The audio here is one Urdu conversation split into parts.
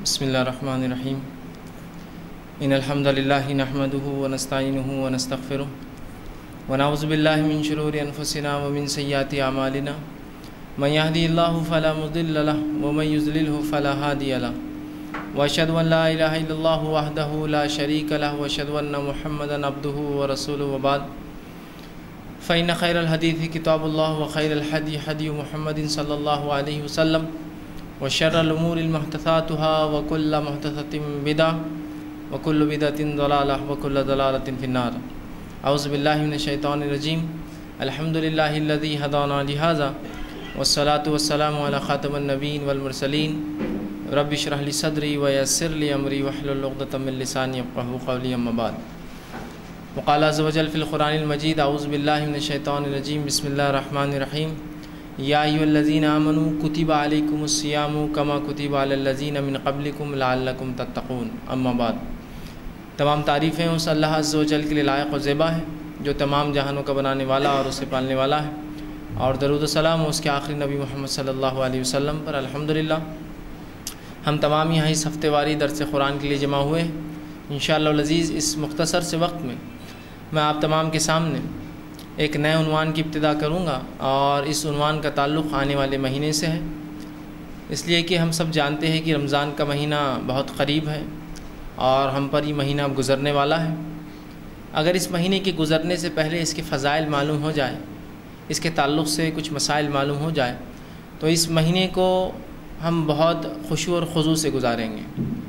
बिस्मिल्लाहिर्रहमानिर्रहीम इन्नल हम्दुलिल्लाहि नहमदुहु व नस्तईनुहु व नस्तगफिरुह व नऊज़ु बिल्लाहि मिन शुरूरि अनफुसिना व मिन सय्यिआति अमालिना मन यहदिहिल्लाहु फला मुदिल्ल लहु व मन युज़लिलहु फला हादिय लहु व अशहदु अन ला इलाहा इल्लल्लाहु वहदहु ला शरीक लहु व अशहदु अन्न मुहम्मदन अब्दुहु व रसूलुहु व बाद फ़इन्न खैरल हदीथि किताबुल्लाह व खैरल हदी हदी मुहम्मदिन सल्लल्लाहु अलैहि वसल्लम व शर्रल उमूरिल मुहदसातुहा व कुल्लु मुहदसतिन बिदअह व कुल्लु बिदअतिन ज़लालह व कुल्लु ज़लालतिन फिन्नार। औज़ु बिल्लाहि मिनश शैतानिर रजीम। अल्हम्दुलिल्लाहिल्लज़ी हदाना लिहाज़ा वस्सलातु वस्सलामु अला ख़ातमिन नबिय्यीन वल मुरसलीन। रब्बि इश्रह ली सदरी व यस्सिर ली अमरी वहलुल उक़दतम मिन लिसानी यफ़क़हू क़ौली। अम्मा बाद। वक़ाल अज़्ज़ व जल फ़िल क़ुरआनिल मजीद। औज़ु बिल्लाहि मिनश शैतानिर रजीम। बिस्मिल्लाहिर रहमानिर रहीम। या अय्युहल्लज़ीना आमनू कुतिबा अलैकुमुस सियामु कमा कुतिबा अलल लज़ीना मिन क़ब्लिकुम लअल्लकुम तत्तक़ून। अम्मा बाद। तमाम तारीफ़ें उस अल्लाह अज़्ज़ व जल के लिए लायक़ व ज़ेबा है जो तमाम जहानों का बनाने वाला और उसे पालने वाला है, और दरूद व सलाम उसके आखिरी नबी मोहम्मद सल्लल्लाहु अलैहि वसल्लम पर। अल्हम्दुलिल्लाह हम तमाम यहाँ इस हफ्तेवारी दर्स कुरान के लिए जमा हुए हैं। इंशाअल्लाह अज़ीज़ इस मुख्तसर से वक्त में मैं आप तमाम के सामने एक नए उन्वान की इब्तिदा करूँगा, और इस उन्वान का ताल्लुक़ आने वाले महीने से है, इसलिए कि हम सब जानते हैं कि रमज़ान का महीना बहुत क़रीब है और हम पर ये महीना अब गुज़रने वाला है। अगर इस महीने के गुज़रने से पहले इसके फ़ज़ाइल मालूम हो जाए, इसके ताल्लुक़ से कुछ मसाइल मालूम हो जाए, तो इस महीने को हम बहुत खुशू और खुज़ू से गुजारेंगे।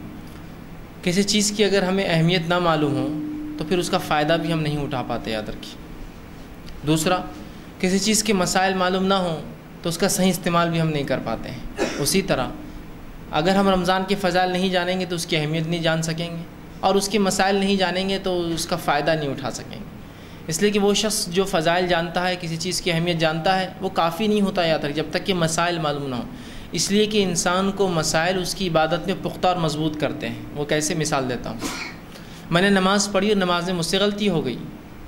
किसी चीज़ की अगर हमें अहमियत ना मालूम हो तो फिर उसका फ़ायदा भी हम नहीं उठा पाते, याद रखिए। दूसरा, किसी चीज़ के मसाइल मालूम ना हो तो उसका सही इस्तेमाल भी हम नहीं कर पाते हैं। उसी तरह अगर हम रमज़ान के फ़ज़ाइल नहीं जानेंगे तो उसकी अहमियत नहीं जान सकेंगे, और उसके मसाइल नहीं जानेंगे तो उसका फ़ायदा नहीं उठा सकेंगे। इसलिए कि वो शख्स जो फ़ज़ाइल जानता है, किसी चीज़ की अहमियत जानता है, वो काफ़ी नहीं होता याद रखिए जब तक कि मसाइल मालूम ना हो। इसलिए कि इंसान को मसाइल उसकी इबादत में पुख्ता और मजबूत करते हैं। वो कैसे, मिसाल देता हूँ। मैंने नमाज़ पढ़ी और नमाज में मुझसे गलती हो गई।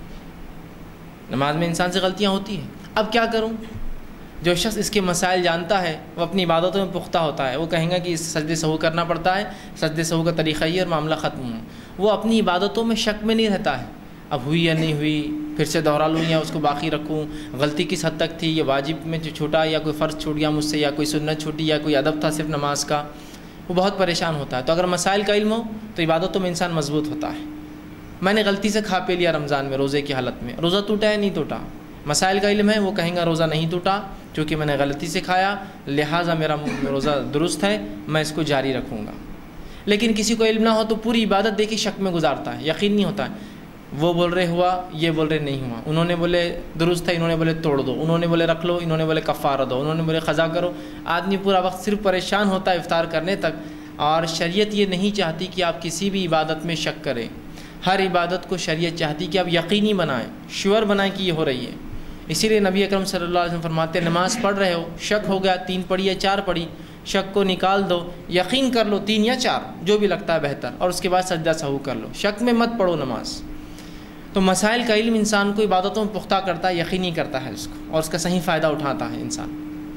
नमाज में इंसान से गलतियाँ होती हैं, अब क्या करूँ? जो शख्स इसके मसाइल जानता है वो अपनी इबादतों में पुख्ता होता है। वो कहेंगे कि इस सजदे सहू करना पड़ता है, सजदे सहू का तरीक़ा ये और मामला ख़त्म हो। वो अपनी इबादतों में शक में नहीं रहता है, अब हुई या नहीं हुई, फिर से दोहरा लूँ या उसको बाकी रखूँ, गलती किस हद तक थी, ये वाजिब में जो छूटा या कोई फ़र्ज़ छूट गया मुझसे, या कोई सुन्नत छूटी, या कोई अदब था सिर्फ नमाज का। वो बहुत परेशान होता है। तो अगर मसाइल का इल्म हो तो इबादतों में इंसान मजबूत होता है। मैंने गलती से खा पी लिया रमज़ान में रोज़े की हालत में, रोज़ा टूटा है नहीं टूटा, मसाइल का इल्म है, वो कहेंगे रोज़ा नहीं टूटा क्योंकि मैंने गलती से खाया, लिहाजा मेरा रोज़ा दुरुस्त है, मैं इसको जारी रखूँगा। लेकिन किसी को इल्म ना हो तो पूरी इबादत देखी शक में गुजारता है, यकीन नहीं होता है। वो बोल रहे हुआ, ये बोल रहे नहीं हुआ, उन्होंने बोले दुरुस्त है, इन्होंने बोले तोड़ दो, उन्होंने बोले रख लो, इन्होंने बोले कफ़ारा दो, उन्होंने बोले क़ज़ा करो। आदमी पूरा वक्त सिर्फ परेशान होता है इफ्तार करने तक। और शरीयत ये नहीं चाहती कि आप किसी भी इबादत में शक करें। हर इबादत को शरीयत चाहती कि आप यकीनी बनाएं, श्योर बनाएं कि ये हो रही है। इसीलिए नबी अकरम सल्लल्लाहु अलैहि वसल्लम फरमाते हैं, नमाज़ पढ़ रहे हो, शक हो गया 3 पढ़ी या 4 पढ़ी, शक को निकाल दो, यकीन कर लो 3 या 4 जो भी लगता है बेहतर, और उसके बाद सजदा सहू कर लो। शक में मत पढ़ो नमाज। तो मसाइल का इल्म इंसान को इबादतों में पुख्ता करता है, यकीनी करता है उसको, और उसका सही फ़ायदा उठाता है इंसान।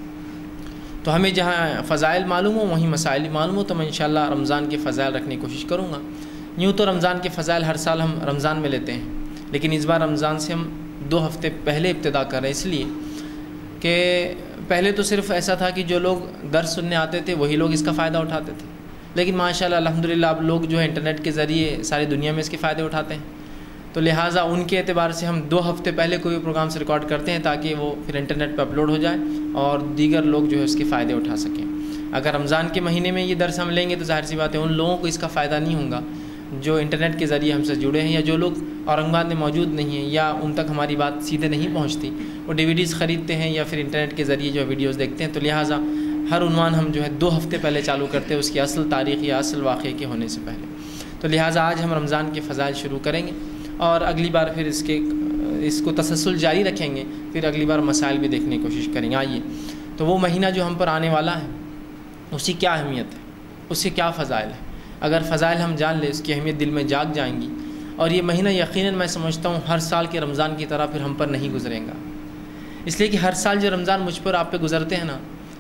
तो हमें जहाँ फ़ज़ाइल मालूम हो वहीं मसाइल मालूम हो। तो मैं इंशाअल्लाह रमज़ान के फ़ज़ाइल रखने की कोशिश करूँगा। यूँ तो रमज़ान के फ़ज़ाइल हर साल हम रमज़ान में लेते हैं, लेकिन इस बार रमज़ान से हम 2 हफ़्ते पहले इब्तिदा कर रहे हैं, इसलिए कि पहले तो सिर्फ़ ऐसा था कि जो लोग दर्स सुनने आते थे वही लोग इसका फ़ायदा उठाते थे, लेकिन माशाअल्लाह अल्हम्दुलिल्लाह अब लोग जो है इंटरनेट के ज़रिए सारी दुनिया में इसके फ़ायदे उठाते हैं। तो लिहाजा उनके एतबार से हम 2 हफ़्ते पहले कोई प्रोग्राम से रिकॉर्ड करते हैं ताकि वो फिर इंटरनेट पर अपलोड हो जाए और दीगर लोग जो है उसके फ़ायदे उठा सकें। अगर रमज़ान के महीने में ये दर्स हम लेंगे तो ज़ाहिर सी बात है उन लोगों को इसका फ़ायदा नहीं होगा जो इंटरनेट के ज़रिए हमसे जुड़े हैं, या जो लोग औरंगाबाद में मौजूद नहीं हैं या उन तक हमारी बात सीधे नहीं पहुंचती, वो DVDs ख़रीदते हैं या फिर इंटरनेट के ज़रिए जो वीडियोस देखते हैं। तो लिहाजा हर उन्वान हम जो है 2 हफ़्ते पहले चालू करते हैं, उसकी असल तारीख़ या असल वाक़े के होने से पहले। तो लिहाजा आज हम रमज़ान के फ़ज़ाइल शुरू करेंगे और अगली बार फिर इसको तसलसल जारी रखेंगे, फिर अगली बार मसाइल भी देखने की कोशिश करेंगे। आइए, तो वो महीना जो हम पर आने वाला है उसकी क्या अहमियत है, उससे क्या फ़ज़ाइल है। अगर फ़ज़ाइल हम जान लें, उसकी अहमियत दिल में जाग जाएंगी, और ये महीना यकीनन मैं समझता हूँ हर साल के रमज़ान की तरह फिर हम पर नहीं गुजरेगा। इसलिए कि हर साल जो रमज़ान मुझ पर आप पे गुज़रते हैं ना,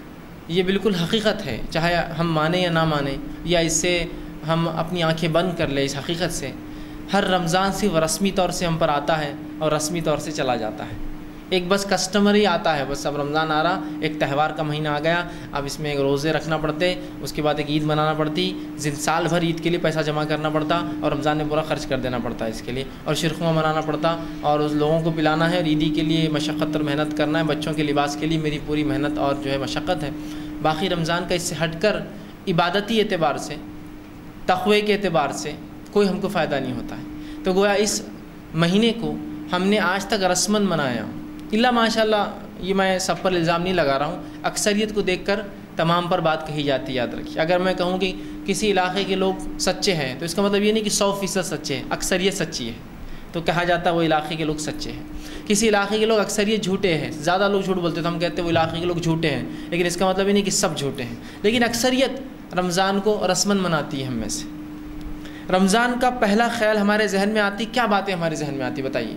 یہ بالکل حقیقت ہے، چاہے ہم مانیں یا نہ مانیں، یا اس سے ہم اپنی آنکھیں بند کر لیں، اس حقیقت سے ہر رمضان صرف رسمی طور سے ہم پر آتا ہے اور رسمی طور سے چلا جاتا ہے۔ ایک بس کسٹمر ہی آتا ہے، بس اب رمضان آ رہا، ایک تہوار کا مہینہ آ گیا، اب اس میں ایک روزے رکھنا پڑتے، اس کے بعد ایک عید منانا پڑتی، سال بھر عید کے لیے پیسہ جمع کرنا پڑتا اور رمضان میں پورا خرچ کر دینا پڑتا ہے اس کے لیے، اور شیرخواہ منانا پڑتا اور اس لوگوں کو پلانا ہے، اور عیدی کے لیے مشقت اور محنت کرنا ہے، بچوں کے لباس کے لیے میری پوری محنت اور جو ہے مشقت ہے۔ باقی رمضان کا اس سے ہٹ کر عبادتی اعتبار سے، تقوی کے اعتبار سے کوئی ہم کو فائدہ نہیں ہوتا ہے۔ تو گویا اس مہینے کو ہم نے آج تک رسماً منایا، اللہ ماشاء اللہ، یہ میں سب پر الزام نہیں لگا رہا ہوں، اکثریت کو دیکھ کر تمام پر بات کہی جاتی ہے، یاد رکھیے۔ اگر میں کہوں کہ کسی علاقے کے لوگ سچے ہیں تو اس کا مطلب یہ نہیں کہ 100% سچے ہیں، اکثریت سچی ہے، تو کہا جاتا ہے وہ علاقے کے لوگ سچے ہیں۔ کسی علاقے کے لوگ اکثریت جھوٹے ہیں، زیادہ لوگ جھوٹ بولتے تو ہم کہتے ہیں وہ علاقے کے لوگ جھوٹے ہیں، لیکن اس کا مطلب یہ نہیں کہ سب جھوٹے ہیں، لیکن اکثریت رمضان کو رسماً مناتی ہے ہم میں سے۔ رمضان کا پہلا خیال ہمارے ذہن میں آتی، کیا باتیں ہمارے ذہن میں آتی بتائیے؟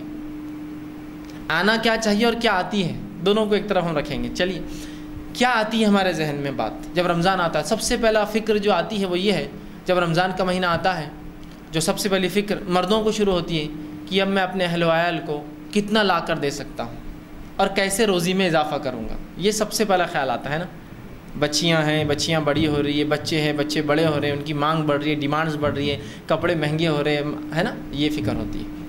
آنا کیا چاہیے اور کیا آتی ہے، دونوں کو ایک طرف ہم رکھیں گے۔ چلیے، کیا آتی ہے ہمارے ذہن میں بات جب رمضان آتا ہے؟ سب سے پہلا فکر جو آتی ہے وہ یہ ہے، جب رمضان کا مہینہ آتا ہے جو سب سے پہلی فکر مردوں کو شروع ہوتی ہے کہ اب میں اپنے اہل و عیال کو کتنا لا کر دے سکتا ہوں اور کیسے روزی میں اضافہ کروں گا، یہ سب سے پہلا خیال آتا ہے نا۔ بچیاں ہیں، بچیاں بڑی ہو رہی ہے، بچے ہیں، بچے بڑے ہو رہے ہیں، ان کی مانگ بڑھ رہی ہے، ڈیمانڈز بڑھ رہی ہے، کپڑے مہنگے ہو رہے ہیں، ہے نا، یہ فکر ہوتی ہے۔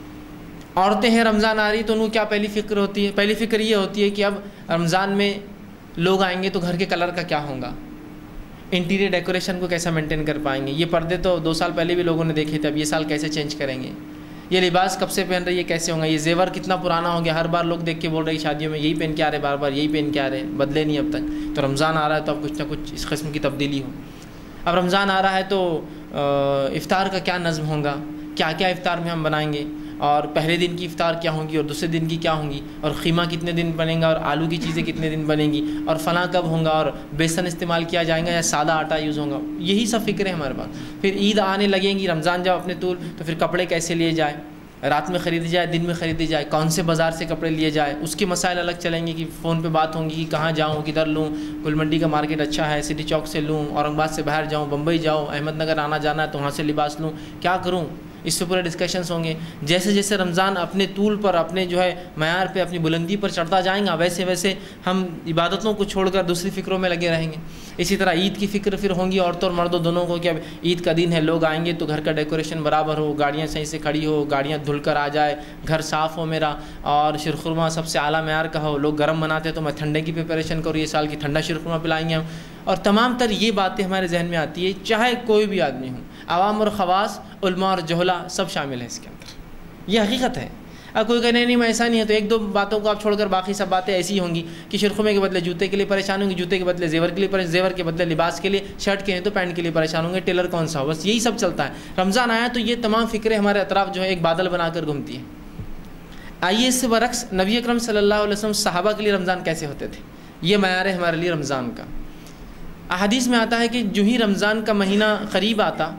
عورتیں ہیں، رمضان آ رہی تو ان کو کیا پہلی فکر ہوتی ہے؟ پہلی فکر یہ ہوتی ہے کہ اب رمضان میں لوگ آئیں گے تو گھر کے کلر کا کیا ہوگا، انٹیریئر ڈیکوریشن کو کیسا مینٹین کر پائیں گے، یہ پردے تو 2 سال پہلے بھی لوگوں نے دیکھے تھے، اب یہ سال کیسے چینج کریں گے، یہ لباس کب سے پہن رہے یہ کیسے ہوں گا، یہ زیور کتنا پرانا ہو گیا، ہر بار لوگ دیکھ کے بول رہے ہیں شادیوں میں یہی پہن کے آ رہے، بار بار یہی پہن کے آ رہے، بدلے نہیں اب تک، تو رمضان آ رہا ہے تو اب کچھ نہ کچھ اس قسم کی تبدیلی ہو۔ اب رمضان آ رہا ہے تو افطار کا کیا نظم ہوگا، کیا کیا افطار میں ہم بنائیں گے، اور پہلے دن کی افطار کیا ہوں گی اور دوسرے دن کی کیا ہوں گی، اور خیمہ کتنے دن بنے گا، اور آلو کی چیزیں کتنے دن بنیں گی، اور فلاں کب ہوگا، اور بیسن استعمال کیا جائے گا یا سادہ آٹا یوز ہوگا، یہی سب فکریں ہمارے پاس۔ پھر عید آنے لگیں گی، رمضان جب اپنے طول، تو پھر کپڑے کیسے لیے جائے، رات میں خریدی جائے، دن میں خریدی جائے، کون سے بازار سے کپڑے لیے جائے، اس کے مسائل الگ چلیں گے کہ فون پہ بات ہوں گی کہ کہاں جاؤں، کدھر لوں، گل منڈی کا مارکیٹ اچھا ہے، سٹی چوک سے لوں، اورنگ آباد سے باہر جاؤں، بمبئی جاؤں، احمد نگر آنا جانا ہے تو وہاں سے لباس لوں، کیا کروں، اس سے پورے ڈسکشنز ہوں گے۔ جیسے جیسے رمضان اپنے طول پر، اپنے جو ہے معیار پہ، اپنی بلندی پر چڑھتا جائیں گا، ویسے ویسے ہم عبادتوں کو چھوڑ کر دوسری فکروں میں لگے رہیں گے۔ اسی طرح عید کی فکر پھر ہوں گی عورتوں اور مردوں دونوں کو کہ اب عید کا دن ہے، لوگ آئیں گے تو گھر کا ڈیکوریشن برابر ہو، گاڑیاں صحیح سے کھڑی ہو، گاڑیاں دھل کر آ جائے، گھر صاف ہو میرا، اور شیرخورما سب سے اعلیٰ معیار کا ہو، لوگ گرم بناتے ہیں تو میں ٹھنڈے کی پریپریشن کروں، یہ سال کی ٹھنڈا شیرخورما پلائیں گے ہم، اور تمام تر یہ باتیں ہمارے ذہن میں آتی ہے، چاہے کوئی بھی آدمی ہو، عوام اور خواص، علماء اور جہلا، سب شامل ہیں اس کے اندر، یہ حقیقت ہے۔ اب کوئی کہنے نہیں میں ایسا نہیں ہے تو 1-2 باتوں کو آپ چھوڑ کر باقی سب باتیں ایسی ہوں گی کہ شیرخورمے کے بدلے جوتے کے لیے پریشان ہوں گے، جوتے کے بدلے زیور کے لیے زیور کے بدلے لباس کے لیے، شرٹ کے ہیں تو پینٹ کے لیے پریشان ہوں گے، ٹیلر کون سا ہو، بس یہی سب چلتا ہے۔ رمضان آیا تو یہ تمام فکریں ہمارے اطراف جو ہے ایک بادل بنا کر گھومتی ہیں۔ آئیے اس سے برعکس نبی اکرم صلی اللہ علیہ وسلم صحابہ کے لیے رمضان کیسے ہوتے تھے، یہ معیار ہے ہمارے لیے رمضان کا۔ احادیث میں آتا ہے کہ جو ہی رمضان کا مہینہ قریب آتا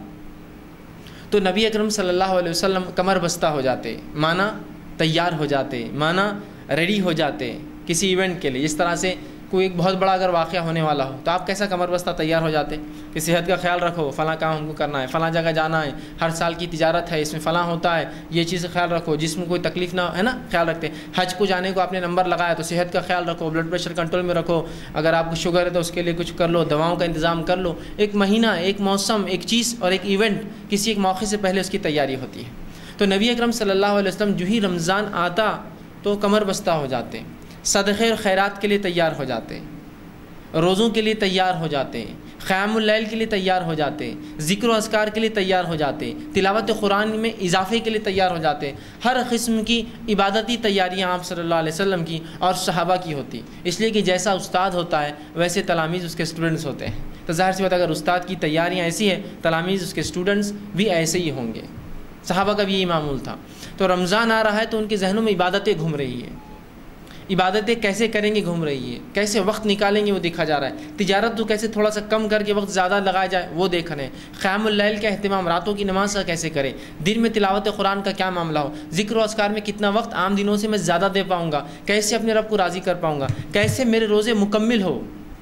تو نبی اکرم صلی اللہ علیہ وسلم کمر بستہ ہو جاتے، مانا تیار ہو جاتے، مانا ریڈی ہو جاتے کسی ایونٹ کے لیے۔ جس طرح سے کوئی ایک بہت بڑا اگر واقعہ ہونے والا ہو تو آپ کیسا کمر بستہ تیار ہو جاتے کہ صحت کا خیال رکھو، فلاں کام ہم کو کرنا ہے، فلاں جگہ جانا ہے، ہر سال کی تجارت ہے، اس میں فلاں ہوتا ہے، یہ چیز کا خیال رکھو، جسم کوئی تکلیف نہ ہے نا، خیال رکھتے۔ حج کو جانے کو آپ نے نمبر لگایا تو صحت کا خیال رکھو، بلڈ پریشر کنٹرول میں رکھو، اگر آپ کو شوگر ہے تو اس کے لیے کچھ کر لو، دواؤں کا انتظام کر لو۔ ایک مہینہ، ایک موسم، ایک چیز اور ایک ایونٹ، کسی ایک موقع سے پہلے اس کی تیاری ہوتی ہے۔ تو نبی اکرم صلی اللہ علیہ وسلم جو ہی رمضان آتا تو کمر بستہ ہو جاتے، صدقے اور خیرات کے لیے تیار ہو جاتے، روزوں کے لیے تیار ہو جاتے، قیام اللیل کے لیے تیار ہو جاتے، ذکر و اذکار کے لیے تیار ہو جاتے، تلاوت قرآن میں اضافے کے لیے تیار ہو جاتے، ہر قسم کی عبادتی تیاریاں آپ صلی اللہ علیہ وسلم کی اور صحابہ کی ہوتی، اس لیے کہ جیسا استاد ہوتا ہے ویسے تلاميذ اس کے اسٹوڈنٹس ہوتے ہیں۔ تو ظاہر سی بات اگر استاد کی تیاریاں ایسی ہیں، تلاميذ اس کے اسٹوڈنٹس بھی ایسے ہی ہوں گے۔ صحابہ کا بھی یہی معمول تھا۔ تو رمضان آ رہا ہے تو ان کے ذہنوں میں عبادتیں گھوم رہی ہیں، عبادتیں کیسے کریں گے گھوم رہی ہے، کیسے وقت نکالیں گے وہ دیکھا جا رہا ہے، تجارت تو کیسے تھوڑا سا کم کر کے وقت زیادہ لگایا جائے وہ دیکھ رہے ہیں، قیام اللیل کا اہتمام، راتوں کی نماز کا کیسے کریں، دن میں تلاوت قرآن کا کیا معاملہ ہو، ذکر و اذکار میں کتنا وقت عام دنوں سے میں زیادہ دے پاؤں گا، کیسے اپنے رب کو راضی کر پاؤں گا، کیسے میرے روزے مکمل ہو،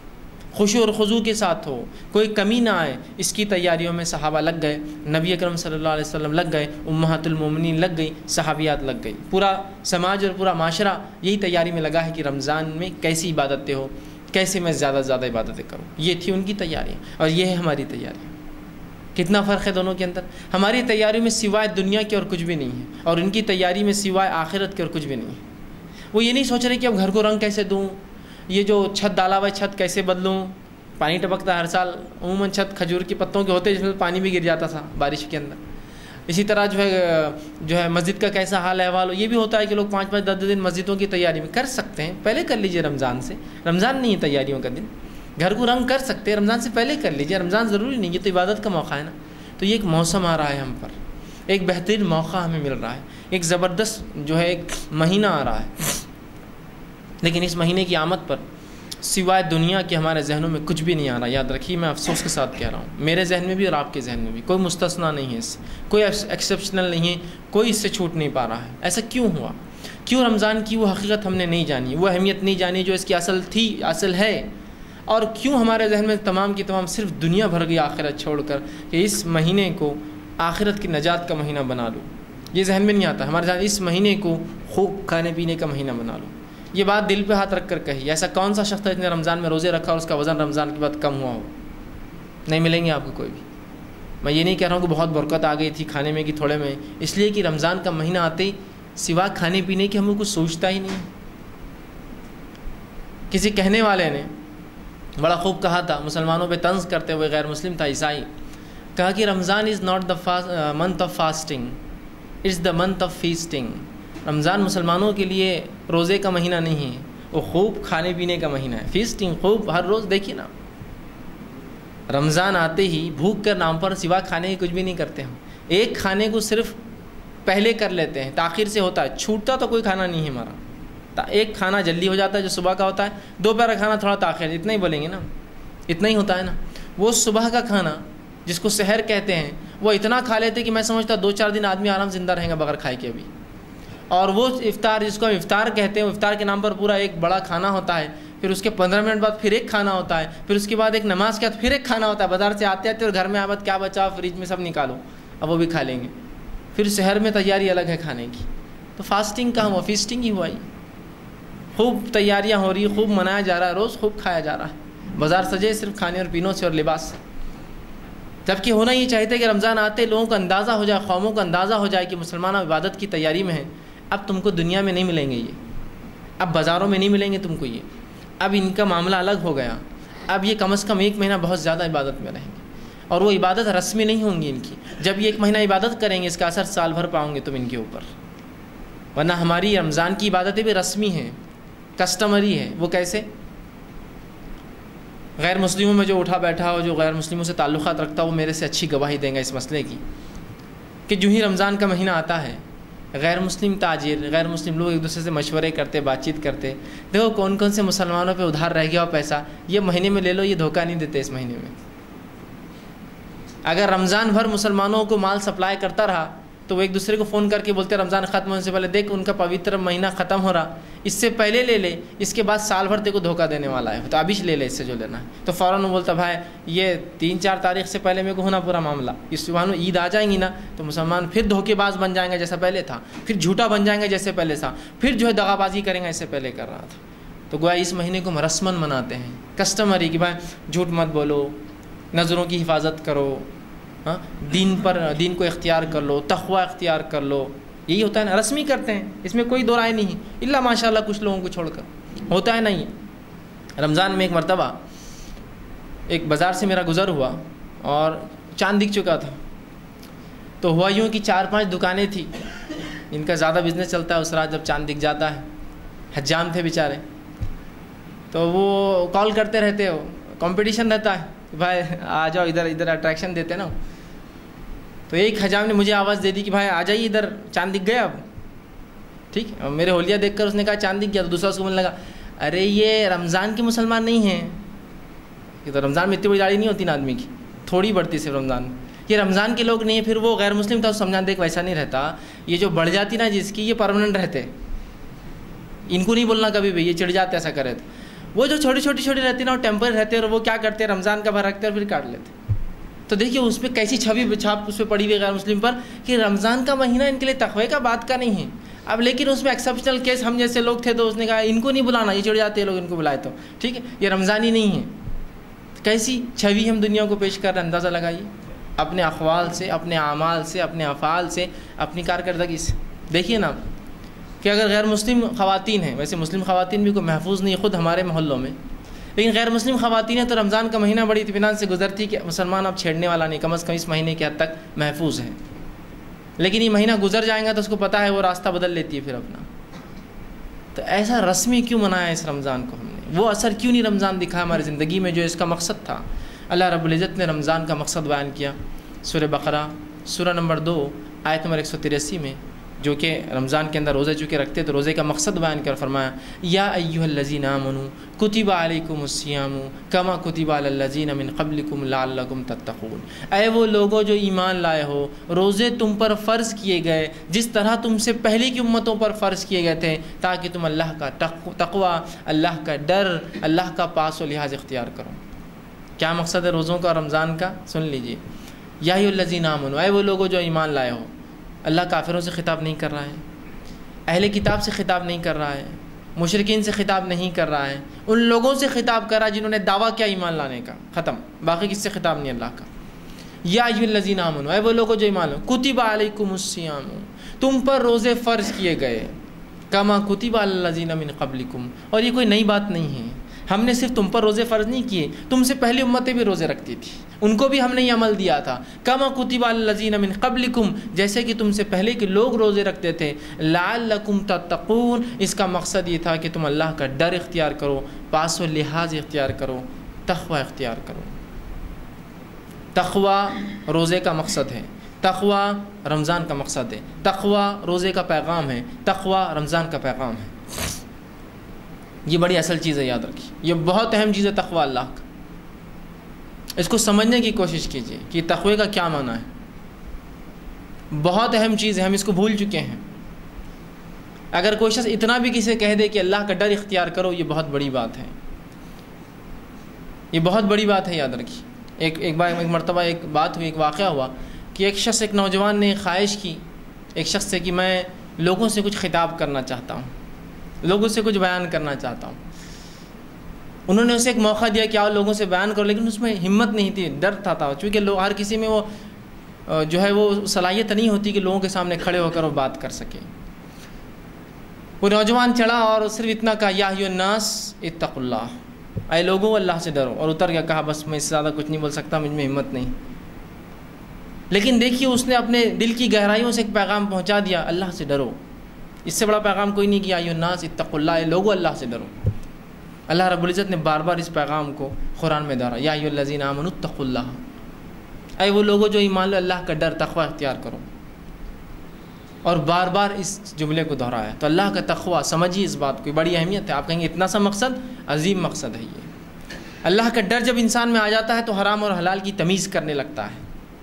خشوع اور خضوع کے ساتھ ہو، کوئی کمی نہ آئے، اس کی تیاریوں میں صحابہ لگ گئے، نبی اکرم صلی اللہ علیہ وسلم لگ گئے، امہات المومنین لگ گئی، صحابیات لگ گئی، پورا سماج اور پورا معاشرہ یہی تیاری میں لگا ہے کہ رمضان میں کیسی عبادتیں ہو، کیسے میں زیادہ سے زیادہ عبادتیں کروں۔ یہ تھی ان کی تیاری اور یہ ہے ہماری تیاری۔ کتنا فرق ہے دونوں کے اندر؟ ہماری تیاری میں سوائے دنیا کے اور کچھ بھی نہیں ہے، اور ان کی تیاری میں سوائے آخرت کے اور کچھ بھی نہیں ہے۔ وہ یہ نہیں سوچ رہے کہ اب گھر کو رنگ کیسے دوں، یہ جو چھت ڈالا ہوا ہے چھت کیسے بدلوں، پانی ٹپکتا ہر سال، عموماً چھت کھجور کے پتوں کے ہوتے جس میں پانی بھی گر جاتا تھا بارش کے اندر۔ اسی طرح جو ہے مسجد کا کیسا حال احوال ہو، یہ بھی ہوتا ہے کہ لوگ 5-5 10 دن مسجدوں کی تیاری میں کر سکتے ہیں، پہلے کر لیجئے رمضان سے، رمضان نہیں ہے تیاریوں کا دن، گھر کو رنگ کر سکتے ہیں، رمضان سے پہلے کر لیجئے، رمضان ضروری نہیں، یہ تو عبادت کا موقع ہے نا۔ تو یہ ایک موسم آ رہا ہے ہم پر، ایک بہترین موقع ہمیں مل رہا ہے، ایک زبردست جو ہے ایک مہینہ آ رہا ہے، لیکن اس مہینے کی آمد پر سوائے دنیا کے ہمارے ذہنوں میں کچھ بھی نہیں آ رہا۔ یاد رکھیے، میں افسوس کے ساتھ کہہ رہا ہوں، میرے ذہن میں بھی اور آپ کے ذہن میں بھی، کوئی مستثنا نہیں ہے اس سے، کوئی ایکسیپشنل نہیں ہے، کوئی اس سے چھوٹ نہیں پا رہا ہے۔ ایسا کیوں ہوا؟ کیوں رمضان کی وہ حقیقت ہم نے نہیں جانی، وہ اہمیت نہیں جانی جو اس کی اصل تھی، اصل ہے؟ اور کیوں ہمارے ذہن میں تمام کی تمام صرف دنیا بھر گئی آخرت چھوڑ کر کہ اس مہینے کو آخرت کی نجات کا مہینہ بنا لو؟ یہ ذہن میں نہیں آتا ہمارے ذہن، اس مہینے کو خوب کھانے پینے کا مہینہ بنا لو۔ یہ بات دل پہ ہاتھ رکھ کر کہی، ایسا کون سا شخص ہے جس نے رمضان میں روزے رکھا اور اس کا وزن رمضان کے بعد کم ہوا ہو؟ نہیں ملیں گے آپ کو کوئی بھی۔ میں یہ نہیں کہہ رہا ہوں کہ بہت برکت آ گئی تھی کھانے میں کہ تھوڑے میں، اس لیے کہ رمضان کا مہینہ آتے ہی سوا کھانے پینے کے ہمیں کچھ سوچتا ہی نہیں۔ کسی کہنے والے نے بڑا خوب کہا تھا، مسلمانوں پہ طنز کرتے ہوئے، غیر مسلم تھا، عیسائی، کہا کہ Ramzan is not the month of fasting, it's the month of feasting. Ramzan مسلمانوں کے لیے روزے کا مہینہ نہیں ہے، وہ خوب کھانے پینے کا مہینہ ہے، فیسٹنگ، خوب ہر روز۔ دیکھیے نا، رمضان آتے ہی بھوک کے نام پر سوا کھانے کی کچھ بھی نہیں کرتے ہم، ایک کھانے کو صرف پہلے کر لیتے ہیں، تاخیر سے ہوتا ہے، چھوٹتا تو کوئی کھانا نہیں ہے ہمارا۔ ایک کھانا جلدی ہو جاتا ہے جو صبح کا ہوتا ہے، دوپہر کا کھانا تھوڑا تاخیر، اتنا ہی بولیں گے نا، اتنا ہی ہوتا ہے نا۔ وہ صبح کا کھانا جس کو سحر کہتے ہیں، وہ اتنا کھا لیتے کہ میں سمجھتا 2-4 دن آدمی آرام زندہ رہیں گا بغیر کھائے کے ابھی۔ اور وہ افطار جس کو ہم افطار کہتے ہیں، وہ افطار کے نام پر پورا ایک بڑا کھانا ہوتا ہے، پھر اس کے 15 منٹ بعد پھر ایک کھانا ہوتا ہے، پھر اس کے بعد ایک نماز کے بعد پھر ایک کھانا ہوتا ہے، بازار سے آتے آتے اور گھر میں آباد کیا بچا فریج میں سب نکالو، اب وہ بھی کھا لیں گے، پھر سحر میں تیاری الگ ہے کھانے کی۔ تو فاسٹنگ کا ہوا، فیسٹنگ ہی ہوا ہی، خوب تیاریاں ہو رہی، خوب منایا جا رہا ہے، روز خوب کھایا جا رہا ہے، بازار سجے صرف کھانے اور پینوں سے اور لباس سے۔ جبکہ ہونا یہ چاہتے کہ رمضان آتے لوگوں کو اندازہ ہو جائے، قوموں کو اندازہ ہو جائے کہ مسلمان عبادت کی تیاری میں ہیں۔ اب تم کو دنیا میں نہیں ملیں گے یہ، اب بازاروں میں نہیں ملیں گے تم کو یہ، اب ان کا معاملہ الگ ہو گیا، اب یہ کم از کم 1 مہینہ بہت زیادہ عبادت میں رہیں گے، اور وہ عبادت رسمی نہیں ہوں گی ان کی۔ جب یہ 1 مہینہ عبادت کریں گے اس کا اثر سال بھر پاؤں گے تم ان کے اوپر۔ ورنہ ہماری رمضان کی عبادتیں بھی رسمی ہیں، کسٹمری ہے۔ وہ کیسے؟ غیر مسلموں میں جو اٹھا بیٹھا ہو، جو غیر مسلموں سے تعلقات رکھتا ہو، وہ میرے سے اچھی گواہی دیں گا اس مسئلے کی کہ جو ہی رمضان کا مہینہ آتا ہے، غیر مسلم تاجر، غیر مسلم لوگ ایک دوسرے سے مشورے کرتے، بات چیت کرتے، دیکھو کون کون سے مسلمانوں پہ ادھار رہ گیا ہو پیسہ، یہ مہینے میں لے لو، یہ دھوکہ نہیں دیتے اس مہینے میں۔ اگر رمضان بھر مسلمانوں کو مال سپلائی کرتا رہا تو وہ ایک دوسرے کو فون کر کے بولتے رمضان ختم ہونے سے پہلے، دیکھ ان کا پوتر مہینہ ختم ہو رہا، اس سے پہلے لے لے، اس کے بعد سال بھر تیرے کو دھوکہ دینے والا ہے، تو ابھی لے لے اس سے جو لینا ہے۔ تو فوراً وہ بولتا بھائی یہ 3-4 تاریخ سے پہلے میرے کو ہونا پورا معاملہ، اس صبح عید آ جائیں گی نا تو مسلمان پھر دھوکے باز بن جائیں گے جیسا پہلے تھا، پھر جھوٹا بن جائیں گے جیسے پہلے تھا، پھر جو ہے دغا بازی کریں گے ایسے پہلے کر رہا تھا۔ تو گویا اس مہینے کو ہم رسماً مناتے ہیں، کسٹمری کہ بھائی جھوٹ مت بولو، نظروں کی حفاظت کرو، دین کو اختیار کر لو، تقوی اختیار کر لو، یہی ہوتا ہے نا، رسمی کرتے ہیں، اس میں کوئی دو رائے نہیں ہے، الا ماشاءاللہ کچھ لوگوں کو چھوڑ کر ہوتا ہے نہیں ہے۔ رمضان میں ایک مرتبہ ایک بازار سے میرا گزر ہوا اور چاند دکھ چکا تھا، تو ہوا یوں کہ 4-5 دکانیں تھیں، ان کا زیادہ بزنس چلتا ہے اس رات جب چاند دکھ جاتا ہے، حجام تھے بیچارے، تو وہ کال کرتے رہتے ہو، کمپٹیشن رہتا ہے کہ بھائی آ جاؤ ادھر، ادھر اٹریکشن دیتے نا۔ تو ایک حجام نے مجھے آواز دے دی کہ بھائی آ جائیے ادھر، چاند دکھ گیا اب، ٹھیک ہے۔ اور میرے ہولیا دیکھ کر اس نے کہا چاند دکھ گیا، تو دوسرا اس کو بولنے لگا ارے یہ رمضان کے مسلمان نہیں ہیں، یہ تو رمضان میں اتنی بڑی داڑھی نہیں ہوتی نا آدمی کی، تھوڑی بڑھتی صرف رمضان میں، یہ رمضان کے لوگ نہیں ہیں۔ پھر وہ غیر مسلم تھا، سمجھا دیکھ ویسا نہیں رہتا، یہ جو بڑھ جاتی نا جس کی، یہ پرماننٹ رہتے، ان کو نہیں بولنا کبھی بھی، یہ چڑھ جاتے ایسا کرے تو۔ وہ جو چھوٹی چھوٹی رہتی نا وہ ٹیمپرری رہتے ہیں، اور وہ کیا کرتے ہیں رمضان کا بھر رکھتے ہیں اور پھر کاٹ لیتے. تو دیکھیے اس پہ کیسی چھوی چھاپ اس پہ پڑی ہوئی غیر مسلم پر کہ رمضان کا مہینہ ان کے لیے تقوی کا بات کا نہیں ہے. اب لیکن اس میں ایکسیپشنل کیس ہم جیسے لوگ تھے تو اس نے کہا ان کو نہیں بلانا، یہ چڑھ جاتے ہیں لوگ ان کو بلائے تو ٹھیک ہے، یہ رمضان ہی نہیں ہے. کیسی چھوی ہم دنیا کو پیش کر رہے ہیں، اندازہ لگائیے اپنے اقوال سے، اپنے اعمال سے، اپنے افعال سے، اپنی کارکردگی سے. دیکھیے نا کہ اگر غیر مسلم خواتین ہیں، ویسے مسلم خواتین بھی کوئی محفوظ نہیں خود ہمارے محلوں میں، لیکن غیر مسلم خواتین ہیں تو رمضان کا مہینہ بڑی اطمینان سے گزرتی کہ مسلمان اب چھیڑنے والا نہیں، کم از کم اس مہینے کے حد تک محفوظ ہے. لیکن یہ مہینہ گزر جائے گا تو اس کو پتہ ہے وہ راستہ بدل لیتی ہے پھر اپنا. تو ایسا رسمی کیوں منایا اس رمضان کو ہم نے؟ وہ اثر کیوں نہیں رمضان دکھا ہماری زندگی میں جو اس کا مقصد تھا؟ اللہ رب العزت نے رمضان کا مقصد بیان کیا سورہ بقرہ سورہ نمبر 2 آیت نمبر 183 میں، جو کہ رمضان کے اندر روزے چونکہ رکھتے تو روزے کا مقصد بیان کر فرمایا یا ایھا الذین آمنوا کتب علیکم الصیام کما کتب علی الذین من قبلکم لعلکم تتقون. اے وہ لوگوں جو ایمان لائے ہو، روزے تم پر فرض کیے گئے جس طرح تم سے پہلے کی امتوں پر فرض کیے گئے تھے، تاکہ تم اللہ کا تقوی، اللہ کا ڈر، اللہ کا پاس و لحاظ اختیار کرو. کیا مقصد ہے روزوں کا رمضان کا؟ سن لیجئے. یا ایھا الذین آمنوا، اے وہ لوگوں جو ایمان لائے ہو. اللہ کافروں سے خطاب نہیں کر رہا ہے، اہل کتاب سے خطاب نہیں کر رہا ہے، مشرکین سے خطاب نہیں کر رہا ہے، ان لوگوں سے خطاب کر رہا ہے جنہوں نے دعویٰ کیا ایمان لانے کا. ختم، باقی کس سے خطاب نہیں اللہ کا. یا ایھا الذین آمنوا، اے وہ لوگوں جو ایمان لو، کتب علیکم الصیام، تم پر روزے فرض کیے گئے، کما کتب علی الذین من قبلکم. اور یہ کوئی نئی بات نہیں ہے، ہم نے صرف تم پر روزے فرض نہیں کیے، تم سے پہلی امتیں بھی روزے رکھتی تھی، ان کو بھی ہم نے یہ عمل دیا تھا. کما کتب علی الذین من قبلکم، جیسے کہ تم سے پہلے کے لوگ روزے رکھتے تھے. لعلکم تتقون، اس کا مقصد یہ تھا کہ تم اللہ کا ڈر اختیار کرو، پاس و لحاظ اختیار کرو، تقوی اختیار کرو. تقوی روزے کا مقصد ہے، تقوی رمضان کا مقصد ہے، تقوی روزے کا پیغام ہے، تقوی رمضان کا پیغام ہے. یہ بڑی اصل چیز ہے، یاد رکھیے، یہ بہت اہم چیز ہے تقوی اللہ کا. اس کو سمجھنے کی کوشش کیجیے کہ تقوی کا کیا معنی ہے. بہت اہم چیز ہے، ہم اس کو بھول چکے ہیں. اگر کوئی شخص اتنا بھی کسی کہہ دے کہ اللہ کا ڈر اختیار کرو، یہ بہت بڑی بات ہے، یہ بہت بڑی بات ہے، یاد رکھیے. ایک مرتبہ ایک بات ہوئی، ایک واقعہ ہوا کہ ایک نوجوان نے خواہش کی ایک شخص سے کہ میں لوگوں سے کچھ خطاب کرنا چاہتا ہوں، لوگوں سے کچھ بیان کرنا چاہتا ہوں. انہوں نے اسے ایک موقع دیا کہ آؤ لوگوں سے بیان کرو، لیکن اس میں ہمت نہیں تھی، ڈر تھا. چونکہ ہر کسی میں وہ جو ہے وہ صلاحیت نہیں ہوتی کہ لوگوں کے سامنے کھڑے ہو کر وہ بات کر سکے. وہ نوجوان چڑھا اور صرف اتنا کہا یا ایھا الناس اتقوا اللہ، اے لوگوں اللہ سے ڈرو، اور اتر گیا. کہا بس میں اس سے زیادہ کچھ نہیں بول سکتا، مجھ میں ہمت نہیں. لیکن دیکھیے اس نے اپنے دل کی گہرائیوں سے ایک پیغام پہنچا دیا، اللہ سے ڈرو. اس سے بڑا پیغام کوئی نہیں کہ یا ایھا الناس اتقوا اللہ، اے لوگوں اللہ سے ڈرو. اللہ رب العزت نے بار بار اس پیغام کو قرآن میں دہرایا، یا ایھا الذین آمنوا اتقوا اللہ، اے وہ لوگوں جو ایمان لو اللہ کا ڈر تقوی اختیار کرو. اور بار بار اس جملے کو دہرایا. تو اللہ کا تقوی سمجھیے، اس بات کو بڑی اہمیت ہے. آپ کہیں گے اتنا سا مقصد، عظیم مقصد ہے یہ. اللہ کا ڈر جب انسان میں آ جاتا ہے تو حرام اور حلال کی تمیز کرنے لگتا ہے،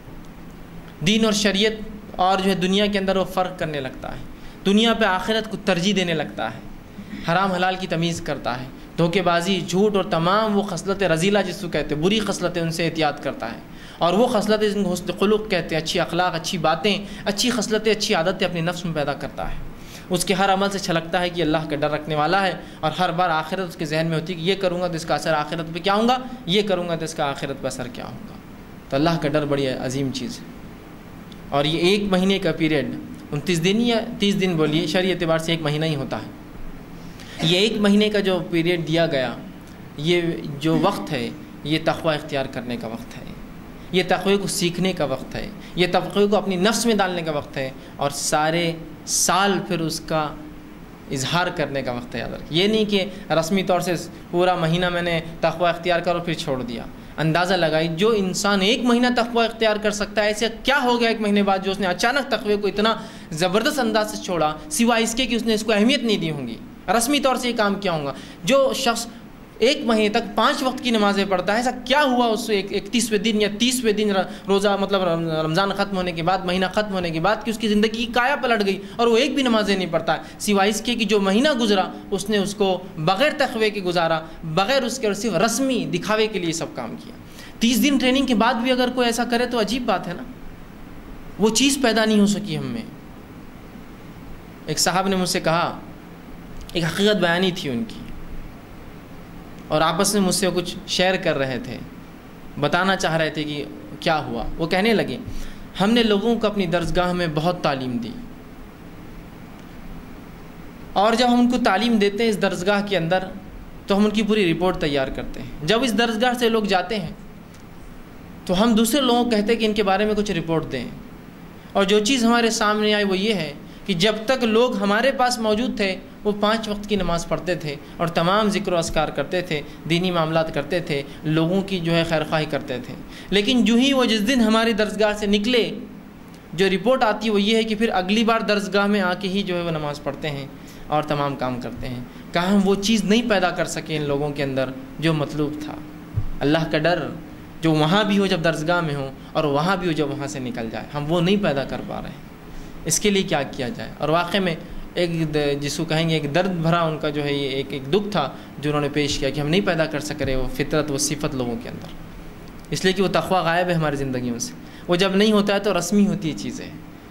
دین اور شریعت اور جو ہے دنیا کے اندر وہ فرق کرنے لگتا ہے، دنیا پہ آخرت کو ترجیح دینے لگتا ہے، حرام حلال کی تمیز کرتا ہے، دھوکے بازی، جھوٹ اور تمام وہ خصلت رذیلہ جس کو کہتے ہیں، بری خصلتیں، ان سے احتیاط کرتا ہے. اور وہ خصلتیں جن کو حسن خلق کہتے ہیں، اچھی اخلاق، اچھی باتیں، اچھی خصلتیں، اچھی عادتیں اپنے نفس میں پیدا کرتا ہے. اس کے ہر عمل سے چھلکتا ہے کہ اللہ کا ڈر رکھنے والا ہے، اور ہر بار آخرت اس کے ذہن میں ہوتی ہے کہ یہ کروں گا تو اس کا اثر آخرت پہ کیا ہوں گا، یہ کروں گا تو اس کا آخرت پہ اثر کیا ہوگا. تو اللہ کا ڈر بڑی عظیم چیز ہے. اور یہ ایک مہینے کا پیریڈ 29 دن یا 30 دن بولیے، شرعی اعتبار سے ایک مہینہ ہی ہوتا ہے. یہ ایک مہینے کا جو پیریڈ دیا گیا، یہ جو وقت ہے یہ تقوی اختیار کرنے کا وقت ہے، یہ تقوی کو سیکھنے کا وقت ہے، یہ تقوی کو اپنی نفس میں ڈالنے کا وقت ہے، اور سارے سال پھر اس کا اظہار کرنے کا وقت ہے. یاد رکھیں، یہ نہیں کہ رسمی طور سے پورا مہینہ میں نے تقوی اختیار کرو پھر چھوڑ دیا. اندازہ لگائی جو انسان ایک مہینہ تقوی اختیار کر سکتا ہے، ایسے کیا ہو گیا ایک مہینے بعد جو اس نے اچانک تقوی کو اتنا زبردست انداز سے چھوڑا، سوائے اس کے کہ اس نے اس کو اہمیت نہیں دی ہوں گی، رسمی طور سے یہ کام کیا ہوں گا. جو شخص ایک مہینے تک 5 وقت کی نمازیں پڑھتا ہے، ایسا کیا ہوا اس سے 31ویں دن یا 30ویں دن روزہ مطلب رمضان ختم ہونے کے بعد، مہینہ ختم ہونے کے بعد، کہ اس کی زندگی کی کایا پلٹ گئی اور وہ ایک بھی نمازیں نہیں پڑھتا، سوائے اس کے کہ جو مہینہ گزرا اس نے اس کو بغیر تقوی کے گزارا، بغیر اس کے، اور صرف رسمی دکھاوے کے لیے سب کام کیا۔ 30 دن ٹریننگ کے بعد بھی اگر کوئی ایسا کرے تو عجیب بات ہے نا، وہ چیز پیدا نہیں ہو سکی ہم میں۔ ایک صاحب نے مجھ سے کہا، ایک حقیقت بیانی تھی ان کی، اور آپس میں مجھ سے کچھ شیئر کر رہے تھے، بتانا چاہ رہے تھے کہ کیا ہوا۔ وہ کہنے لگے ہم نے لوگوں کو اپنی درسگاہ میں بہت تعلیم دی، اور جب ہم ان کو تعلیم دیتے ہیں اس درسگاہ کے اندر تو ہم ان کی پوری رپورٹ تیار کرتے ہیں۔ جب اس درسگاہ سے لوگ جاتے ہیں تو ہم دوسرے لوگوں کو کہتے ہیں کہ ان کے بارے میں کچھ رپورٹ دیں، اور جو چیز ہمارے سامنے آئی وہ یہ ہے کہ جب تک لوگ ہمارے پاس موجود تھے وہ 5 وقت کی نماز پڑھتے تھے اور تمام ذکر و اذکار کرتے تھے، دینی معاملات کرتے تھے، لوگوں کی جو ہے خیر خواہی کرتے تھے۔ لیکن جو ہی وہ جس دن ہماری درسگاہ سے نکلے، جو رپورٹ آتی وہ یہ ہے کہ پھر اگلی بار درسگاہ میں آ کے ہی جو ہے وہ نماز پڑھتے ہیں اور تمام کام کرتے ہیں۔ کہاں ہم وہ چیز نہیں پیدا کر سکے ان لوگوں کے اندر جو مطلوب تھا، اللہ کا ڈر جو وہاں بھی ہو جب درسگاہ میں ہو، اور وہاں بھی ہو جب وہاں سے نکل جائے، ہم وہ نہیں پیدا کر پا رہے ہیں۔ اس کے لیے کیا کیا جائے؟ اور واقع میں ایک جس کو کہیں گے ایک درد بھرا ان کا جو ہے یہ ایک دکھ تھا جو انہوں نے پیش کیا کہ ہم نہیں پیدا کر سک رہے وہ فطرت، وہ صفت لوگوں کے اندر، اس لیے کہ وہ تقویٰ غائب ہے ہماری زندگیوں سے۔ وہ جب نہیں ہوتا ہے تو رسمی ہوتی ہے چیزیں،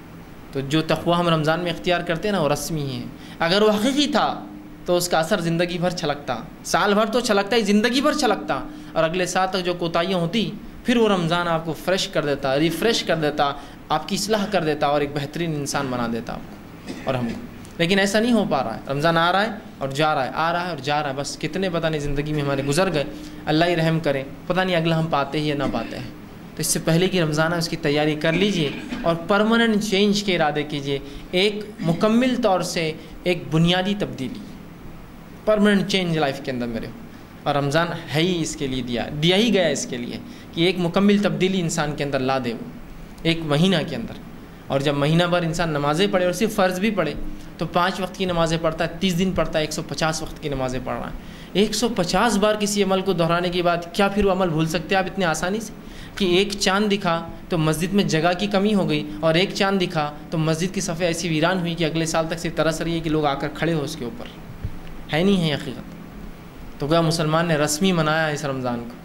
تو جو تقویٰ ہم رمضان میں اختیار کرتے ہیں نا وہ رسمی ہی ہے۔ اگر وہ حقیقی تھا تو اس کا اثر زندگی بھر چھلکتا، سال بھر تو چھلکتا ہی، زندگی بھر چھلکتا، اور اگلے سال تک جو کوتاہیاں ہوتی پھر وہ رمضان آپ کو فریش کر دیتا، ریفریش کر دیتا، آپ کی اصلاح کر دیتا اور ایک بہترین انسان بنا دیتا آپ کو اور ہم کو۔ لیکن ایسا نہیں ہو پا رہا ہے، رمضان آ رہا ہے اور جا رہا ہے، آ رہا ہے اور جا رہا ہے، بس کتنے پتہ نہیں زندگی میں ہمارے گزر گئے، اللہ ہی رحم کرے، پتہ نہیں اگلا ہم پاتے ہیں یا نہ پاتے ہیں۔ تو اس سے پہلے کہ رمضان ہے اس کی تیاری کر لیجئے اور پرماننٹ چینج کے ارادے کیجئے، ایک مکمل طور سے ایک بنیادی تبدیلی، پرماننٹ چینج لائف کے اندر میرے، اور رمضان ہے ہی اس کے لیے، دیا ہی گیا اس کے لیے کہ ایک مکمل تبدیلی انسان کے اندر لا دے وہ ایک مہینہ کے اندر۔ اور جب مہینہ بھر انسان نمازیں پڑھے اور صرف فرض بھی پڑھے تو 5 وقت کی نمازیں پڑھتا ہے، 30 دن پڑھتا ہے، 150 وقت کی نمازیں پڑھ رہا ہے۔ 150 بار کسی عمل کو دہرانے کے بعد کیا پھر وہ عمل بھول سکتے ہیں آپ اتنے آسانی سے؟ کہ ایک چاند دکھا تو مسجد میں جگہ کی کمی ہو گئی، اور ایک چاند دکھا تو مسجد کی صفیں ایسی ویران ہوئی کہ اگلے سال تک صرف ترس رہی ہے کہ لوگ آ کر کھڑے ہو اس کے اوپر، ہے نہیں ہے حقیقت۔ تو گویا مسلمان نے رسمی منایا اس رمضان کو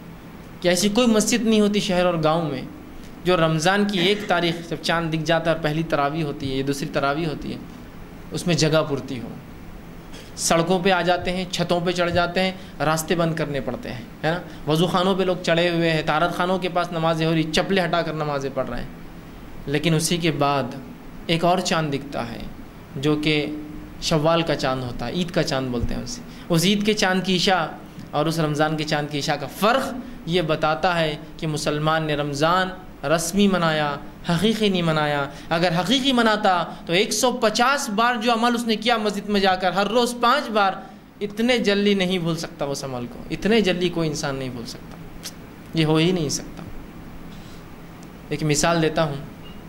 کہ ایسی کوئی مسجد نہیں ہوتی شہر اور گاؤں میں جو رمضان کی 1 تاریخ جب چاند دکھ جاتا ہے اور پہلی تراویح ہوتی ہے یا دوسری تراویح ہوتی ہے اس میں جگہ پورتی ہو۔ سڑکوں پہ آ جاتے ہیں، چھتوں پہ چڑھ جاتے ہیں، راستے بند کرنے پڑتے ہیں، ہے نا، وضو خانوں پہ لوگ چڑھے ہوئے ہیں، طہارت خانوں کے پاس نمازیں ہو رہی، چپلیں ہٹا کر نمازیں پڑھ رہے ہیں۔ لیکن اسی کے بعد ایک اور چاند دکھتا ہے جو کہ شوال کا چاند ہوتا ہے، عید کا چاند بولتے ہیں اسے۔ اس عید کے چاند کی عشاء اور اس رمضان کے چاند کی عشاء کا فرق یہ بتاتا ہے کہ مسلمان نے رمضان رسمی منایا، حقیقی نہیں منایا۔ اگر حقیقی مناتا تو 150 بار جو عمل اس نے کیا مسجد میں جا کر ہر روز 5 بار، اتنے جلدی نہیں بھول سکتا اس عمل کو، اتنے جلدی کوئی انسان نہیں بھول سکتا، یہ ہو ہی نہیں سکتا۔ ایک مثال دیتا ہوں،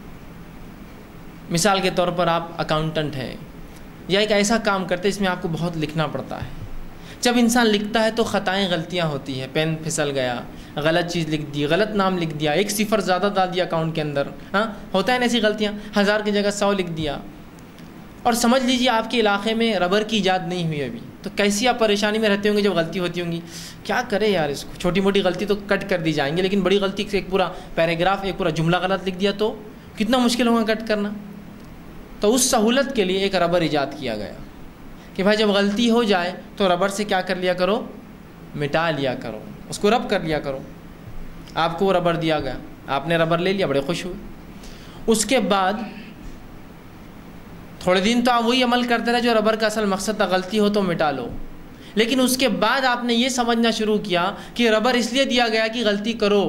مثال کے طور پر آپ اکاؤنٹنٹ ہیں یا ایک ایسا کام کرتے اس میں آپ کو بہت لکھنا پڑتا ہے۔ جب انسان لکھتا ہے تو خطائیں، غلطیاں ہوتی ہیں، پین پھسل گیا، غلط چیز لکھ دی، غلط نام لکھ دیا، 1 صفر زیادہ ڈال دیا اکاؤنٹ کے اندر، ہاں ہوتا ہے نا ایسی غلطیاں، 1000 کی جگہ 100 لکھ دیا۔ اور سمجھ لیجیے آپ کے علاقے میں ربر کی ایجاد نہیں ہوئی ابھی، تو کیسی آپ پریشانی میں رہتے ہوں گے جب غلطی ہوتی ہوں گی، کیا کرے یار اس کو، چھوٹی موٹی غلطی تو کٹ کر دی جائیں گی، لیکن بڑی غلطی سے ایک پورا پیراگراف، ایک پورا جملہ غلط لکھ دیا تو کتنا مشکل ہوگا کٹ کرنا۔ تو اس سہولت کے لیے ایک ربر ایجاد کیا گیا کہ بھائی جب غلطی ہو جائے تو ربر سے کیا کر لیا کرو، مٹا لیا کرو، اس کو رب کر لیا کرو۔ آپ کو وہ ربر دیا گیا، آپ نے ربر لے لیا، بڑے خوش ہوئے۔ اس کے بعد تھوڑے دن تو آپ وہی عمل کرتے رہے جو ربر کا اصل مقصد تھا، غلطی ہو تو مٹا لو، لیکن اس کے بعد آپ نے یہ سمجھنا شروع کیا کہ ربر اس لیے دیا گیا کہ غلطی کرو،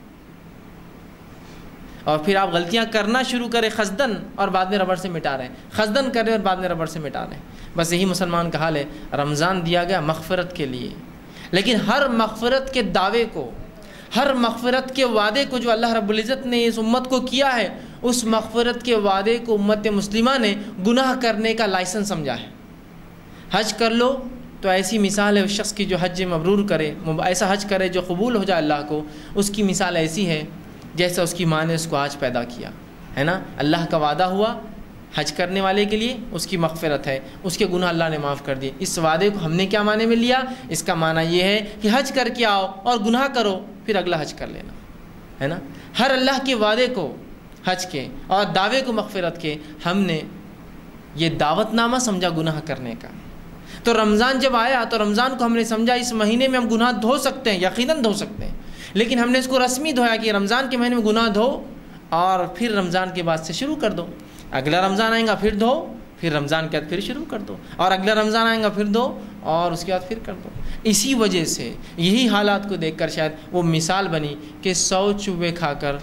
اور پھر آپ غلطیاں کرنا شروع کرے خزدن اور بعد میں ربر سے مٹا رہے ہیں، خزدن کر رہے اور بعد میں ربر سے مٹا رہے ہیں۔ بس یہی مسلمان کا حال ہے۔ رمضان دیا گیا مغفرت کے لیے، لیکن ہر مغفرت کے دعوے کو، ہر مغفرت کے وعدے کو جو اللہ رب العزت نے اس امت کو کیا ہے، اس مغفرت کے وعدے کو امت مسلمہ نے گناہ کرنے کا لائسنس سمجھا ہے۔ حج کر لو تو ایسی مثال ہے اس شخص کی جو حج مبرور کرے، ایسا حج کرے جو قبول ہو جائے اللہ کو، اس کی مثال ایسی ہے جیسا اس کی ماں نے اس کو آج پیدا کیا ہے نا۔ اللہ کا وعدہ ہوا حج کرنے والے کے لیے، اس کی مغفرت ہے، اس کے گناہ اللہ نے معاف کر دیے۔ اس وعدے کو ہم نے کیا معنی میں لیا؟ اس کا معنی یہ ہے کہ حج کر کے آؤ اور گناہ کرو، پھر اگلا حج کر لینا، ہے نا۔ ہر اللہ کے وعدے کو، حج کے اور دعوے کو مغفرت کے، ہم نے یہ دعوت نامہ سمجھا گناہ کرنے کا۔ تو رمضان جب آیا تو رمضان کو ہم نے سمجھا اس مہینے میں ہم گناہ دھو سکتے ہیں، یقیناً دھو سکتے ہیں، لیکن ہم نے اس کو رسمی دھویا کہ رمضان کے مہینے میں گناہ دھو اور پھر رمضان کے بعد سے شروع کر دو۔ اگلا رمضان آئے گا پھر دھو، پھر رمضان کے بعد پھر شروع کر دو، اور اگلا رمضان آئے گا پھر دھو، اور اس کے بعد پھر کر دو۔ اسی وجہ سے یہی حالات کو دیکھ کر شاید وہ مثال بنی کہ 100 چوہے کھا کر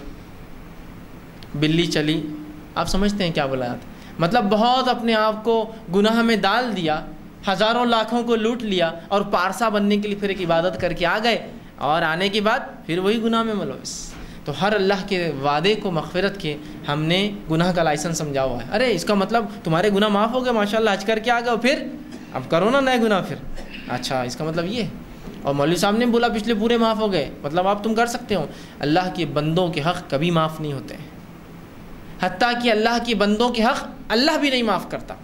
بلی چلی۔ آپ سمجھتے ہیں کیا بولا؟ مطلب بہت اپنے آپ کو گناہ میں ڈال دیا، ہزاروں لاکھوں کو لوٹ لیا، اور پارسا بننے کے لیے پھر ایک عبادت کر کے آ گئے، اور آنے کے بعد پھر وہی گناہ میں ملوث۔ تو ہر اللہ کے وعدے کو مغفرت کے ہم نے گناہ کا لائسنس سمجھا ہوا ہے۔ ارے اس کا مطلب تمہارے گناہ معاف ہو گئے، ماشاء اللہ حج کر کے آ گئے، پھر اب کرو نا نئے گناہ پھر۔ اچھا اس کا مطلب یہ، اور مولوی صاحب نے بولا پچھلے پورے معاف ہو گئے، مطلب آپ تم کر سکتے ہو۔ اللہ کے بندوں کے حق کبھی معاف نہیں ہوتے، حتیٰ کہ اللہ کے بندوں کے حق اللہ بھی نہیں معاف کرتا۔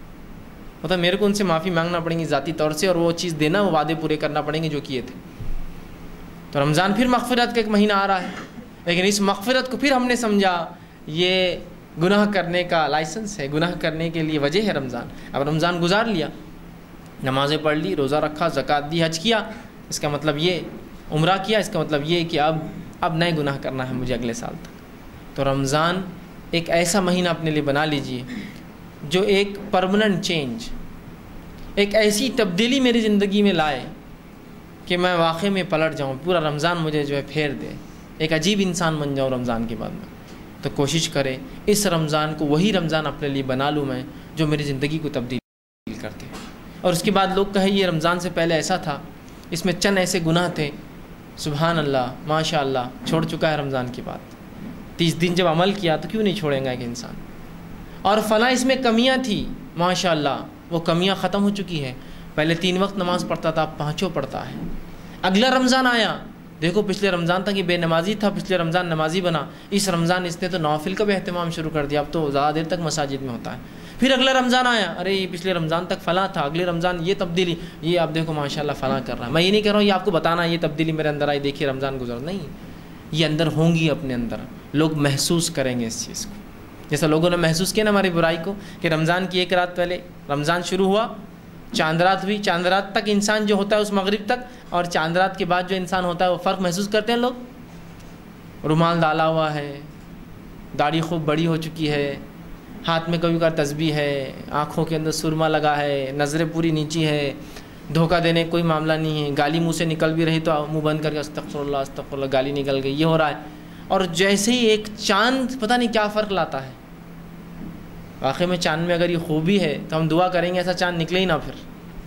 مطلب میرے کو ان سے معافی مانگنا پڑیں گی ذاتی طور سے، اور وہ چیز دینا، وہ وعدے پورے کرنا پڑیں گے جو کیے تھے۔ تو رمضان پھر مغفرت کا ایک مہینہ آ رہا ہے، لیکن اس مغفرت کو پھر ہم نے سمجھا یہ گناہ کرنے کا لائسنس ہے، گناہ کرنے کے لیے وجہ ہے رمضان۔ اب رمضان گزار لیا، نمازیں پڑھ لی، روزہ رکھا، زکوٰۃ دی، حج کیا، اس کا مطلب یہ، عمرہ کیا، اس کا مطلب یہ کہ اب نئے گناہ کرنا ہے مجھے اگلے سال تک۔ تو رمضان ایک ایسا مہینہ اپنے لیے بنا لیجئے جو ایک پرماننٹ چینج، ایک ایسی تبدیلی میری زندگی میں لائے کہ میں واقعی میں پلٹ جاؤں، پورا رمضان مجھے جو ہے پھیر دے، ایک عجیب انسان بن جاؤں رمضان کے بعد میں۔ تو کوشش کرے اس رمضان کو وہی رمضان اپنے لیے بنا لوں میں جو میری زندگی کو تبدیل کرتے ہیں، اور اس کے بعد لوگ کہیں یہ رمضان سے پہلے ایسا تھا، اس میں چند ایسے گناہ تھے، سبحان اللہ ماشاء اللہ چھوڑ چکا ہے رمضان کے بعد۔ 30 دن جب عمل کیا تو کیوں نہیں چھوڑیں گا ایک انسان؟ اور فلاں اس میں کمیاں تھی، ماشاء اللہ وہ کمیاں ختم ہو چکی ہے، پہلے 3 وقت نماز پڑھتا تھا، اب 5 پڑھتا ہے۔ اگلا رمضان آیا، دیکھو پچھلے رمضان تک یہ بے نمازی تھا، پچھلے رمضان نمازی بنا، اس رمضان اس نے تو نوافل کا بھی اہتمام شروع کر دیا، اب تو زیادہ دیر تک مساجد میں ہوتا ہے۔ پھر اگلا رمضان آیا، ارے یہ پچھلے رمضان تک فلاں تھا، اگلے رمضان یہ تبدیلی، یہ آپ دیکھو ماشاءاللہ فلاں کر رہا ہے۔ میں یہ نہیں کہہ رہا ہوں یہ آپ کو بتانا یہ تبدیلی میرے اندر آئی، دیکھیے رمضان گزر، نہیں، یہ اندر ہوں گی، اپنے اندر لوگ محسوس کریں گے اس چیز کو، جیسا لوگوں نے محسوس کیا نا ہماری برائی کو، کہ رمضان کی 1 رات پہلے رمضان شروع ہوا، چاند رات ہوئی، چاند رات تک انسان جو ہوتا ہے اس مغرب تک، اور چاند رات کے بعد جو انسان ہوتا ہے وہ فرق محسوس کرتے ہیں لوگ۔ رومال ڈالا ہوا ہے، داڑھی خوب بڑی ہو چکی ہے، ہاتھ میں کبھی کبھار تسبیح ہے، آنکھوں کے اندر سرما لگا ہے، نظریں پوری نیچی ہے، دھوکہ دینے کوئی معاملہ نہیں ہے، گالی منہ سے نکل بھی رہی تو منہ بند کر کے استغفر اللہ استغفر اللہ، گالی نکل گئی، یہ ہو رہا ہے۔ اور جیسے ہی ایک چاند پتہ نہیں کیا فرق لاتا ہے، واقعی میں چاند میں اگر یہ خوبی ہے تو ہم دعا کریں گے ایسا چاند نکلے ہی نہ، پھر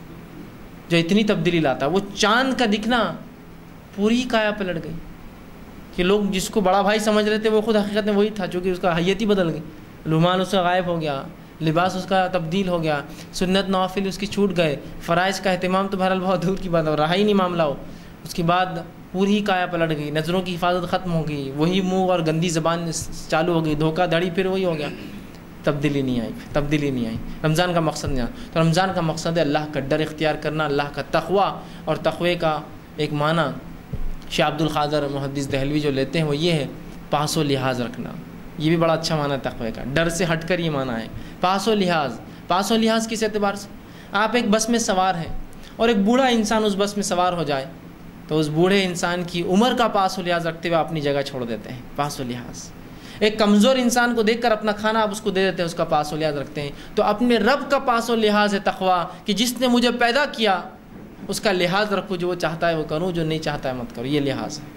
جو اتنی تبدیلی لاتا ہے۔ وہ چاند کا دکھنا پوری کایا پلٹ گئی، کہ لوگ جس کو بڑا بھائی سمجھ رہے تھے وہ خود حقیقت میں وہی تھا، چونکہ اس کا حیت ہی بدل گئی، رومال اس کا غائب ہو گیا، لباس اس کا تبدیل ہو گیا، سنت نوافل اس کی چھوٹ گئے، فرائض کا اہتمام تو بہرحال بہت دور کی بات ہے، رہا ہی نہیں معاملہ ہو۔ اس کے بعد پوری کایا پلٹ گئی، نظروں کی حفاظت ختم ہو گئی، وہی منہ اور گندی زبان چالو ہو گئی، دھوکہ دھڑی پھر وہی ہو گیا، تبدیلی نہیں آئی، تبدیلی نہیں آئی۔ رمضان کا مقصد نہیں آیا، تو رمضان کا مقصد ہے اللہ کا ڈر اختیار کرنا، اللہ کا تقوی، اور تقوی کا ایک معنی شیخ عبد القادر محدث دہلوی جو لیتے ہیں وہ یہ ہے، پاس و لحاظ رکھنا، یہ بھی بڑا اچھا معنی ہے تقوی کا، ڈر سے ہٹ کر یہ معنی ہے پاس و لحاظ۔ پاس و لحاظ کس اعتبار سے؟ آپ ایک بس میں سوار ہیں اور ایک بوڑھا انسان اس بس میں سوار ہو جائے تو اس بوڑھے انسان کی عمر کا پاس و لحاظ رکھتے ہوئے اپنی جگہ چھوڑ دیتے ہیں، پاس و لحاظ۔ ایک کمزور انسان کو دیکھ کر اپنا کھانا آپ اس کو دے دیتے ہیں، اس کا پاس و لحاظ رکھتے ہیں۔ تو اپنے رب کا پاس و لحاظ ہے تقوی، کہ جس نے مجھے پیدا کیا اس کا لحاظ رکھو، جو وہ چاہتا ہے وہ کروں، جو نہیں چاہتا ہے مت کرو، یہ لحاظ ہے۔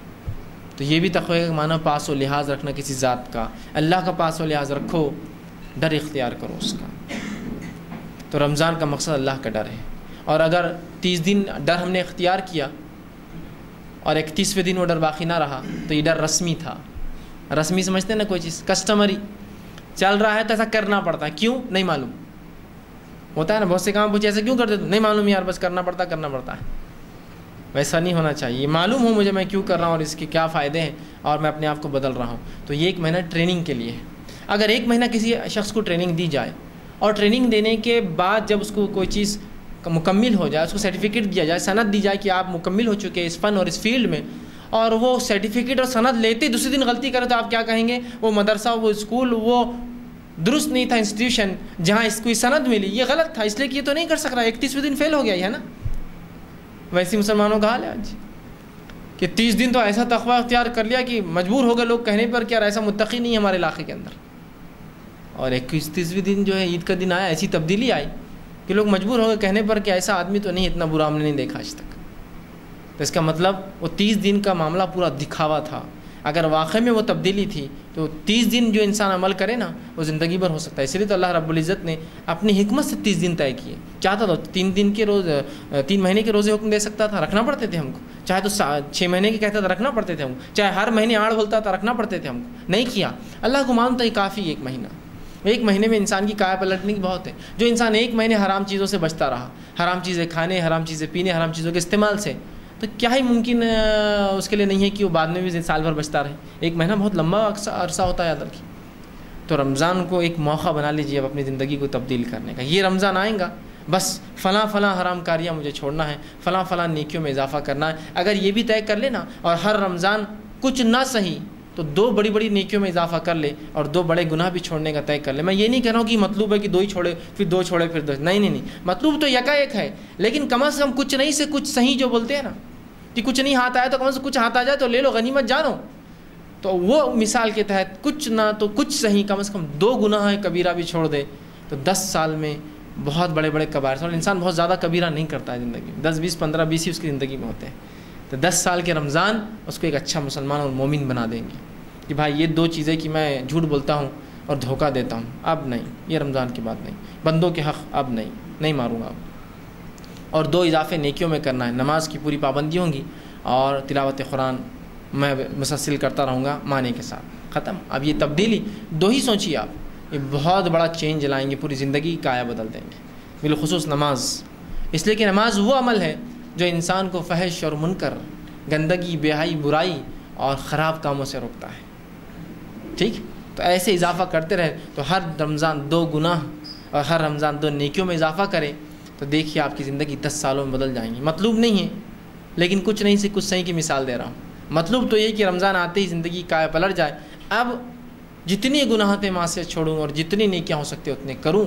تو یہ بھی تقوی کا معنی پاس و لحاظ رکھنا کسی ذات کا، اللہ کا پاس و لحاظ رکھو، ڈر اختیار کرو اس کا۔ تو رمضان کا مقصد اللہ کا ڈر ہے، اور اگر 30 دن ڈر ہم نے اختیار کیا اور 31ویں دن وہ ڈر باقی نہ رہا تو یہ ڈر رسمی تھا۔ رسمی سمجھتے ہیں نا کوئی چیز، کسٹمری چل رہا ہے تو ایسا کرنا پڑتا ہے، کیوں نہیں معلوم، ہوتا ہے نا، بہت سے کام پوچھے ایسے کیوں کرتے تو نہیں معلوم یار، بس کرنا پڑتا ہے. ویسا نہیں ہونا چاہیے، معلوم ہو مجھے میں کیوں کر رہا ہوں اور اس کے کیا فائدے ہیں اور میں اپنے آپ کو بدل رہا ہوں. تو یہ 1 مہینہ ٹریننگ کے لیے ہے. اگر 1 مہینہ کسی شخص کو ٹریننگ دی جائے اور ٹریننگ دینے کے بعد جب اس کو کوئی چیز مکمل ہو جائے، اس کو سرٹیفکیٹ دیا جائے، سند دی جائے کہ آپ مکمل ہو چکے اس فن اور اس فیلڈ میں، اور وہ سرٹیفکیٹ اور سند لیتے دوسرے دن غلطی کرے تو آپ کیا کہیں گے؟ وہ مدرسہ، وہ اسکول، وہ درست نہیں تھا، انسٹیٹیوشن جہاں اس کو سند ملی یہ غلط تھا، اس لیے کہ یہ تو نہیں کر سک رہا، 31ویں دن فیل ہو گیا ہے نا. ویسے مسلمانوں کا حال ہے آج کہ 30 دن تو ایسا تقویٰ اختیار کر لیا کہ مجبور ہو گئے لوگ کہنے پر کہ یار ایسا متقی نہیں ہے ہمارے علاقے کے اندر. اور 31ویں دن جو ہے عید کا دن آیا، ایسی تبدیلی آئی کہ لوگ مجبور ہو گئے کہنے پر کہ ایسا آدمی تو نہیں، اتنا برا ہم نے نہیں دیکھا آج تک. تو اس کا مطلب وہ 30 دن کا معاملہ پورا دکھاوا تھا. اگر واقعی میں وہ تبدیلی تھی تو 30 دن جو انسان عمل کرے نا وہ زندگی بھر ہو سکتا ہے. اس لیے تو اللہ رب العزت نے اپنی حکمت سے 30 دن طے کیے. چاہتا تو 3 مہینے کے روزے حکم دے سکتا تھا، رکھنا پڑتے تھے ہم کو. چاہے تو 6 مہینے کے کہتا تھا، رکھنا پڑتے تھے ہم کو. چاہے ہر مہینے آڑ بولتا تھا، رکھنا پڑتے تھے ہم کو. نہیں کیا. اللہ کو مانتا ہی کافی. 1 مہینہ، 1 مہینے میں انسان کی کایا پلٹنے کی بہت ہے. جو انسان 1 مہینے حرام چیزوں سے بچتا رہا، حرام چیزیں کھانے، حرام چیزیں پینے، حرام چیزوں کے استعمال سے، تو کیا ہی ممکن اس کے لیے نہیں ہے کہ وہ بعد میں بھی سال بھر بچتا رہے. 1 مہینہ بہت لمبا عرصہ ہوتا ہے یاد رکھیے. تو رمضان کو ایک موقع بنا لیجیے اب اپنی زندگی کو تبدیل کرنے کا. یہ رمضان آئیں گا، بس فلاں حرام کاریاں مجھے چھوڑنا ہے، فلاں نیکیوں میں اضافہ کرنا ہے. اگر یہ بھی طے کر لے نا، اور ہر رمضان کچھ نہ صحیح تو 2 بڑی نیکیوں میں اضافہ کر لے اور 2 بڑے گناہ بھی چھوڑنے کا طے کر لے. میں یہ نہیں کہہ رہا ہوں کہ مطلوب ہے کہ 2 ہی چھوڑے پھر 2 چھوڑے پھر 2. نہیں، مطلوب تو ایک ہے، لیکن کم از کم کچھ نہیں سے کچھ صحیح جو بولتے ہیں نا کہ کچھ نہیں ہاتھ آیا تو کم از کم کچھ ہاتھ آ جائے تو لے لو، غنیمت جانو. تو وہ مثال کے تحت کچھ نہ تو کچھ صحیح، کم از کم 2 گناہ کبیرہ بھی چھوڑ دے تو 10 سال میں بہت بڑے کبائر. اور انسان بہت زیادہ کبیرہ نہیں کرتا ہے زندگی میں، 10 20 15 20 ہی اس کی زندگی میں ہوتے ہیں. تو 10 سال کے رمضان اس کو ایک اچھا مسلمان اور مومن بنا دیں گے کہ بھائی یہ 2 چیزیں کہ میں جھوٹ بولتا ہوں اور دھوکہ دیتا ہوں، اب نہیں، یہ رمضان کی بات نہیں. بندوں کے حق اب نہیں ماروں گا. اور 2 اضافے نیکیوں میں کرنا ہے. نماز کی پوری پابندی ہوں گی اور تلاوت قرآن میں مسلسل کرتا رہوں گا معنی کے ساتھ. ختم. اب یہ تبدیلی 2 ہی سوچیے آپ، یہ بہت بڑا چینج لائیں گے، پوری زندگی کا آیا بدل دیں گے. بالخصوص نماز، اس لیے کہ نماز وہ عمل ہے جو انسان کو فحش اور منکر، گندگی، بے حیائی، برائی اور خراب کاموں سے روکتا ہے. ٹھیک. تو ایسے اضافہ کرتے رہے تو ہر رمضان 2 گناہ اور ہر رمضان 2 نیکیوں میں اضافہ کرے تو دیکھیے آپ کی زندگی 10 سالوں میں بدل جائیں گی. مطلوب نہیں ہے، لیکن کچھ نہیں سے کچھ صحیح کی مثال دے رہا ہوں. مطلب تو یہ کہ رمضان آتے ہی زندگی کا پلٹ جائے. اب جتنی گناہ تھے معصیت چھوڑوں اور جتنی نیکیاں ہو سکتے اتنے کروں،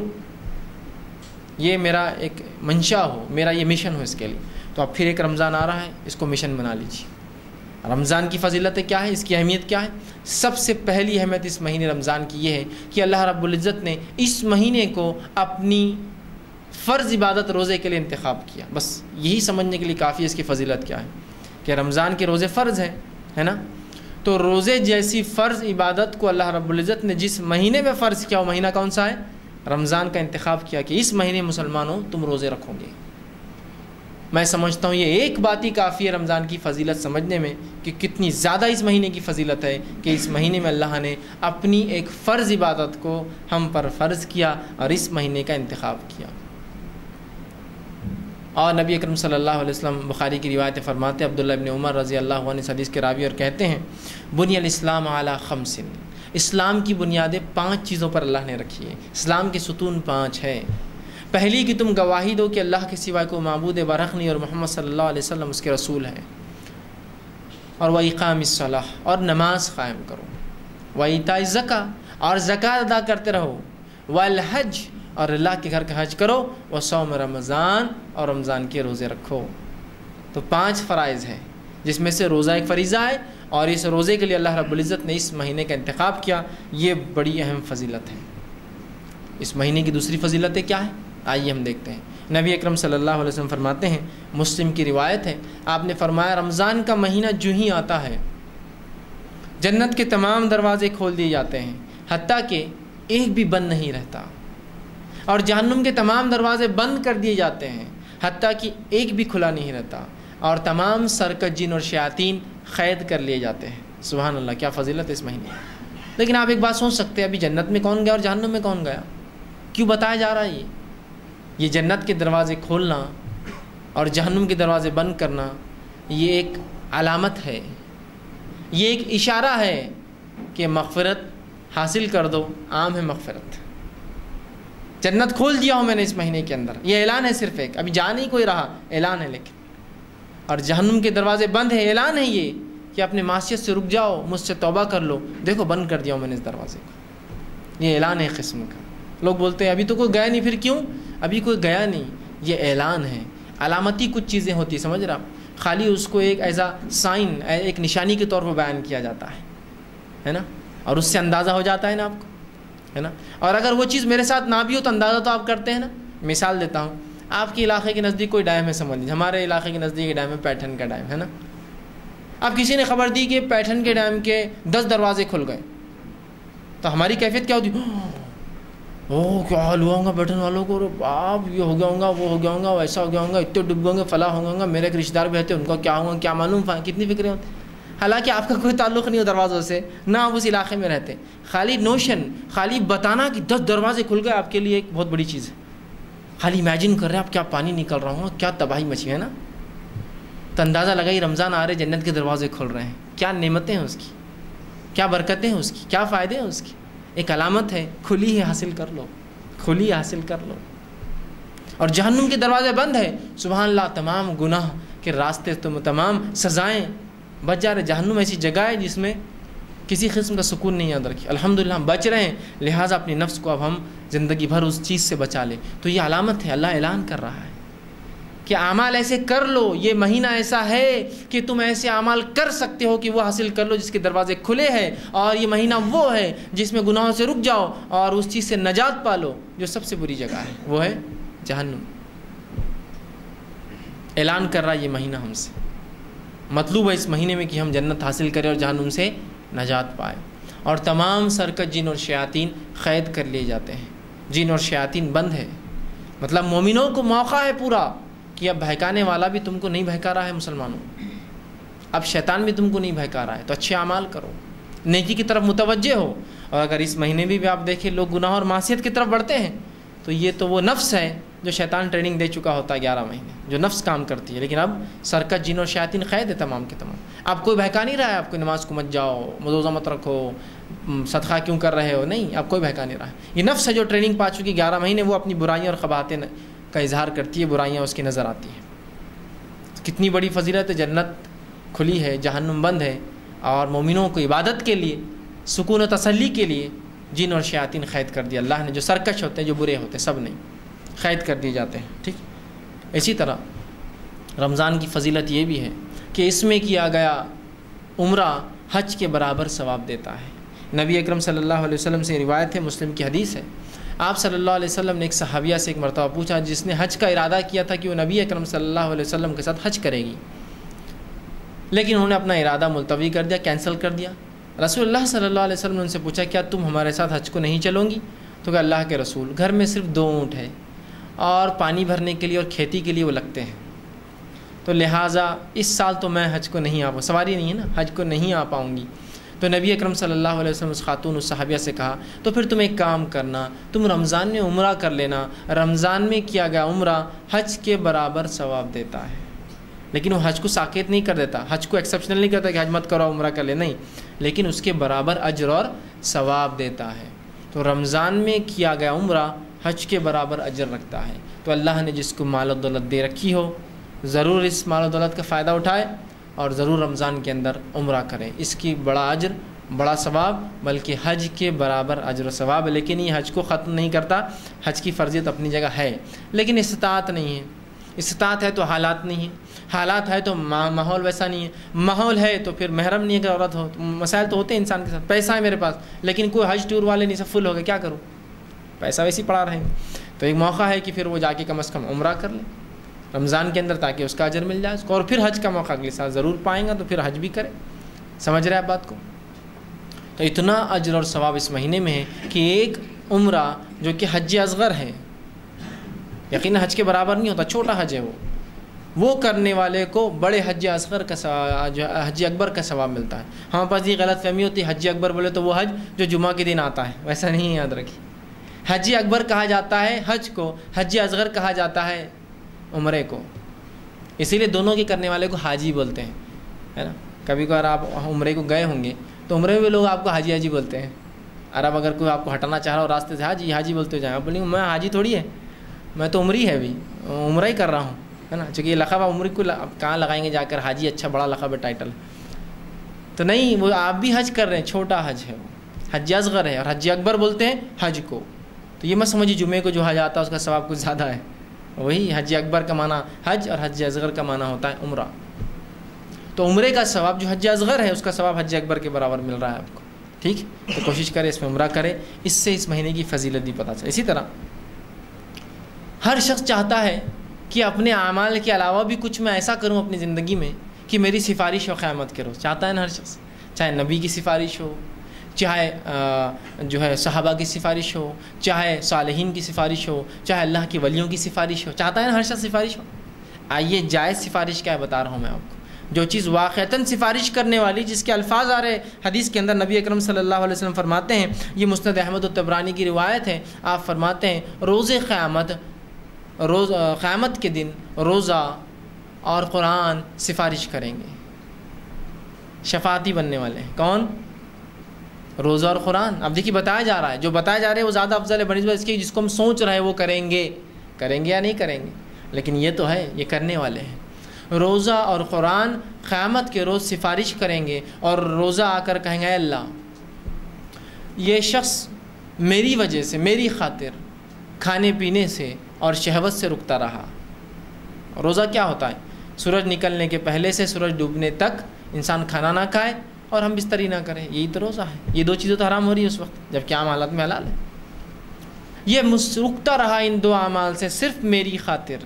یہ میرا ایک منشا ہو، میرا یہ مشن ہو اس کے لیے. تو اب پھر ایک رمضان آ رہا ہے، اس کو مشن بنا لیجیے. رمضان کی فضیلتیں کیا ہے، اس کی اہمیت کیا ہے؟ سب سے پہلی اہمیت اس مہینے رمضان کی یہ ہے کہ اللہ رب العزت نے اس مہینے کو اپنی فرض عبادت روزے کے لیے انتخاب کیا. بس یہی سمجھنے کے لیے کافی ہے اس کی فضیلت کیا ہے کہ رمضان کے روزے فرض ہیں، ہے نا. تو روزے جیسی فرض عبادت کو اللہ رب العزت نے جس مہینے میں فرض کیا، وہ مہینہ کون سا ہے؟ رمضان کا انتخاب کیا کہ اس مہینے مسلمانوں تم روزے رکھو گے. میں سمجھتا ہوں یہ ایک بات ہی کافی ہے رمضان کی فضیلت سمجھنے میں کہ کتنی زیادہ اس مہینے کی فضیلت ہے کہ اس مہینے میں اللہ نے اپنی ایک فرض عبادت کو ہم پر فرض کیا اور اس مہینے کا انتخاب کیا. اور نبی اکرم صلی اللہ علیہ وسلم بخاری کی روایت فرماتے ہیں، عبداللہ ابن عمر رضی اللہ عنہ اس حدیث کے راوی، اور کہتے ہیں بنی الاسلام علی 5، اسلام کی بنیادیں 5 چیزوں پر اللہ نے رکھی ہے. اسلام کے ستون 5 ہے. پہلی کہ تم گواہی دو کہ اللہ کے سوائے کو معبود برحق نہیں اور محمد صلی اللہ علیہ وسلم اس کے رسول ہے. اور وَإِقَامِ الصَّلَاةِ، اور نماز قائم کرو. وَإِيتَاءِ الزَّكَاةِ، اور زکوٰۃ ادا کرتے رہو. وَالْحَجِّ، اور اللہ کے گھر کا حج کرو. وصوم رمضان، اور رمضان کے روزے رکھو. تو 5 فرائض ہیں جس میں سے روزہ ایک فریضہ ہے، اور اس روزے کے لیے اللہ رب العزت نے اس مہینے کا انتخاب کیا. یہ بڑی اہم فضیلت ہے. اس مہینے کی دوسری فضیلتیں کیا ہیں؟ آئیے ہم دیکھتے ہیں. نبی اکرم صلی اللہ علیہ وسلم فرماتے ہیں، مسلم کی روایت ہے، آپ نے فرمایا رمضان کا مہینہ جو ہی آتا ہے جنت کے تمام دروازے کھول دیے جاتے ہیں حتیٰ کہ ایک بھی بند نہیں رہتا، اور جہنم کے تمام دروازے بند کر دیے جاتے ہیں حتیٰ کہ ایک بھی کھلا نہیں رہتا، اور تمام سرکش جن اور شیاطین قید کر لیے جاتے ہیں. سبحان اللہ، کیا فضیلت ہے اس مہینے. لیکن آپ ایک بات سوچ سکتے ہیں، ابھی جنت میں کون گیا اور جہنم میں کون گیا؟ کیوں بتایا جا رہا ہے یہ؟ یہ جنت کے دروازے کھولنا اور جہنم کے دروازے بند کرنا یہ ایک علامت ہے، یہ ایک اشارہ ہے کہ مغفرت حاصل کر دو، عام ہے مغفرت۔ جنت کھول دیا ہوں میں نے اس مہینے کے اندر، یہ اعلان ہے صرف ایک، ابھی جا نہیں کوئی رہا، اعلان ہے لیکن۔ اور جہنم کے دروازے بند ہے، اعلان ہے یہ کہ اپنے معصیت سے رک جاؤ، مجھ سے توبہ کر لو، دیکھو بند کر دیا ہوں میں نے اس دروازے کو۔ یہ اعلان ہے قسم کا۔ لوگ بولتے ہیں ابھی تو کوئی گیا نہیں، پھر کیوں؟ ابھی کوئی گیا نہیں، یہ اعلان ہے۔ علامتی کچھ چیزیں ہوتی ہیں، سمجھ رہے آپ، خالی اس کو ایک ایز اے سائن، ایک نشانی کے طور پر بیان کیا جاتا ہے نا، اور اس سے اندازہ ہو جاتا ہے نا آپ کو، ہے نا۔ اور اگر وہ چیز میرے ساتھ نہ بھی ہو تو اندازہ تو آپ کرتے ہیں نا۔ مثال دیتا ہوں، آپ کے علاقے کے نزدیک کوئی ڈیم ہے، سمجھ لیجیے ہمارے علاقے کے نزدیک ڈیم ہے، پیٹھن کا ڈیم ہے نا۔ اب کسی نے خبر دی کہ پیٹھن کے ڈیم کے 10 دروازے کھل گئے، تو ہماری کیفیت کیا ہوتی؟ اوہ کیا حال ہوا ہوگا پیٹھن والوں کو، آپ یہ ہو گیا ہوگا، وہ ہو گیا ہوگا، ویسا ہو گیا ہوگا، اتنے ڈب گئے ہوں گے، فلاں ہو گیا ہوگا، میرے ایک رشتہ دار بھی رہتے ان کا کیا ہوگا، کیا معلوم، کتنی فکریں ہوتی۔ حالانکہ آپ کا کوئی تعلق نہیں ہو دروازوں سے، نہ آپ اس علاقے میں رہتے، خالی نوشن، خالی بتانا کہ 10 دروازے کھل گئے آپ کے لیے ایک بہت بڑی چیز ہے۔ خالی امیجن کر رہے ہیں آپ، کیا پانی نکل رہا ہوگا، کیا تباہی مچی ہے نا۔ تو اندازہ لگائی رمضان آ رہے، جنت کے دروازے کھل رہے ہیں، کیا نعمتیں ہیں اس کی، کیا برکتیں ہیں اس کی، کیا فائدے ہیں اس کی۔ ایک علامت ہے، کھلی ہے، حاصل کر لو، کھلی حاصل کر لو۔ اور جہنم کے دروازے بند ہے، سبحان اللہ، تمام گناہ کے راستے، تمام سزائیں بچ جا رہے۔ جہنم ایسی جگہ ہے جس میں کسی قسم کا سکون نہیں یاد رکھی، الحمدللہ ہم بچ رہے ہیں، لہٰذا اپنی نفس کو اب ہم زندگی بھر اس چیز سے بچا لیں۔ تو یہ علامت ہے، اللہ اعلان کر رہا ہے کہ اعمال ایسے کر لو، یہ مہینہ ایسا ہے کہ تم ایسے اعمال کر سکتے ہو کہ وہ حاصل کر لو جس کے دروازے کھلے ہیں، اور یہ مہینہ وہ ہے جس میں گناہوں سے رک جاؤ اور اس چیز سے نجات پالو جو سب سے بری جگہ ہے، وہ ہے جہنم۔ اعلان کر رہا ہے یہ مہینہ ہم سے، مطلوب ہے اس مہینے میں کہ ہم جنت حاصل کریں اور جہنم سے نجات پائیں۔ اور تمام سرکش جن اور شیاطین قید کر لیے جاتے ہیں، جن اور شیاطین بند ہے، مطلب مومنوں کو موقع ہے پورا کہ اب بہکانے والا بھی تم کو نہیں بہکا رہا ہے مسلمانوں، اب شیطان بھی تم کو نہیں بہکا رہا ہے، تو اچھے اعمال کرو، نیکی کی طرف متوجہ ہو۔ اور اگر اس مہینے بھی آپ دیکھیں لوگ گناہ اور معصیت کی طرف بڑھتے ہیں، تو یہ تو وہ نفس ہے جو شیطان ٹریننگ دے چکا ہوتا ہے 11 مہینے، جو نفس کام کرتی ہے، لیکن اب سرکش جن اور شیاطین قید ہے تمام کے تمام۔ اب کوئی بہکا نہیں رہا ہے آپ کو، نماز کو مت جاؤ، روزہ مت رکھو، صدقہ کیوں کر رہے ہو، نہیں، اب کوئی بہکا نہیں رہا ہے۔ یہ نفس ہے جو ٹریننگ پا چکی 11 مہینے، وہ اپنی برائیاں اور قباحتیں کا اظہار کرتی ہے، برائیاں اس کی نظر آتی ہیں۔ کتنی بڑی فضیلت ہے، جنت کھلی ہے، جہنم بند ہے، اور مومنوں کو عبادت کے لیے، سکون و تسلی کے لیے جن اور شیاطین قید کر دیا اللہ نے، جو سرکش ہوتے ہیں، جو برے ہوتے ہیں، سب نہیں قید کر دیے جاتے ہیں، ٹھیک۔ اسی طرح رمضان کی فضیلت یہ بھی ہے کہ اس میں کیا گیا عمرہ حج کے برابر ثواب دیتا ہے۔ نبی اکرم صلی اللہ علیہ وسلم سے روایت ہے، مسلم کی حدیث ہے، آپ صلی اللہ علیہ وسلم نے ایک صحابیہ سے ایک مرتبہ پوچھا جس نے حج کا ارادہ کیا تھا کہ وہ نبی اکرم صلی اللہ علیہ وسلم کے ساتھ حج کرے گی، لیکن انہوں نے اپنا ارادہ ملتوی کر دیا، کینسل کر دیا۔ رسول اللہ صلی اللہ علیہ وسلم نے ان سے پوچھا کیا تم ہمارے ساتھ حج کو نہیں چلوں گی؟ تو کہ اللہ کے رسول، گھر میں صرف 2 اونٹ ہے اور پانی بھرنے کے لیے اور کھیتی کے لیے وہ لگتے ہیں، تو لہٰذا اس سال تو میں حج کو نہیں آ پاؤں، سواری نہیں ہے نا، حج کو نہیں آ پاؤں گی۔ تو نبی اکرم صلی اللہ علیہ وسلم اس خاتون، اس صحابیہ سے کہا تو پھر تم ایک کام کرنا، تم رمضان میں عمرہ کر لینا، رمضان میں کیا گیا عمرہ حج کے برابر ثواب دیتا ہے۔ لیکن وہ حج کو ساکت نہیں کر دیتا، حج کو ایکسیپشنل نہیں کرتا کہ حج مت کرو عمرہ کر لے، نہیں، لیکن اس کے برابر اجر اور ثواب دیتا ہے۔ تو رمضان میں کیا گیا عمرہ حج کے برابر اجر رکھتا ہے۔ تو اللہ نے جس کو مال و دولت دے رکھی ہو، ضرور اس مال و دولت کا فائدہ اٹھائے اور ضرور رمضان کے اندر عمرہ کریں، اس کی بڑا اجر، بڑا ثواب، بلکہ حج کے برابر اجر و ثواب ہے۔ لیکن یہ حج کو ختم نہیں کرتا، حج کی فرضیت اپنی جگہ ہے، لیکن استطاعت نہیں ہے۔ استطاعت ہے تو حالات نہیں ہیں، حالات ہے تو ماحول ویسا نہیں ہے، ماحول ہے تو پھر محرم نہیں ہے کہ عورت ہو، مسائل تو ہوتے ہیں انسان کے ساتھ۔ پیسہ ہے میرے پاس لیکن کوئی حج ٹور والے نہیں، سب فل ہو گئے، کیا کروں، پیسہ ویسے ہی پڑا رہیں گے۔ تو ایک موقع ہے کہ پھر وہ جا کے کم از کم عمرہ کر لیں رمضان کے اندر، تاکہ اس کا اجر مل جائے اس کو، اور پھر حج کا موقع اگلے سال ضرور پائیں گا تو پھر حج بھی کرے۔ سمجھ رہے آپ بات کو؟ تو اتنا اجر اور ثواب اس مہینے میں ہے کہ ایک عمرہ جو کہ حج اصغر ہے، یقیناً حج کے برابر نہیں ہوتا، چھوٹا حج ہے وہ کرنے والے کو بڑے حج اصغر کا حج اکبر کا ثواب ملتا ہے۔ ہمارے پاس یہ غلط فہمی ہوتی ہے، حج اکبر بولے تو وہ حج جو جمعہ کے دن آتا ہے، ویسا نہیں ہے، یاد رکھیے۔ حج اکبر کہا جاتا ہے حج کو، حج اصغر کہا جاتا ہے عمرے کو، اسی لیے دونوں کے کرنے والے کو حاجی بولتے ہیں، ہے نا۔ کبھی اگر آپ عمرے کو گئے ہوں گے تو عمرے میں بھی لوگ آپ کو حاجی حاجی بولتے ہیں، اور اب اگر کوئی آپ کو ہٹانا چاہ رہا ہو راستے سے، حاجی حاجی بولتے جائیں، آپ بولیں گے میں حاجی تھوڑی ہے، میں تو عمری ہے، بھی عمرہ ہی کر رہا ہوں، ہے نا۔ چونکہ یہ لقب آپ عمری کو کہاں لگائیں گے جا کر، حاجی اچھا بڑا لقب ہے، ٹائٹل، تو نہیں، وہ آپ بھی حج کر رہے ہیں، چھوٹا حج ہے وہ، حج اصغر ہے، اور حج اکبر بولتے ہیں حج کو۔ تو یہ مت سمجھیے جمعے کو جو حج آتا ہے اس کا ثواب کچھ زیادہ ہے، وہی حج اکبر کا معنی حج اور حج اصغر کا معنی ہوتا ہے عمرہ۔ تو عمرے کا ثواب جو حج اصغر ہے اس کا ثواب حج اکبر کے برابر مل رہا ہے آپ کو، ٹھیک۔ تو کوشش کرے اس میں عمرہ کرے، اس سے اس مہینے کی فضیلت بھی پتہ چلے۔ اسی طرح ہر شخص چاہتا ہے کہ اپنے اعمال کے علاوہ بھی کچھ میں ایسا کروں اپنی زندگی میں کہ میری سفارش ہو قیامت کے روز، چاہتا ہے نا ہر شخص، چاہے نبی کی سفارش ہو، چاہے جو ہے صحابہ کی سفارش ہو، چاہے صالحین کی سفارش ہو، چاہے اللہ کے ولیوں کی سفارش ہو، چاہتا ہے نا ہر شخص سفارش ہو۔ آئیے جائز سفارش کیا ہے بتا رہا ہوں میں آپ کو، جو چیز واقعتاً سفارش کرنے والی، جس کے الفاظ آ رہے حدیث کے اندر، نبی اکرم صلی اللہ علیہ وسلم فرماتے ہیں، یہ مسند احمد و طبرانی کی روایت ہے، آپ فرماتے ہیں روز قیامت کے دن روزہ اور قرآن سفارش کریں گے، شفاعتی بننے والے ہیں۔ کون؟ روزہ اور قرآن۔ اب دیکھیے بتایا جا رہا ہے، جو بتایا جا رہا ہے وہ زیادہ افضل ہے بنسبت اس کے جس کو ہم سوچ رہے ہیں وہ کریں گے یا نہیں کریں گے، لیکن یہ تو ہے، یہ کرنے والے ہیں۔ روزہ اور قرآن قیامت کے روز سفارش کریں گے، اور روزہ آ کر کہیں گے اے اللہ یہ شخص میری وجہ سے، میری خاطر کھانے پینے سے اور شہوت سے رکتا رہا۔ روزہ کیا ہوتا ہے؟ سورج نکلنے کے پہلے سے سورج ڈوبنے تک انسان کھانا نہ کھائے اور ہم بستری نہ کریں، یہی تو روزہ ہے۔ یہ دو چیزیں تو حرام ہو رہی ہے اس وقت، جبکہ عام حالات میں حلال ہے۔ یہ رکتا رہا ان دو اعمال سے صرف میری خاطر،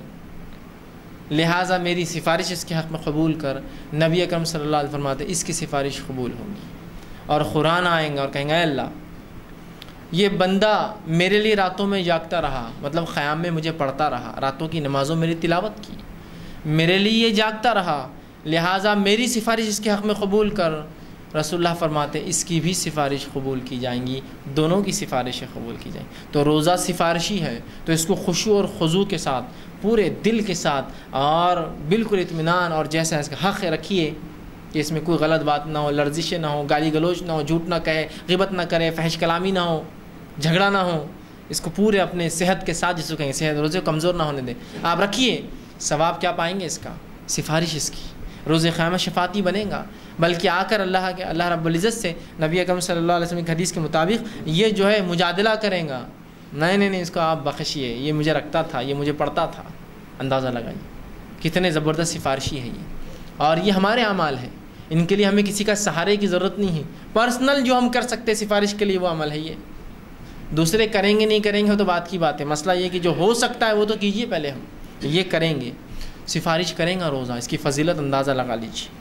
لہٰذا میری سفارش اس کے حق میں قبول کر۔ نبی اکرم صلی اللہ علیہ وسلم فرماتے اس کی سفارش قبول ہوگی، اور قرآن آئیں گا اور کہیں گے اے اللہ یہ بندہ میرے لیے راتوں میں جاگتا رہا، مطلب قیام میں مجھے پڑھتا رہا، راتوں کی نمازوں میری تلاوت کی، میرے لیے یہ جاگتا رہا، لہٰذا میری سفارش اس کے حق میں قبول کر۔ رسول اللہ فرماتے اس کی بھی سفارش قبول کی جائیں گی، دونوں کی سفارشیں قبول کی جائیں گی۔ تو روزہ سفارشی ہے، تو اس کو خشوع اور خضوع کے ساتھ، پورے دل کے ساتھ اور بالکل اطمینان اور جیسا اس کا حق رکھیے کہ اس میں کوئی غلط بات نہ ہو، لرزشیں نہ ہو، گالی گلوچ نہ ہو، جھوٹ نہ کہے، غیبت نہ کرے، فحش کلامی نہ ہو، جھگڑا نہ ہو، اس کو پورے اپنے صحت کے ساتھ، جس کو کہیں صحت روزے کو کمزور نہ ہونے دیں، آپ رکھیے۔ ثواب کیا پائیں گے اس کا؟ سفارش اس کی، روز قیامت شفاعتی بنے گا، بلکہ آ کر اللہ رب العزت سے نبی اکرم صلی اللہ علیہ وسلم کی حدیث کے مطابق یہ جو ہے مجادلہ کریں گا، نہیں اس کو آپ بخشیے، یہ مجھے رکھتا تھا، یہ مجھے پڑھتا تھا۔ اندازہ لگائیے کتنے زبردست سفارشی ہے یہ، اور یہ ہمارے اعمال ہیں، ان کے لیے ہمیں کسی کا سہارے کی ضرورت نہیں ہے، پرسنل جو ہم کر سکتے سفارش کے لیے وہ عمل ہے یہ۔ دوسرے کریں گے نہیں کریں گے تو بات کی بات ہے، مسئلہ یہ کہ جو ہو سکتا ہے وہ تو کیجیے پہلے، ہم یہ کریں گے، سفارش کریں گا روزہ، اس کی فضیلت اندازہ لگا لیجیے۔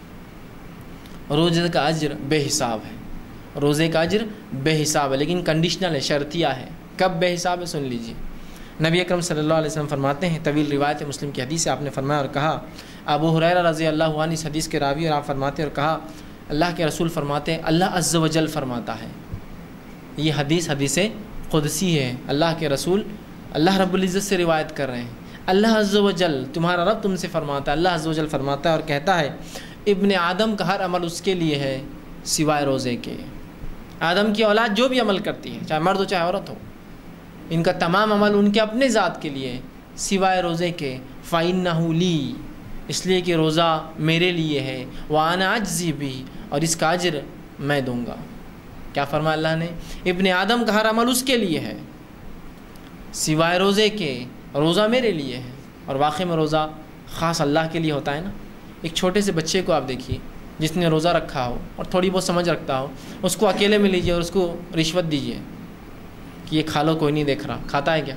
روزے کا اجر بے حساب ہے، روزے کا اجر بے حساب ہے، لیکن کنڈیشنل ہے، شرطیہ ہے۔ کب بے حساب ہے سن لیجیے۔ نبی اکرم صلی اللہ علیہ وسلم فرماتے ہیں، طویل روایت مسلم کی حدیث سے آپ نے فرمایا اور کہا، ابو ہریرہ رضی اللہ عنہ اس حدیث کے راوی، اور آپ فرماتے اور کہا اللہ کے رسول فرماتے ہیں، اللہ عز و جل فرماتا ہے، یہ حدیث قدسی ہے، اللہ کے رسول اللہ رب العزت سے روایت کر رہے ہیں، اللہ عز و جل تمہارا رب تم سے فرماتا ہے، اللہ عز و جل فرماتا ہے اور کہتا ہے ابن آدم کا ہر عمل اس کے لیے ہے سوائے روزے کے۔ آدم کی اولاد جو بھی عمل کرتی ہے، چاہے مرد ہو چاہے عورت ہو، ان کا تمام عمل ان کے اپنے ذات کے لیے سوائے روزے کے۔ فَإِنَّهُ لِي، اس لیے کہ روزہ میرے لیے ہے، وَأَنَا أَجْزِي بِهِ، اور اس کا اجر میں دوں گا۔ کیا فرمایا اللہ نے؟ ابن آدم کا ہر عمل اس کے لیے ہے سوائے روزے کے، روزہ میرے لیے ہے۔ اور واقعی میں روزہ خاص اللہ کے لیے ہوتا ہے نا۔ ایک چھوٹے سے بچے کو آپ دیکھیے جس نے روزہ رکھا ہو اور تھوڑی بہت سمجھ رکھتا ہو، اس کو اکیلے میں لیجیے اور اس کو رشوت دیجیے کہ یہ کھا لو، کوئی نہیں دیکھ رہا، کھاتا ہے کیا؟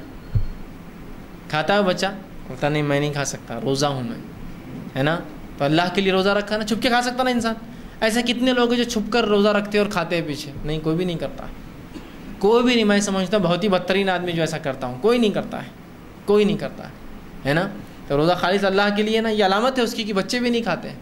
کھاتا ہے بچہ؟ بولتا نہیں میں نہیں کھا سکتا، روزہ ہوں میں، ہے نا۔ تو اللہ کے لیے روزہ رکھا نا، چھپ کے کھا سکتا نا انسان۔ ایسے کتنے لوگ ہیں جو چھپ کر روزہ رکھتے اور کھاتے ہیں پیچھے؟ نہیں، کوئی بھی نہیں کرتا، کوئی بھی نہیں۔ میں سمجھتا ہوں بہت ہی بدترین آدمی جو ایسا کرتا ہوں، کوئی نہیں کرتا ہے، کوئی نہیں کرتا ہے نا۔ تو روزہ خالص اللہ کے لیے نا، یہ علامت ہے اس کی کہ بچے بھی نہیں کھاتے،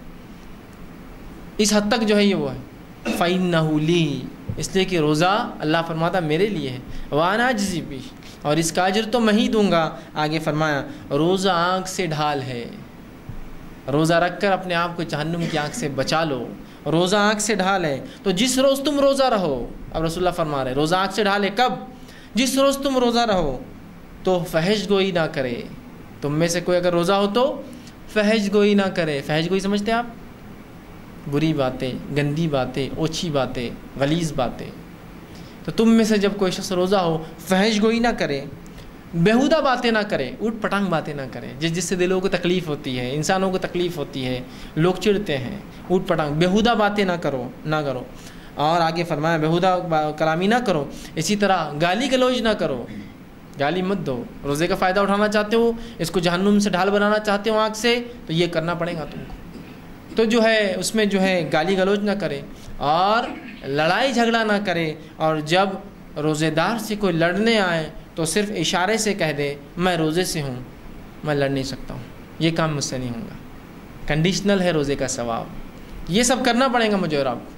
اس حد تک جو ہے یہ وہ ہے۔ فَإِنَّهُ لِي، اس لیے کہ روزہ اللہ فرماتا میرے لیے ہے، وَأَنَا أَجْزِي بِهِ، اور اس کا اجر تو میں ہی دوں گا۔ آگے فرمایا روزہ آنکھ سے ڈھال ہے، روزہ رکھ کر اپنے آپ کو جہنم کی آنکھ سے بچا لو، روزہ آنکھ سے ڈھال ہے۔ تو جس روز تم روزہ رہو، اب رسول اللہ فرما رہے روزہ آنکھ سے ڈھال ہے کب؟ جس روز تم روزہ رہو تو فحش گوئی نہ کرے، تم میں سے کوئی اگر روزہ ہو تو فحش گوئی نہ کرے۔ فحش گوئی سمجھتے ہیں آپ؟ بری باتیں، گندی باتیں، اوچھی باتیں، غلیظ باتیں۔ تو تم میں سے جب کوئی شخص روزہ ہو فحش گوئی نہ کرے، بیہودہ باتیں نہ کرے، اوٹ پٹانگ باتیں نہ کرے، جس سے دلوں کو تکلیف ہوتی ہے، انسانوں کو تکلیف ہوتی ہے، لوگ چڑھتے ہیں، اوٹ پٹانگ بیہودہ باتیں نہ کرو۔ اور آگے فرمایا بیہودہ کلامی نہ کرو، اسی طرح گالی گلوچ نہ کرو، گالی مت دو۔ روزے کا فائدہ اٹھانا چاہتے ہو، اس کو جہنم سے ڈھال بنانا چاہتے ہو آنکھ سے، تو یہ کرنا پڑے گا تم کو۔ تو جو ہے اس میں جو ہے گالی گلوچ نہ کرے اور لڑائی جھگڑا نہ کرے، اور جب روزے دار سے کوئی لڑنے آئے تو صرف اشارے سے کہہ دے میں روزے سے ہوں، میں لڑ نہیں سکتا ہوں، یہ کام مجھ سے نہیں ہوگا، کنڈیشنل ہے روزے کا ثواب۔ یہ سب کرنا پڑے گا مجھے اور آپ کو۔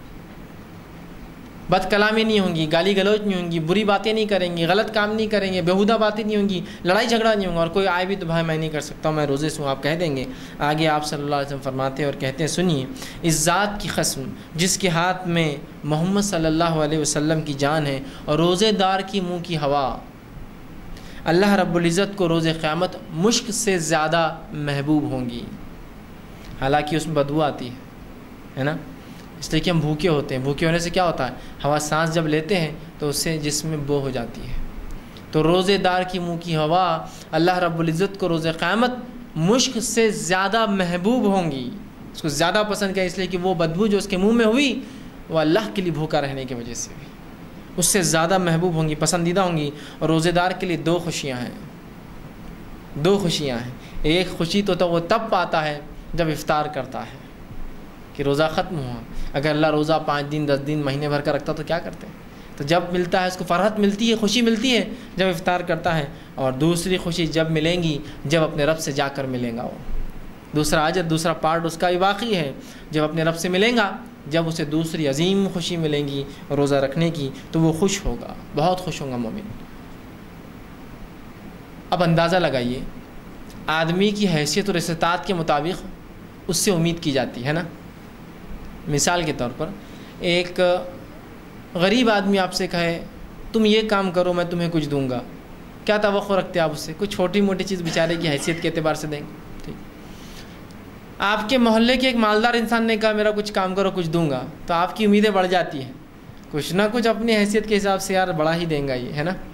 بد کلامی نہیں ہوں گی، گالی گلوچ نہیں ہوں گی، بری باتیں نہیں کریں گے، غلط کام نہیں کریں گے، بیہودہ باتیں نہیں ہوں گی، لڑائی جھگڑا نہیں ہوگا، اور کوئی آئے بھی تو بھائی میں نہیں کر سکتا ہوں، میں روزے سے ہوں، آپ کہہ دیں گے۔ آگے آپ صلی اللہ علیہ وسلم فرماتے ہیں اور کہتے ہیں سنیے، اس ذات کی قسم جس کے ہاتھ میں محمد صلی اللہ علیہ وسلم کی جان ہے اور روزے دار کی منہ کی ہوا، اللہ رب العزت کو روز قیامت مشک سے زیادہ محبوب ہوں گی۔ حالانکہ اس میں بدبو آتی ہے نا، اس لیے کہ ہم بھوکے ہوتے ہیں، بھوکے ہونے سے کیا ہوتا ہے، ہوا سانس جب لیتے ہیں تو اس سے جسم میں بو ہو جاتی ہے۔ تو روزے دار کی منہ کی ہوا اللہ رب العزت کو روز قیامت مشک سے زیادہ محبوب ہوں گی، اس کو زیادہ پسند کیا، اس لیے کہ وہ بدبو جو اس کے منہ میں ہوئی وہ اللہ کے لیے بھوکا رہنے کی وجہ سے بھی اس سے زیادہ محبوب ہوں گی، پسندیدہ ہوں گی۔ اور روزے دار کے لیے دو خوشیاں ہیں۔ ایک خوشی تو وہ تب پاتا ہے جب افطار کرتا ہے کہ روزہ ختم ہوا۔ اگر اللہ روزہ 5 دن 10 دن مہینے بھر کا رکھتا تو کیا کرتے ہیں؟ تو جب ملتا ہے اس کو فرحت ملتی ہے، خوشی ملتی ہے جب افطار کرتا ہے۔ اور دوسری خوشی جب ملیں گی جب اپنے رب سے جا کر ملیں گا، وہ دوسرا اجر، دوسرا پارٹ اس کا بھی باقی ہے۔ جب اپنے رب سے ملیں گا، جب اسے دوسری عظیم خوشی ملیں گی روزہ رکھنے کی، تو وہ خوش ہوگا، بہت خوش ہوگا مومن۔ اب اندازہ لگائیے، آدمی کی حیثیت اور استطاعت کے مطابق اس سے امید کی جاتی ہے نا۔ مثال کے طور پر ایک غریب آدمی آپ سے کہے تم یہ کام کرو میں تمہیں کچھ دوں گا، کیا توقع رکھتے ہیں آپ اس سے؟ کچھ چھوٹی موٹی چیز بیچارے کی حیثیت کے اعتبار سے دیں گے، ٹھیک۔ آپ کے محلے کے ایک مالدار انسان نے کہا میرا کچھ کام کرو کچھ دوں گا، تو آپ کی امیدیں بڑھ جاتی ہیں، کچھ نہ کچھ اپنی حیثیت کے حساب سے یار بڑا ہی دیں گا یہ، ہے نا۔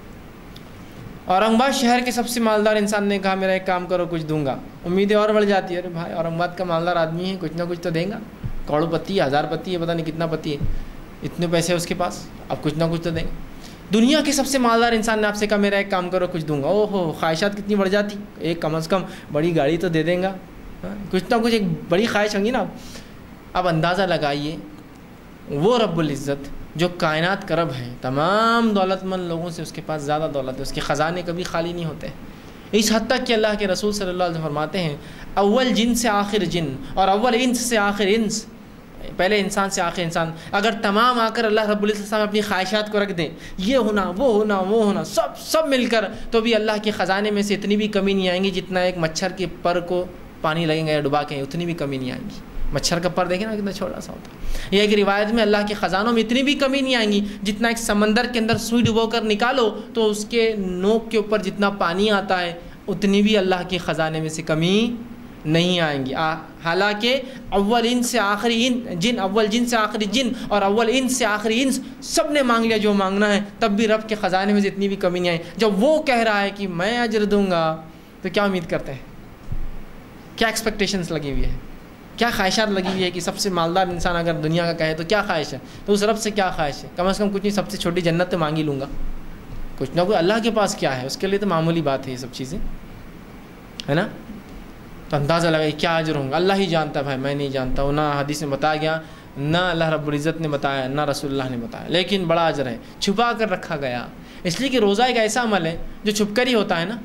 اورنگ آباد شہر کے سب سے مالدار انسان نے کہا میرا ایک کام کرو کچھ دوں گا، امیدیں اور بڑھ جاتی ہے، ارے بھائی اورنگ آباد کا مالدار آدمی ہے، کچھ نہ کچھ تو دیں گا، کروڑ پتی ہے، 1000 پتی ہے، پتہ نہیں کتنا پتی ہے، اتنے پیسے اس کے پاس، اب کچھ نہ کچھ تو دیں گے۔ دنیا کے سب سے مالدار انسان نے آپ سے کہا میرا ایک کام کرو کچھ دوں گا، او ہو خواہشات کتنی بڑھ جاتی، ایک کم از کم بڑی گاڑی تو دے دیں گا، کچھ نہ کچھ ایک بڑی خواہش ہوگی نا۔ اب اندازہ لگائیے، وہ رب العزت جو کائنات کا رب ہے، تمام دولت مند لوگوں سے اس کے پاس زیادہ دولت ہے، اس کے خزانے کبھی خالی نہیں ہوتے، اس حد تک کہ اللہ کے رسول صلی اللہ علیہ وسلم فرماتے ہیں اول جن سے آخر جن اور اول انس سے آخر انس، پہلے انسان سے آخر انسان، اگر تمام آ کر اللہ رب العزت سامنے اپنی خواہشات کو رکھ دیں، یہ ہونا وہ ہونا وہ ہونا سب مل کر، تو بھی اللہ کے خزانے میں سے اتنی بھی کمی نہیں آئیں گی جتنا ایک مچھر کے پر کو پانی لگیں گا یا ڈبا کے، اتنی بھی کمی نہیں آئیں گی۔ مچھر کا پر دیکھیں نا کتنا چھوٹا سا ہوتا ہے۔ یہ ایک روایت میں اللہ کے خزانوں میں اتنی بھی کمی نہیں آئیں گی جتنا ایک سمندر کے اندر سوئی ڈبو کر نکالو تو اس کے نوک کے اوپر جتنا پانی آتا ہے اتنی بھی اللہ کے خزانے میں سے کمی نہیں آئیں گی۔ حالانکہ اول ان سے آخری جن، اول جن سے آخری جن اور اول ان سے آخری انس سب نے مانگ لیا جو مانگنا ہے، تب بھی رب کے خزانے میں سے اتنی بھی کمی نہیں آئی۔ جب وہ کہہ رہا ہے کہ میں اجر دوں گا تو کیا امید کرتے ہیں، کیا ایکسپیکٹیشنز لگی ہوئی ہے، کیا خواہشات لگی ہوئی ہے کہ سب سے مالدار انسان اگر دنیا کا کہے تو کیا خواہش ہے، تو اس رب سے کیا خواہش ہے؟ کم از کم کچھ نہیں، سب سے چھوٹی جنت تو مانگ ہی لوں گا، کچھ نہ کوئی اللہ کے پاس کیا ہے، اس کے لیے تو معمولی بات ہے یہ سب چیزیں، ہے نا۔ تو اندازہ لگائیے کیا اجر ہوں گا، اللہ ہی جانتا ہے بھائی، میں نہیں جانتا ہوں، نہ حدیث میں بتایا گیا، نہ اللہ رب العزت نے بتایا، نہ رسول اللہ نے بتایا، لیکن بڑا اجر ہے، چھپا کر رکھا گیا، اس لیے کہ روزہ ایک ایسا عمل ہے جو چھپ کر ہی ہوتا ہے نا۔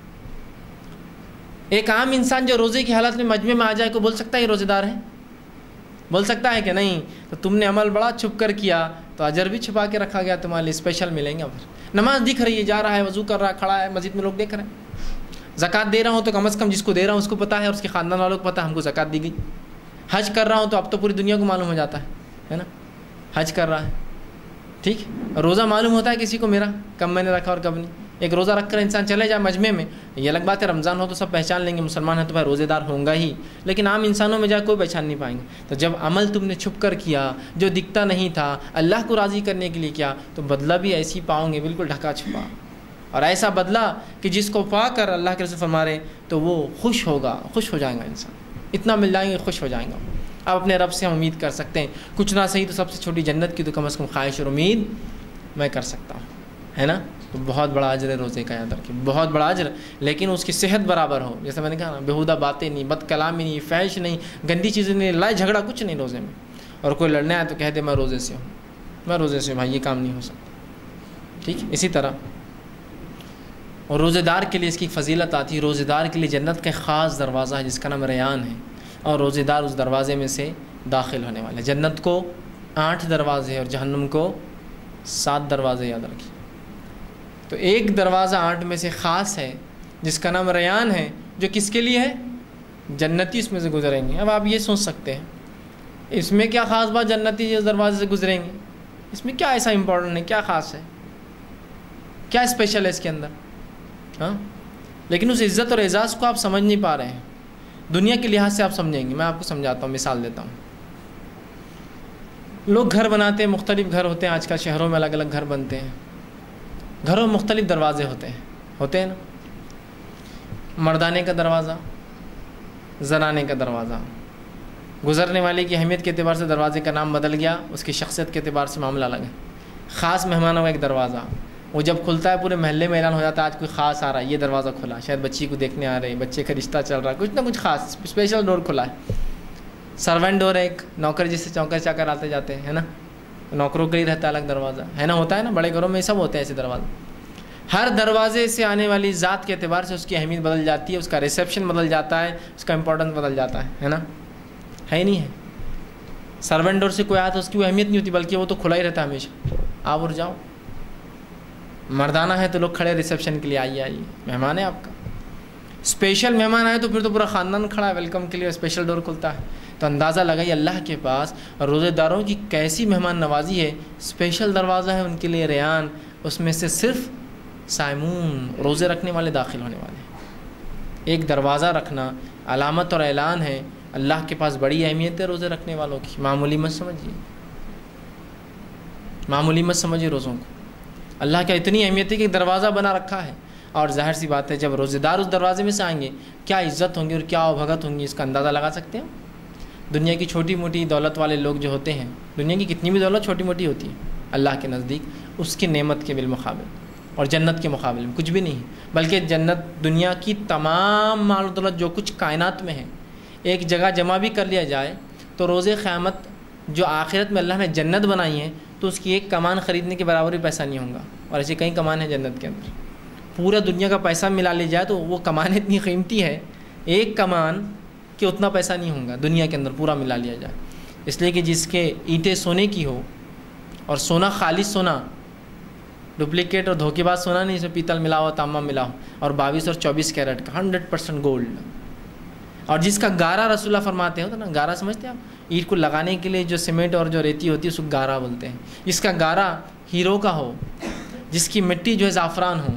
ایک عام انسان جو روزے کی حالت میں مجمع میں آ جائے کو بول سکتا ہے یہ روزے دار ہے؟ بول سکتا ہے کہ نہیں؟ تو تم نے عمل بڑا چھپ کر کیا، تو اجر بھی چھپا کے رکھا گیا تمہارے لیے، اسپیشل ملیں گے. پھر نماز دکھ رہی ہے، جا رہا ہے، وضو کر رہا ہے، کھڑا ہے مسجد میں، لوگ دیکھ رہے ہیں. زکوٰۃ دے رہا ہوں تو کم از کم جس کو دے رہا ہوں اس کو پتہ ہے اور اس کے خاندان والوں کو پتہ ہے ہم کو زکوٰۃ دی گئی. حج کر رہا ہوں تو اب تو پوری دنیا کو معلوم ہو جاتا ہے نا حج کر رہا ہے. ٹھیک. روزہ معلوم ہوتا ہے کسی کو میرا کب میں نے رکھا اور کب نہیں. ایک روزہ رکھ کر انسان چلے جائے مجمع میں، یہ الگ بات ہے، رمضان ہو تو سب پہچان لیں گے مسلمان ہے تو بھائی روزے دار ہوں گا ہی، لیکن عام انسانوں میں جا کوئی پہچان نہیں پائیں گے. تو جب عمل تم نے چھپ کر کیا جو دکھتا نہیں تھا، اللہ کو راضی کرنے کے لیے کیا، تو بدلہ بھی ایسی پاؤں گے، بالکل ڈھکا چھپا، اور ایسا بدلہ کہ جس کو پا کر اللہ کے رسول فرما رہے تو وہ خوش ہوگا، خوش ہو جائے گا انسان. اتنا مل جائیں گے خوش ہو جائیں گا. اب اپنے رب سے ہم امید کر سکتے ہیں، کچھ نہ صحیح تو سب سے چھوٹی جنت کی تو کم از کم خواہش اور امید میں کر سکتا ہوں، ہے نا. تو بہت بڑا اجر ہے روزے کا، یاد رکھیے بہت بڑا اجر، لیکن اس کی صحت برابر ہو. جیسے میں نے کہا نا، بیہودہ باتیں نہیں، بد کلامی نہیں، فحش نہیں، گندی چیزیں نہیں، لڑائی جھگڑا کچھ نہیں روزے میں. اور کوئی لڑنے آئے تو کہہ دے میں روزے سے ہوں، میں روزے سے ہوں، بھائی یہ کام نہیں ہو سکتا. ٹھیک. اسی طرح اور روزے دار کے لیے اس کی فضیلت آتی ہے. روزے دار کے لیے جنت کا خاص دروازہ ہے جس کا نام ریان ہے، اور روزے دار اس دروازے میں سے داخل ہونے والے. جنت کو 8 دروازے اور جہنم کو 7 دروازے، یاد رکھیے. تو ایک دروازہ 8 میں سے خاص ہے جس کا نام ریان ہے، جو کس کے لیے ہے؟ جنتی اس میں سے گزریں گے. اب آپ یہ سوچ سکتے ہیں اس میں کیا خاص بات، جنتی اس دروازے سے گزریں گے، اس میں کیا ایسا امپورٹنٹ ہے، کیا خاص ہے، کیا اسپیشل ہے اس کے اندر؟ ہاں. لیکن اس عزت اور اعزاز کو آپ سمجھ نہیں پا رہے ہیں. دنیا کے لحاظ سے آپ سمجھیں گے. میں آپ کو سمجھاتا ہوں، مثال دیتا ہوں. لوگ گھر بناتے ہیں، مختلف گھر ہوتے ہیں، آج کل شہروں میں الگ الگ گھر بنتے ہیں. گھروں میں مختلف دروازے ہوتے ہیں نا. مردانے کا دروازہ، زنانے کا دروازہ. گزرنے والے کی اہمیت کے اعتبار سے دروازے کا نام بدل گیا، اس کی شخصیت کے اعتبار سے معاملہ الگ ہے. خاص مہمانوں کا ایک دروازہ، وہ جب کھلتا ہے پورے محلے میں اعلان ہو جاتا ہے آج کوئی خاص آ رہا ہے، یہ دروازہ کھلا، شاید بچی کو دیکھنے آ رہے ہیں، بچے کا رشتہ چل رہا ہے، کچھ نہ کچھ خاص اسپیشل ڈور کھلا ہے. سرونٹ ڈور ہے ایک، نوکر جس سے چوکر چاکر آتے جاتے ہیں نا، نوکروں کے لیے رہتا ہے الگ دروازہ، ہے نا. ہوتا ہے نا بڑے گھروں میں سب ہوتے ہیں ایسے دروازے. ہر دروازے سے آنے والی ذات کے اعتبار سے اس کی اہمیت بدل جاتی ہے، اس کا ریسیپشن بدل جاتا ہے، اس کا امپورٹنس بدل جاتا ہے نا. ہے نہیں ہے. سرونٹ ڈور سے کوئی آیا تو اس کی وہ اہمیت نہیں ہوتی، بلکہ وہ تو کھلا ہی رہتا ہے ہمیشہ، آپ اور جاؤ. مردانہ ہے تو لوگ کھڑے ریسیپشن کے لیے، آئیے مہمان ہے آپ کا. اسپیشل مہمان آئے تو پھر تو پورا خاندان کھڑا ہے ویلکم کے لیے، اسپیشل ڈور کھلتا ہے. تو اندازہ لگائیے اللہ کے پاس روزے داروں کی کیسی مہمان نوازی ہے. اسپیشل دروازہ ہے ان کے لیے ریان، اس میں سے صرف صائمون روزے رکھنے والے داخل ہونے والے ہیں. ایک دروازہ رکھنا علامت اور اعلان ہے. اللہ کے پاس بڑی اہمیت ہے روزے رکھنے والوں کی، معمولی مت سمجھیے، معمولی مت سمجھیے روزوں کو. اللہ کا اتنی اہمیت ہے کہ دروازہ بنا رکھا ہے. اور ظاہر سی بات ہے جب روزے دار اس دروازے میں سے آئیں گے کیا عزت ہوں گی اور کیا بھگت ہوں گی، اس کا اندازہ لگا سکتے ہیں. دنیا کی چھوٹی موٹی دولت والے لوگ جو ہوتے ہیں، دنیا کی کتنی بھی دولت چھوٹی موٹی ہوتی ہے اللہ کے نزدیک اس کی نعمت کے بالمقابل اور جنت کے مقابل میں کچھ بھی نہیں ہے. بلکہ جنت دنیا کی تمام مال و دولت جو کچھ کائنات میں ہے ایک جگہ جمع بھی کر لیا جائے تو روز قیامت جو آخرت میں اللہ نے جنت بنائی ہے تو اس کی ایک کمان خریدنے کے برابر بھی پیسہ نہیں ہوگا. اور ایسے کئی کمان ہیں جنت کے اندر، پورا دنیا کا پیسہ ملا لیا جائے تو وہ کمان اتنی قیمتی ہے، ایک کمان کہ اتنا پیسہ نہیں ہوگا دنیا کے اندر پورا ملا لیا جائے. اس لیے کہ جس کے اینٹیں سونے کی ہو اور سونا خالص سونا، ڈپلیکیٹ اور دھوکے باز سونا نہیں، اس میں پیتل ملا ہو، تانبا ملا ہو، اور 22 اور 24 کیرٹ کا 100% گولڈ. اور جس کا گارا رسول اللہ فرماتے ہو تو نا، گارا سمجھتے ہیں آپ، اینٹ کو لگانے کے لیے جو سیمنٹ اور جو ریتی ہوتی ہے اس کو گارا بولتے ہیں. جس کا گارا ہیرو کا ہو، جس کی مٹی جو ہے زعفران ہو،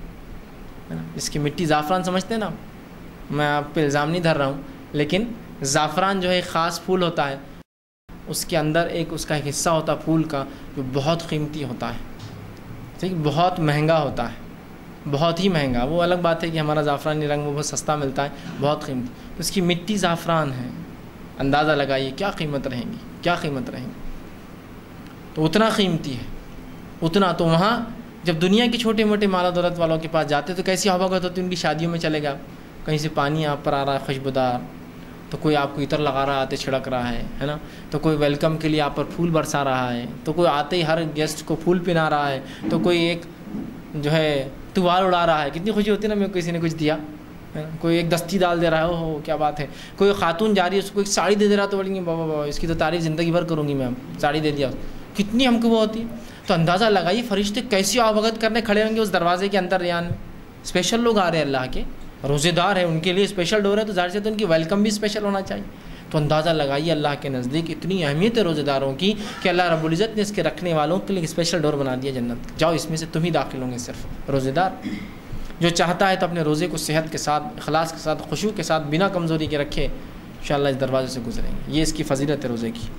جس کی مٹی زعفران سمجھتے ہیں نا، میں آپ پہ الزام نہیں دھر رہا ہوں، لیکن زعفران جو ہے ایک خاص پھول ہوتا ہے، اس کے اندر اس کا ایک حصہ ہوتا ہے پھول کا جو بہت قیمتی ہوتا ہے، ٹھیک، بہت مہنگا ہوتا ہے، بہت ہی مہنگا. وہ الگ بات ہے کہ ہمارا زعفرانی رنگ وہ بہت سستا ملتا ہے، بہت قیمتی. اس کی مٹی زعفران ہے، اندازہ لگائیے کیا قیمت رہیں گی، کیا قیمت رہیں گی. تو اتنا قیمتی ہے، اتنا. تو وہاں جب دنیا کے چھوٹے موٹے مال و دولت والوں کے پاس جاتے تو کیسی حوالت ہوتی ہے. ان کی شادیوں میں چلے گا، کہیں سے پانی آپ پر آ رہا ہے خوشبودار، تو کوئی آپ کو عطر لگا رہا ہے، آتے چھڑک رہا ہے نا، تو کوئی ویلکم کے لیے آپ پر پھول برسا رہا ہے، تو کوئی آتے ہی ہر گیسٹ کو پھول پہنا رہا ہے، تو کوئی ایک جو ہے توال اڑا رہا ہے. کتنی خوشی ہوتی ہے نا، میں کسی نے کچھ دیا، کوئی ایک دستی ڈال دے رہا ہے، اوہ کیا بات ہے. کوئی خاتون جا رہی ہے، اس کو ایک ساڑی دے دے رہا تو بولیں گے بابا بابا اس کی تو تعریف زندگی بھر کروں گی میں، ساڑی دے دیا. کتنی ہم کو وہ ہوتی ہے. تو اندازہ لگائیے فرشتے کیسی آبگت کرنے کھڑے ہوں گے اس دروازے کے اندر ریان میں. اسپیشل لوگ آ رہے ہیں اللہ کے, روزے دار ہیں, ان کے لیے اسپیشل ڈور ہے, تو ظاہر سے تو ان کی ویلکم بھی اسپیشل ہونا چاہیے. تو اندازہ لگائیے اللہ کے نزدیک اتنی اہمیت ہے روزے داروں کی کہ اللہ رب العزت نے اس کے رکھنے والوں کے لیے اسپیشل ڈور بنا دیا جنت. جاؤ اس میں سے تم ہی داخل ہوں گے, صرف روزے دار. جو چاہتا ہے تو اپنے روزے کو صحت کے ساتھ, اخلاص کے ساتھ, خشوع کے ساتھ, بنا کمزوری کے رکھے, انشاءاللہ اس دروازے سے گزریں گے. یہ اس کی فضیلت ہے روزے کی.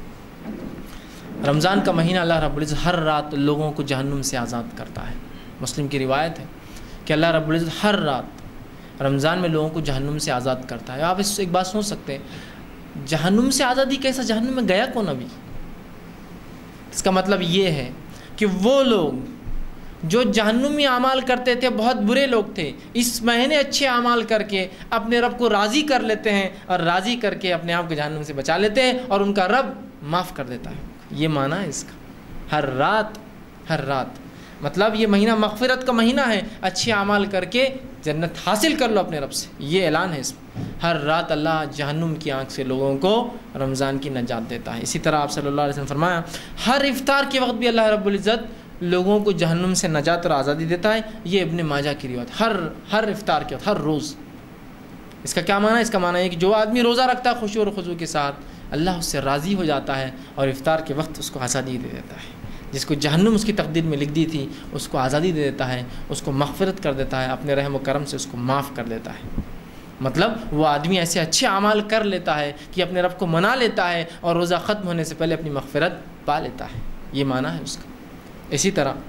رمضان کا مہینہ اللہ رب العزت ہر رات لوگوں کو جہنم سے آزاد کرتا ہے. مسلم کی روایت ہے کہ اللہ رب العزت ہر رات رمضان میں لوگوں کو جہنم سے آزاد کرتا ہے. آپ اس ایک بات سوچ سکتے ہیں, جہنم سے آزادی کیسا؟ جہنم میں گیا کون ابھی؟ اس کا مطلب یہ ہے کہ وہ لوگ جو جہنمی اعمال کرتے تھے, بہت برے لوگ تھے, اس مہینے اچھے اعمال کر کے اپنے رب کو راضی کر لیتے ہیں, اور راضی کر کے اپنے آپ کو جہنم سے بچا لیتے ہیں, اور ان کا رب معاف کر دیتا ہے. یہ معنی ہے اس کا. ہر رات, ہر رات مطلب یہ مہینہ مغفرت کا مہینہ ہے. اچھے اعمال کر کے جنت حاصل کر لو اپنے رب سے, یہ اعلان ہے اس میں. ہر رات اللہ جہنم کی آنکھ سے لوگوں کو رمضان کی نجات دیتا ہے. اسی طرح آپ صلی اللہ علیہ وسلم فرمایا, ہر افطار کے وقت بھی اللہ رب العزت لوگوں کو جہنم سے نجات اور آزادی دیتا ہے. یہ ابن ماجہ کی روایت. ہر افطار کے وقت, ہر روز. اس کا کیا معنی ہے؟ اس کا معنی ہے کہ جو آدمی روزہ رکھتا ہے خشوع اور خضوع کے ساتھ, اللہ اس سے راضی ہو جاتا ہے, اور افطار کے وقت اس کو آزادی دے دیتا ہے. جس کو جہنم اس کی تقدیر میں لکھ دی تھی, اس کو آزادی دے دیتا ہے, اس کو مغفرت کر دیتا ہے, اپنے رحم و کرم سے اس کو معاف کر دیتا ہے. مطلب وہ آدمی ایسے اچھے اعمال کر لیتا ہے کہ اپنے رب کو منا لیتا ہے, اور روزہ ختم ہونے سے پہلے اپنی مغفرت پا لیتا ہے. یہ معنی ہے اس کا. اسی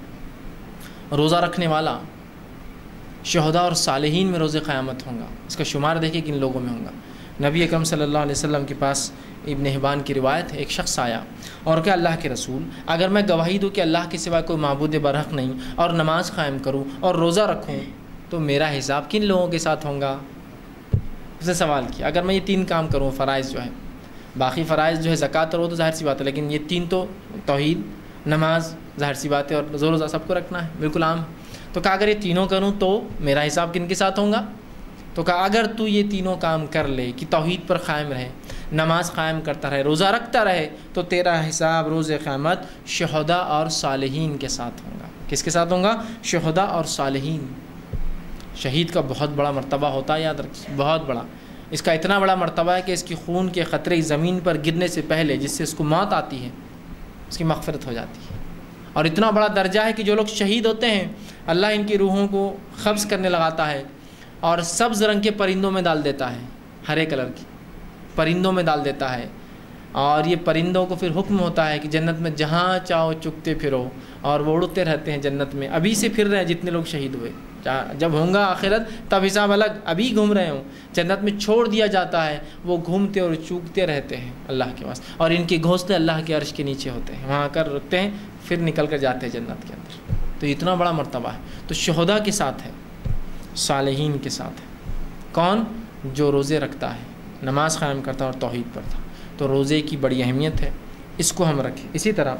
طرح روزہ رکھنے والا شہداء اور صالحین میں روز قیامت ہوں گا. اس کا شمار دیکھیں کن لوگوں میں ہوں گا. نبی اکرم صلی اللہ علیہ وسلم کے پاس ابن حبان کی روایت ہے, ایک شخص آیا اور کہ اللہ کے رسول, اگر میں گواہی دوں کہ اللہ کے سوا کوئی معبود برحق نہیں, اور نماز قائم کروں اور روزہ رکھوں, تو میرا حساب کن لوگوں کے ساتھ ہوگا؟ اس نے سوال کیا. اگر میں یہ 3 کام کروں, فرائض جو ہے, باقی فرائض جو ہے زکوٰۃ اور وہ تو ظاہر سی بات ہے, لیکن یہ 3 تو توحید, نماز ظاہر سی بات ہے, اور روزہ سب کو رکھنا ہے, بالکل عام. تو کہا اگر یہ تینوں کروں تو میرا حساب کن کے ساتھ ہوگا؟ تو کہا اگر تو یہ تینوں کام کر لے کہ توحید پر قائم رہے, نماز قائم کرتا رہے, روزہ رکھتا رہے, تو تیرا حساب روز قیامت شہداء اور صالحین کے ساتھ ہوگا. کس کے ساتھ ہوگا؟ شہداء اور صالحین. شہید کا بہت بڑا مرتبہ ہوتا ہے, یاد رکھیے, بہت بڑا. اس کا اتنا بڑا مرتبہ ہے کہ اس کی خون کے قطرے زمین پر گرنے سے پہلے, جس سے اس کو موت آتی ہے, اس کی مغفرت ہو جاتی ہے. اور اتنا بڑا درجہ ہے کہ جو لوگ شہید ہوتے ہیں, اللہ ان کی روحوں کو قبض کرنے لگاتا ہے, اور سبز رنگ کے پرندوں میں ڈال دیتا ہے, ہرے کلر کی پرندوں میں ڈال دیتا ہے. اور یہ پرندوں کو پھر حکم ہوتا ہے کہ جنت میں جہاں چاہو چگتے پھرو, اور وہ اڑتے رہتے ہیں جنت میں. ابھی سے پھر رہے ہیں جتنے لوگ شہید ہوئے, جب ہوں گا آخرت تب حساب الگ, ابھی گھوم رہے ہوں. جنت میں چھوڑ دیا جاتا ہے, وہ گھومتے اور چوگتے رہتے ہیں اللہ کے واسطے, اور ان کے گھونسلے اللہ کے عرش کے نیچے ہوتے ہیں, وہاں کر رکتے ہیں, پھر نکل کر جاتے ہیں جنت کے اندر. تو اتنا بڑا مرتبہ ہے. تو شہداء کے ساتھ ہے, صالحین کے ساتھ ہے. کون؟ جو روزے رکھتا ہے, نماز قائم کرتا ہے اور توحید پڑھتا. تو روزے کی بڑی اہمیت ہے, اس کو ہم رکھیں. اسی طرح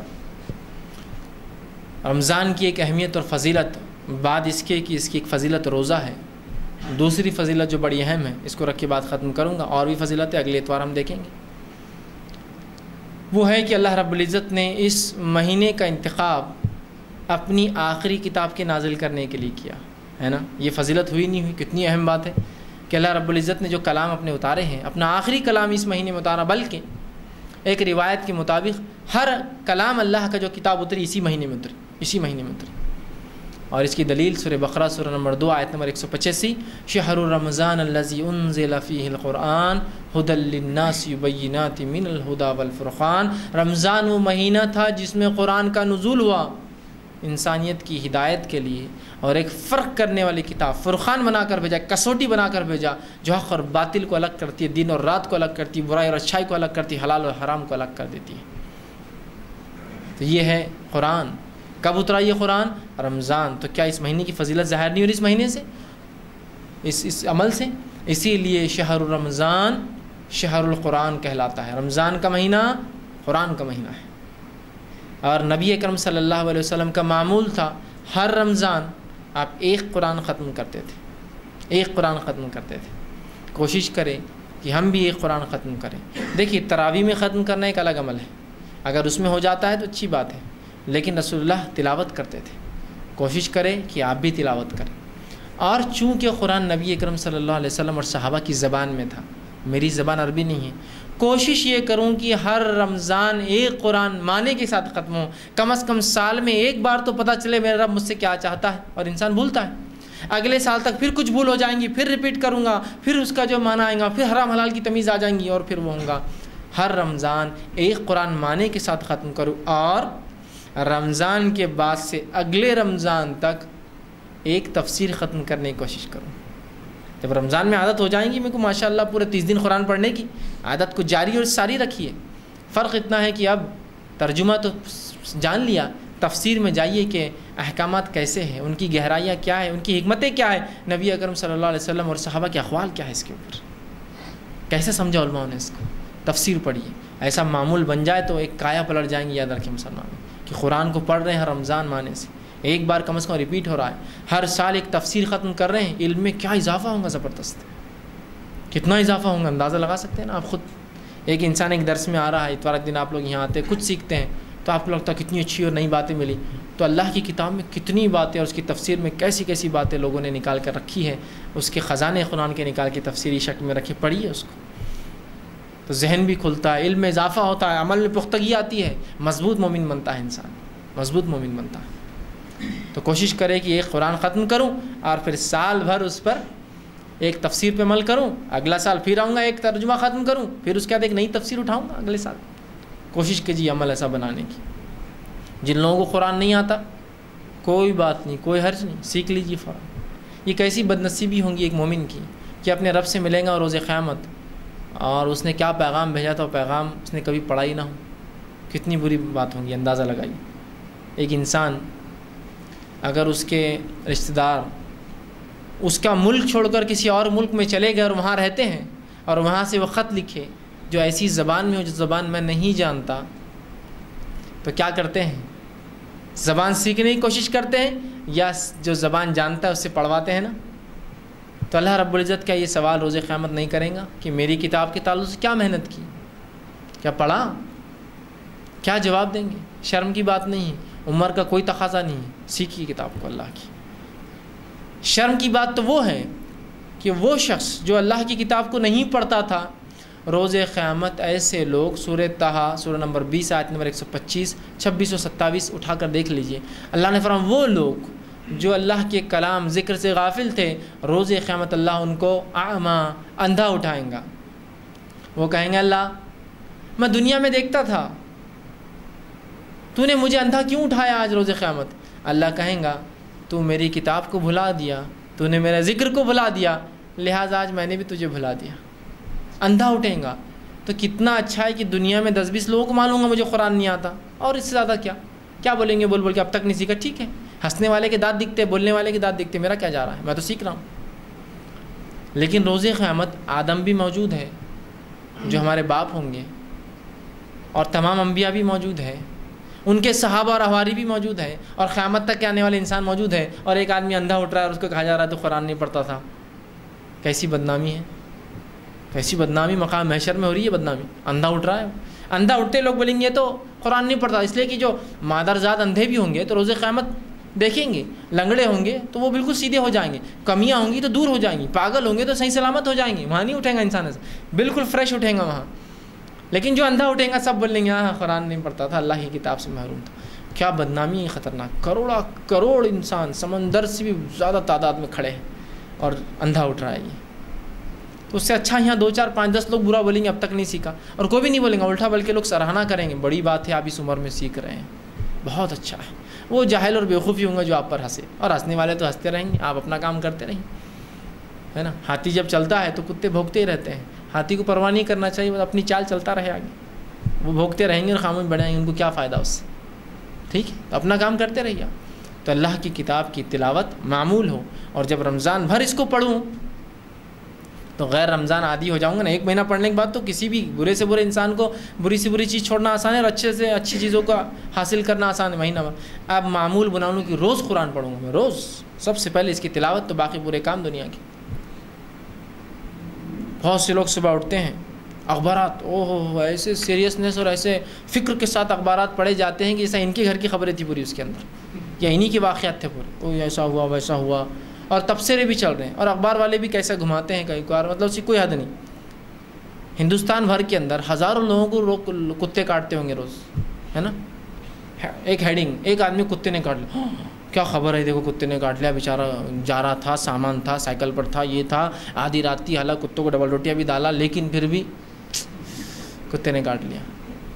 رمضان کی ایک اہمیت اور فضیلت بعد اس کے کہ اس کی ایک فضیلت روزہ ہے. دوسری فضیلت جو بڑی اہم ہے, اس کو رکھ کے بعد ختم کروں گا, اور بھی فضیلت ہے, اگلے اتوار ہم دیکھیں گے. وہ ہے کہ اللہ رب العزت نے اس مہینے کا انتخاب اپنی آخری کتاب کے نازل کرنے کے لیے کیا ہے نا. یہ فضیلت ہوئی نہیں ہوئی؟ کتنی اہم بات ہے کہ اللہ رب العزت نے جو کلام اپنے اتارے ہیں, اپنا آخری کلام اس مہینے میں اتارا. بلکہ ایک روایت کے مطابق ہر کلام اللہ کا جو کتاب اتری اسی مہینے میں اتری. اور اس کی دلیل سورہ بقرہ سورہ نمبر 2 آیت نمبر 185, شہر رمضان الذی انزل فیہ القرآن ھدی للناس بینات من الھدی والفرقان. رمضان وہ مہینہ تھا جس میں قرآن کا نزول ہوا انسانیت کی ہدایت کے لیے, اور ایک فرق کرنے والی کتاب, فرقان بنا کر بھیجا, کسوٹی بنا کر بھیجا, جو حق اور باطل کو الگ کرتی ہے, دن اور رات کو الگ کرتی ہے, برائی اور اچھائی کو الگ کرتی ہے, حلال اور حرام کو الگ کر دیتی ہے. تو یہ ہے قرآن. کب اترا یہ قرآن؟ رمضان. تو کیا اس مہینے کی فضیلت ظاہر نہیں ہو رہی اس مہینے سے, اس عمل سے؟ اسی لیے شہر رمضان شہر القرآن کہلاتا ہے. رمضان کا مہینہ قرآن کا مہینہ ہے. اور نبی اکرم صلی اللہ علیہ وسلم کا معمول تھا, ہر رمضان آپ ایک قرآن ختم کرتے تھے. کوشش کریں کہ ہم بھی ایک قرآن ختم کریں. دیکھیے تراویح میں ختم کرنا ایک الگ عمل ہے, اگر اس میں ہو جاتا ہے تو اچھی بات ہے, لیکن رسول اللہ تلاوت کرتے تھے. کوشش کریں کہ آپ بھی تلاوت کریں. اور چونکہ قرآن نبی اکرم صلی اللہ علیہ وسلم اور صحابہ کی زبان میں تھا، میری زبان عربی نہیں ہے، کوشش یہ کروں کہ ہر رمضان ایک قرآن معنی کے ساتھ ختم ہو. کم از کم سال میں ایک بار تو پتہ چلے میرا رب مجھ سے کیا چاہتا ہے. اور انسان بھولتا ہے، اگلے سال تک پھر کچھ بھول ہو جائیں گی، پھر ریپیٹ کروں گا، پھر اس کا جو معنی آئے گا، پھر حرام حلال کی تمیز آ جائیں گی اور پھر وہ ہوں گا. ہر رمضان ایک قرآن معنی کے ساتھ ختم کروں، اور رمضان کے بعد سے اگلے رمضان تک ایک تفسیر ختم کرنے کی کوشش کروں. جب رمضان میں عادت ہو جائیں گی میرے کو ماشاءاللہ پورے 30 دن قرآن پڑھنے کی، عادت کو جاری اور ساری رکھیے. فرق اتنا ہے کہ اب ترجمہ تو جان لیا، تفسیر میں جائیے کہ احکامات کیسے ہیں، ان کی گہرائیاں کیا ہے، ان کی حکمتیں کیا ہے، نبی اکرم صلی اللہ علیہ وسلم اور صحابہ کے اقوال کیا ہے، اس کے اوپر کیسے سمجھا علماء نے اس کو. تفسیر پڑھیے، ایسا معمول بن جائے تو ایک کایا پلٹ جائیں گے. یاد رکھیں مسلمان کہ قرآن کو پڑھ رہے ہیں رمضان معنی سے، ایک بار کم از کم ریپیٹ ہو رہا ہے، ہر سال ایک تفسیر ختم کر رہے ہیں. علم میں کیا اضافہ ہوگا، زبردست کتنا اضافہ ہوگا، اندازہ لگا سکتے ہیں نا آپ خود. ایک انسان ایک درس میں آ رہا ہے، اتوار کے دن آپ لوگ یہاں آتے ہیں، کچھ سیکھتے ہیں، تو آپ کو لگتا ہے کتنی اچھی اور نئی باتیں ملی. تو اللہ کی کتاب میں کتنی باتیں اور اس کی تفسیر میں کیسی کیسی باتیں لوگوں نے نکال کر رکھی ہے، اس کے خزانے قرآن کے نکال کے تفسیری شکل میں رکھے، پڑھیے اس کو، تو ذہن بھی کھلتا ہے، علم میں اضافہ ہوتا ہے، عمل میں پختگی آتی ہے، مضبوط مومن بنتا ہے انسان، مضبوط مومن بنتا ہے. تو کوشش کرے کہ ایک قرآن ختم کروں اور پھر سال بھر اس پر ایک تفسیر پہ عمل کروں. اگلا سال پھر آؤں گا ایک ترجمہ ختم کروں، پھر اس کے بعد ایک نئی تفسیر اٹھاؤں گا اگلے سال. کوشش کیجیے عمل ایسا بنانے کی. جن لوگوں کو قرآن نہیں آتا کوئی بات نہیں، کوئی حرج نہیں، سیکھ لیجیے فوراً. یہ کیسی بدنصیبی ہوں گی ایک مومن کی کہ اپنے رب سے ملیں گا اور روز قیامت، اور اس نے کیا پیغام بھیجا تھا وہ پیغام اس نے کبھی پڑھا ہی نہ ہو. کتنی بری بات ہوگی، اندازہ لگائیے. ایک انسان اگر اس کے رشتہ دار اس کا ملک چھوڑ کر کسی اور ملک میں چلے گئے اور وہاں رہتے ہیں، اور وہاں سے وہ خط لکھے جو ایسی زبان میں ہو جو زبان میں نہیں جانتا، تو کیا کرتے ہیں؟ زبان سیکھنے کی کوشش کرتے ہیں یا جو زبان جانتا ہے اس سے پڑھواتے ہیں نا. تو اللہ رب العزت کا یہ سوال روز قیامت نہیں کریں گا کہ میری کتاب کے تعلق سے کیا محنت کی، کیا پڑھا، کیا جواب دیں گے؟ شرم کی بات نہیں ہے، عمر کا کوئی تقاضا نہیں ہے، سیکھیے کتاب کو اللہ کی. شرم کی بات تو وہ ہے کہ وہ شخص جو اللہ کی کتاب کو نہیں پڑھتا تھا، روز قیامت ایسے لوگ، سورہ طٰہٰ سورہ نمبر 20 آیت نمبر 125 26 اور 27 اٹھا کر دیکھ لیجئے. اللہ نے فرمایا وہ لوگ جو اللہ کے کلام ذکر سے غافل تھے، روز قیامت اللہ ان کو اعمیٰ اندھا اٹھائیں گا. وہ کہیں گے اللہ میں دنیا میں دیکھتا تھا، تو نے مجھے اندھا کیوں اٹھایا آج روز قیامت؟ اللہ کہیں گا تو میری کتاب کو بھلا دیا، تو نے میرے ذکر کو بھلا دیا، لہٰذا آج میں نے بھی تجھے بھلا دیا. اندھا اٹھیں گا. تو کتنا اچھا ہے کہ دنیا میں 10-20 لوگوں کو معلوم گا مجھے قرآن نہیں آتا، اور اس سے زیادہ کیا بولیں گے، بول کے اب تک نہیں سیکھا. ٹھیک ہے، ہنسنے والے کے دانت دکھتے، بولنے والے کے دانت دکھتے، میرا کیا جا رہا ہے، میں تو سیکھ رہا ہوں. لیکن روز قیامت آدم بھی موجود ہے جو ہمارے باپ ہوں گے، اور تمام انبیاء بھی موجود ہے، ان کے صحابہ اور حواری بھی موجود ہے، اور قیامت تک کے آنے والے انسان موجود ہے. اور ایک آدمی اندھا اٹھ رہا ہے اور اس کو کہا جا رہا ہے تو قرآن نہیں پڑھتا تھا. کیسی بدنامی ہے، کیسی بدنامی مقام محشر میں ہو رہی ہے. بدنامی اندھا اٹھ رہا ہے. اندھا اٹھتے لوگ بولیں گے تو قرآن نہیں پڑھتا، اس لیے کہ جو مادرزاد اندھے بھی ہوں گے تو روز قیامت دیکھیں گے، لنگڑے ہوں گے تو وہ بالکل سیدھے ہو جائیں گے، کمیاں ہوں گی تو دور ہو جائیں گی، پاگل ہوں گے تو صحیح سلامت ہو جائیں گے، وہاں نہیں اٹھیں گا انسان سے، بالکل فریش اٹھیں گا وہاں. لیکن جو اندھا اٹھیں گا سب بولیں گے ہاں قرآن نہیں پڑھتا تھا، اللہ کی کتاب سے محروم تھا. کیا بدنامی ہے خطرناک. کروڑ انسان سمندر سے بھی زیادہ تعداد میں کھڑے ہیں اور اندھا اٹھ رہا ہے یہ. تو اس سے اچھا یہاں 2 4 5 10 لوگ برا بولیں گے اب تک نہیں سیکھا، اور کوئی بھی نہیں بولیں گا، الٹا بلکہ لوگ سراہنا کریں گے، بڑی بات ہے آپ اس عمر میں سیکھ رہے ہیں، بہت اچھا ہے. وہ جاہل اور بیوقوفی ہوں گا جو آپ پر ہنسے، اور ہنسنے والے تو ہنستے رہیں گے، آپ اپنا کام کرتے رہیں، ہے نا. ہاتھی جب چلتا ہے تو کتے بھونکتے ہی رہتے ہیں، ہاتھی کو پرواہ نہیں کرنا چاہیے، وہ اپنی چال چلتا رہے آگے، وہ بھونکتے رہیں گے اور خاموش بڑھیں گے، ان کو کیا فائدہ اس سے. ٹھیک ہے، تو اپنا کام کرتے رہیے. تو اللہ کی کتاب کی تلاوت معمول ہو، اور جب رمضان بھر اس کو پڑھوں تو غیر رمضان عادی ہو جاؤں گا نا. 1 مہینہ پڑھنے کے بعد تو کسی بھی برے سے برے انسان کو بری سے بری چیز چھوڑنا آسان ہے، اور اچھے سے اچھی چیزوں کا حاصل کرنا آسان ہے. مہینہ بھر اب معمول بناؤں کہ روز قرآن پڑھوں گا میں، روز سب سے پہلے اس کی تلاوت، تو باقی پورے کام دنیا کے. بہت سے لوگ صبح اٹھتے ہیں اخبارات اوہ ایسے سیریسنیس اور ایسے فکر کے ساتھ اخبارات پڑھے جاتے ہیں کہ جیسا ان کے گھر کی خبریں تھی پوری اس کے اندر، یا انہی کے واقعات تھے پورے، او ایسا ہوا ویسا ہوا، اور تبصرے بھی چل رہے ہیں، اور اخبار والے بھی کیسا گھماتے ہیں کئی بار، مطلب اس کی کوئی حد نہیں۔ ہندوستان بھر کے اندر ہزاروں لوگوں کو کتے کاٹتے ہوں گے روز، ہے نا، ایک ہیڈنگ، ایک آدمی کتے نے کاٹ لیا، کیا خبر ہے، دیکھو کتے نے کاٹ لیا، بیچارہ جا رہا تھا، سامان تھا، سائیکل پر تھا، یہ تھا، آدھی رات تھی، حالانکہ کتوں کو ڈبل روٹیاں بھی ڈالا، لیکن پھر بھی کتے نے کاٹ لیا۔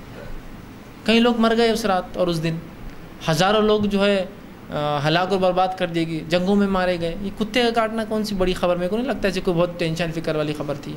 کئی لوگ مر گئے اس رات اور اس دن، ہزاروں لوگ جو ہے ہلاک اور برباد کر دیے گئے، جنگوں میں مارے گئے۔ یہ کتے کا کاٹنا کون سی بڑی خبر، میرے کو نہیں لگتا ہے کوئی بہت ٹینشن فکر والی خبر تھی۔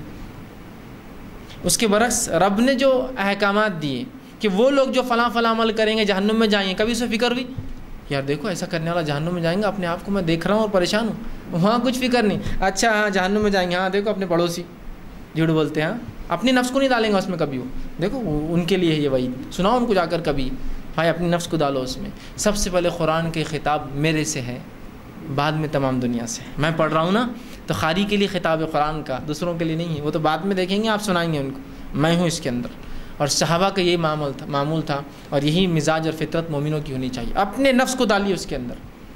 اس کے برعکس رب نے جو احکامات دیے کہ وہ لوگ جو فلاں فلاں عمل کریں گے جہنم میں جائیں گے، کبھی اسے فکر ہوئی یار دیکھو ایسا کرنے والا جہنم میں جائیں گے، اپنے آپ کو میں دیکھ رہا ہوں اور پریشان ہوں، وہاں کچھ فکر نہیں، اچھا ہاں جہنم میں جائیں گے، ہاں دیکھو اپنے پڑوسی جھوٹ بولتے ہیں، ہاں اپنی نفس کو نہیں ڈالیں گے اس میں کبھی، وہ دیکھو ان کے لیے ہے یہ وعید، سناؤ ان کو جا کر کبھی، بھائی اپنی نفس کو ڈالو اس میں۔ سب سے پہلے قرآن کے خطاب میرے سے ہے، بعد میں تمام دنیا سے۔ میں پڑھ رہا ہوں نا تو قاری کے لیے خطاب ہے قرآن کا، دوسروں کے لیے نہیں ہے، وہ تو بعد میں دیکھیں گے، آپ سنائیں گے ان کو، میں ہوں اس کے اندر۔ اور صحابہ کا یہی معمول تھا اور یہی مزاج اور فطرت مومنوں کی ہونی چاہیے، اپنے نفس کو ڈالیے اس کے اندر۔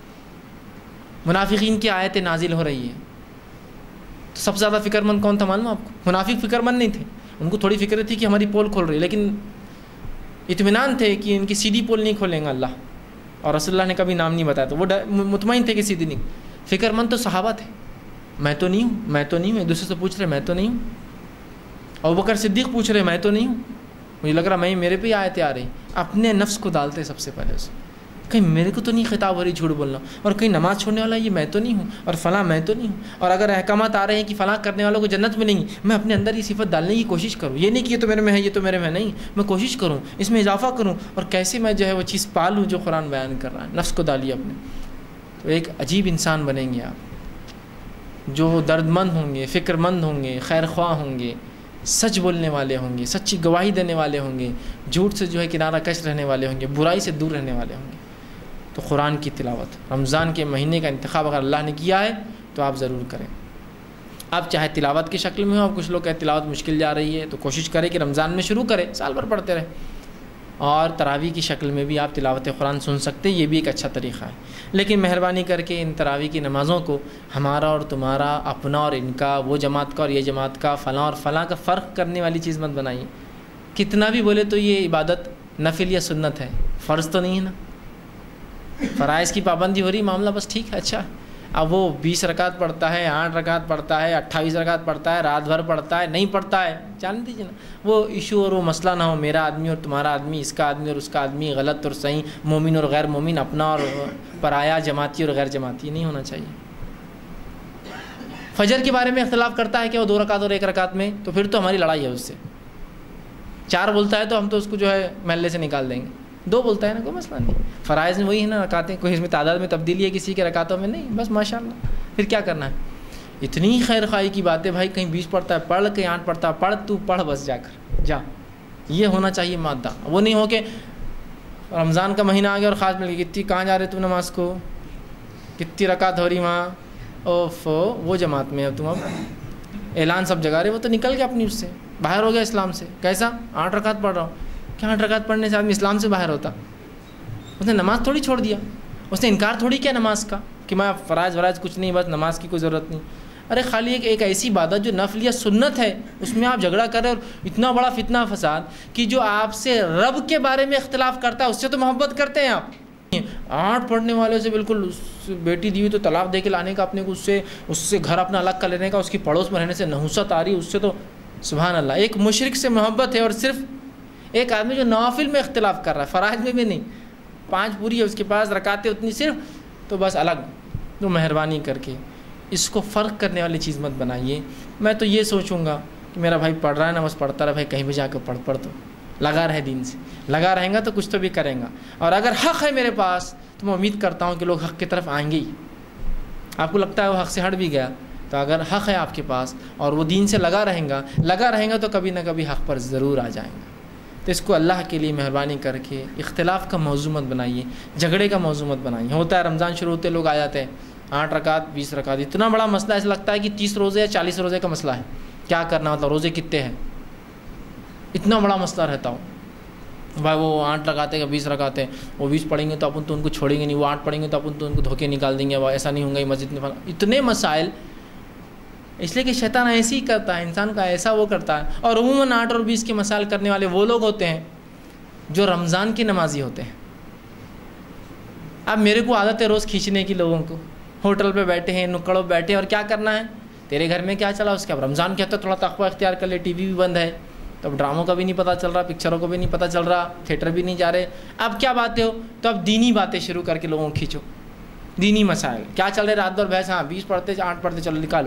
منافقین کی آیتیں نازل ہو رہی ہیں تو سب سے زیادہ فکر مند کون تھا معلوم آپ کو؟ منافق فکر مند نہیں تھے، ان کو تھوڑی فکر تھی کہ ہماری پول کھول رہی ہے، لیکن اطمینان تھے کہ ان کی سیدھی پول نہیں کھولیں گا اللہ، اور رسول اللہ نے کبھی نام نہیں بتایا، تو وہ مطمئن تھے کہ سیدھی نہیں۔ فکر مند تو صحابہ تھے، میں تو نہیں ہوں، میں تو نہیں ہوں، ایک دوسرے سے پوچھ رہے میں تو نہیں ہوں، ابوبکر صدیق پوچھ رہے میں تو نہیں ہوں، مجھے لگ رہا میں میرے پہ ہی آیتیں آ رہی، اپنے نفس کو ڈالتے سب سے پہلے اسے، کہیں میرے کو تو نہیں خطاب ہو رہی جھوٹ بولنا، اور کہیں نماز چھوڑنے والا یہ میں تو نہیں ہوں، اور فلاں میں تو نہیں ہوں، اور اگر احکامات آ رہے ہیں کہ فلاں کرنے والوں کو جنت ملیں گی، میں اپنے اندر یہ صفت ڈالنے کی کوشش کروں، یہ نہیں کہ یہ تو میرے میں ہے یہ تو میرے میں نہیں، میں کوشش کروں اس میں اضافہ کروں، اور کیسے میں جو ہے وہ چیز پالوں جو قرآن بیان کر رہا ہے، نفس کو ڈالیے اپنے، تو ایک عجیب انسان بنیں گے آپ، جو درد مند ہوں گے، فکر مند ہوں گے، خیر خواہ ہوں گے، سچ بولنے والے ہوں گے، سچی گواہی دینے والے ہوں گے، جھوٹ سے جو ہے کنارہ کش رہنے والے ہوں گے، برائی سے دور رہنے والے ہوں گے۔ تو قرآن کی تلاوت، رمضان کے مہینے کا انتخاب اگر اللہ نے کیا ہے تو آپ ضرور کریں، آپ چاہے تلاوت کی شکل میں ہو، اب کچھ لوگ کہتے تلاوت مشکل جا رہی ہے تو کوشش کریں کہ رمضان میں شروع کریں، سال بھر پڑھتے رہیں، اور تراویح کی شکل میں بھی آپ تلاوت قرآن سن سکتے ہیں، یہ بھی ایک اچھا طریقہ ہے، لیکن مہربانی کر کے ان تراویح کی نمازوں کو ہمارا اور تمہارا، اپنا اور ان کا، وہ جماعت کا اور یہ جماعت کا، فلاں اور فلاں کا فرق کرنے والی چیز مت بنائیے۔ کتنا بھی بولے تو یہ عبادت نفل یا سنت ہے، فرض تو نہیں ہے نا، فرائض کی پابندی ہو رہی، معاملہ بس ٹھیک ہے، اچھا، اب وہ 20 رکعت پڑھتا ہے، 8 رکعت پڑھتا ہے، 28 رکعت پڑھتا ہے، رات بھر پڑھتا ہے، نہیں پڑھتا ہے، جان دیجیے نا، وہ ایشو اور وہ مسئلہ نہ ہو میرا آدمی اور تمہارا آدمی، اس کا آدمی اور اس کا آدمی، غلط اور صحیح، مومن اور غیر مومن، اپنا اور پرایا، جماعتی اور غیر جماعتی، نہیں ہونا چاہیے۔ فجر کے بارے میں اختلاف کرتا ہے کہ وہ 2 رکعت اور 1 رکعت میں، تو پھر تو ہماری لڑائی ہے اس سے، 4 بولتا ہے تو ہم تو اس کو جو ہے محلے سے نکال دیں گے، 2 بولتا ہے نا، کوئی مسئلہ نہیں، فرائض میں وہی ہے نا رکعتیں، کوئی اس میں تعداد میں تبدیلی ہے کسی کے رکعتوں میں نہیں، بس ماشاءاللہ، پھر کیا کرنا ہے؟ اتنی خیر خواہی کی بات ہے بھائی، کہیں 20 پڑھتا ہے پڑھ، کہیں 8 پڑھتا ہے پڑھ، تو پڑھ بس جا کر جا، یہ ہونا چاہیے مادہ، وہ نہیں ہو کہ رمضان کا مہینہ آ گیا اور خاص مل گئی، کتنی کہاں جا رہے تم نماز کو، کتنی رکعت ہو رہی وہاں، اوف وہ جماعت میں اب تم، اب اعلان سب جگہ رہے، وہ تو نکل گیا اپنی اس سے، باہر ہو گیا اسلام سے، کیسا 8 رکعت پڑھ رہا ہوں، کیا 8 رکعت پڑھنے سے آدمی اسلام سے باہر ہوتا؟ اس نے نماز تھوڑی چھوڑ دیا، اس نے انکار تھوڑی کیا نماز کا کہ میں فرائض ورائض کچھ نہیں، بس نماز کی کوئی ضرورت نہیں، ارے خالی ایک ایسی عبادت جو نفل یا سنت ہے اس میں آپ جھگڑا کر رہے، اور اتنا بڑا فتنہ فساد کہ جو آپ سے رب کے بارے میں اختلاف کرتا ہے اس سے تو محبت کرتے ہیں آپ، 8 پڑھنے والے سے بالکل بیٹی دی ہوئی تو طلاق دے کے لانے کا، اپنے کو اس سے گھر اپنا الگ کر لینے کا، اس کی پڑوس میں رہنے سے نحوست آ رہی، اس سے تو سبحان اللہ، ایک مشرک سے محبت ہے، اور صرف ایک آدمی جو نوافل میں اختلاف کر رہا ہے، فرائض میں بھی نہیں، 5 پوری ہے اس کے پاس، رکعتیں اتنی صرف، تو بس الگ، تو مہربانی کر کے اس کو فرق کرنے والی چیز مت بنائیے۔ میں تو یہ سوچوں گا کہ میرا بھائی پڑھ رہا ہے نا، بس پڑھتا رہے بھائی، کہیں بھی جا کے پڑھ تو لگا رہے، دین سے لگا رہیں گا تو کچھ تو بھی کریں گا، اور اگر حق ہے میرے پاس تو میں امید کرتا ہوں کہ لوگ حق کی طرف آئیں گے ہی۔ آپ کو لگتا ہے وہ حق سے ہٹ بھی گیا، تو اگر حق ہے آپ کے پاس اور وہ دین سے لگا رہیں گا تو کبھی نہ کبھی حق پر ضرور آ جائیں گا۔ تو اس کو اللہ کے لیے مہربانی کر کے اختلاف کا موضوع مت بنائیے، جھگڑے کا موضوع مت بنائیے۔ ہوتا ہے رمضان شروع ہوتے لوگ آ جاتے ہیں 8 رکعت 20 رکعت، اتنا بڑا مسئلہ، ایسا لگتا ہے کہ 30 روزے یا 40 روزے کا مسئلہ ہے، کیا کرنا، مطلب روزے کتنے ہیں، اتنا بڑا مسئلہ رہتا ہو بھائی وہ 8 رکعتیں کا 20 رکعتیں، وہ 20 پڑھیں گے تو اپن تو ان کو چھوڑیں گے نہیں، وہ 8 پڑھیں گے تو اپن تو ان کو دھوکے نکال دیں گے، وہ ایسا نہیں ہوں گا مسجد میں، اتنے مسائل، اس لیے کہ شیطان ایسے ہی کرتا ہے، انسان کا ایسا وہ کرتا ہے۔ اور عموماً 8 اور 20 کے مسائل کرنے والے وہ لوگ ہوتے ہیں جو رمضان کے نمازی ہوتے ہیں۔ اب میرے کو عادت ہے روز کھینچنے کی لوگوں کو، ہوٹل پہ بیٹھے ہیں، نکڑوں پہ بیٹھے ہیں، اور کیا کرنا ہے، تیرے گھر میں کیا چلا اس کا، اب رمضان کہتا ہے تھوڑا تقوی اختیار کر لے، ٹی وی بھی بند ہے، تب ڈراموں کا بھی نہیں پتہ چل رہا، پکچروں کو بھی نہیں پتہ چل رہا، تھیٹر بھی نہیں جا رہے، اب کیا باتیں ہو، تو اب دینی باتیں شروع کر کے لوگوں کو کھینچو، دینی مسائل کیا چل رہے، رات بھر بحث، ہاں 20 پڑھتے 8 پڑھتے، چلو نکالو،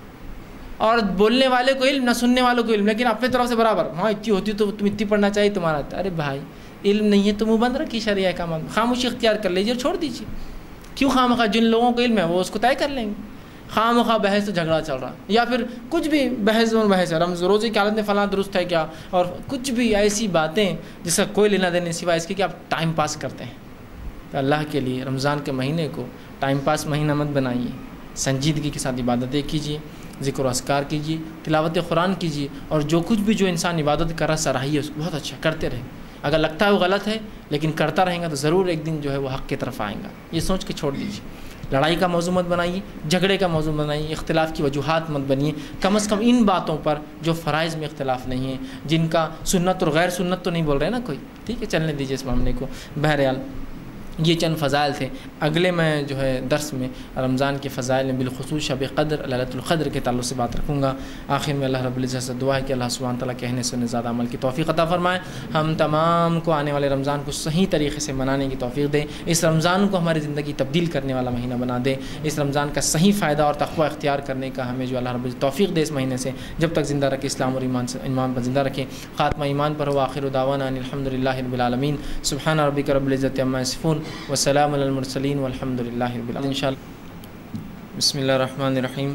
اور بولنے والے کو علم نہ سننے والوں کو علم، لیکن اپنے طرف سے برابر، ہاں اتنی ہوتی تو تم اتنی پڑھنا چاہیے تمہارا، ارے بھائی علم نہیں ہے تو منہ بند رکھی، شرعیہ احکامات خاموشی اختیار کر لیجیے اور چھوڑ دیجیے، کیوں خواہ جن لوگوں کو علم ہے وہ اس کو طے کر لیں گے، خواہ بحث تو جھگڑا چل رہا، یا پھر کچھ بھی بحث ہے، روزے کی حالت میں فلاں درست ہے کیا، اور کچھ بھی ایسی باتیں جس کا کوئی لینا دینا سوائے اس کے کہ آپ ٹائم پاس کرتے ہیں۔ تو اللہ کے لیے رمضان کے مہینے کو ٹائم پاس مہینہ مت بنائیے، سنجیدگی کے ساتھ عبادتیں کیجیے، ذکر و اذکار کیجیے، تلاوت قرآن کیجیے، اور جو کچھ بھی جو انسان عبادت کر رہا سراہیے اس کو، بہت اچھا کرتے رہے، اگر لگتا ہے وہ غلط ہے لیکن کرتا رہیں گا تو ضرور ایک دن جو ہے وہ حق کی طرف آئیں گا، یہ سوچ کے چھوڑ دیجیے۔ لڑائی کا موضوع مت بنائیے، جھگڑے کا موضوع بنائیے، اختلاف کی وجوہات مت بنیے، کم از کم ان باتوں پر جو فرائض میں اختلاف نہیں ہے، جن کا سنت اور غیر سنت تو نہیں بول رہے نا کوئی، ٹھیک ہے چلنے دیجیے اس معاملے کو۔ بہرحال یہ چند فضائل تھے، اگلے میں جو ہے درس میں رمضان کے فضائل میں بالخصوص شب قدر لیلۃ القدر کے تعلق سے بات رکھوں گا۔ آخر میں اللہ رب العزت سے دعا ہے کہ اللہ سبحانہ تعالیٰ کہنے سننے زیادہ عمل کی توفیق عطا فرمائے، ہم تمام کو آنے والے رمضان کو صحیح طریقے سے منانے کی توفیق دے، اس رمضان کو ہماری زندگی تبدیل کرنے والا مہینہ بنا دے، اس رمضان کا صحیح فائدہ اور تقوی اختیار کرنے کا ہمیں جو اللہ رب العزت توفیق دے، اس مہینے سے جب تک زندہ رکھے، اسلام اور ایمان پر زندہ رکھے، خاتمہ ایمان پر ہو۔ آخر دعوانا ان الحمد للہ رب العالمین، سبحان ربک رب العزت عما یصفون وسلام علی المرسلین والحمد للہ رب العالمین۔ انشاءاللہ بسم اللہ الرحمن الرحیم،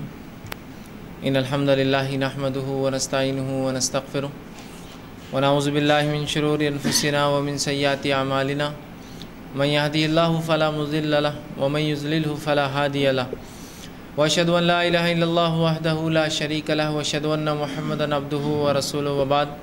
ان الحمد للہ نحمده ونستعینه ونستغفره ونعوذ باللہ من شرور انفسنا ومن سیئات اعمالنا، من يهده الله فلا مضل له ومن يضلل فلا هادي له، واشهد ان لا اله الا الله وحده لا شريك له، واشهد ان محمدا عبده ورسوله، وبعد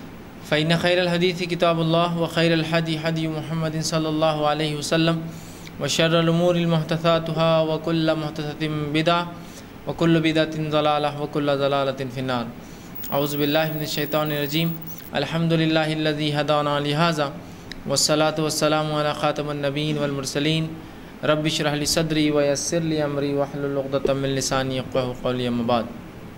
فإن خير الحديث كتاب الله وخير الهدي هدي محمد صلى الله عليه وسلم، وشر الأمور محدثاتها وكل محدثة بدعة وكل بدعة ضلالة وكل ضلالة في النار۔ أعوذ بالله من الشيطان الرجيم، الحمد لله الذي هدانا لهذا والصلاة والسلام على خاتم النبيين والمرسلين، رب اشرح لي صدري ويسر لي أمري واحلل عقدة من لساني يفقهوا قولي، أما بعد۔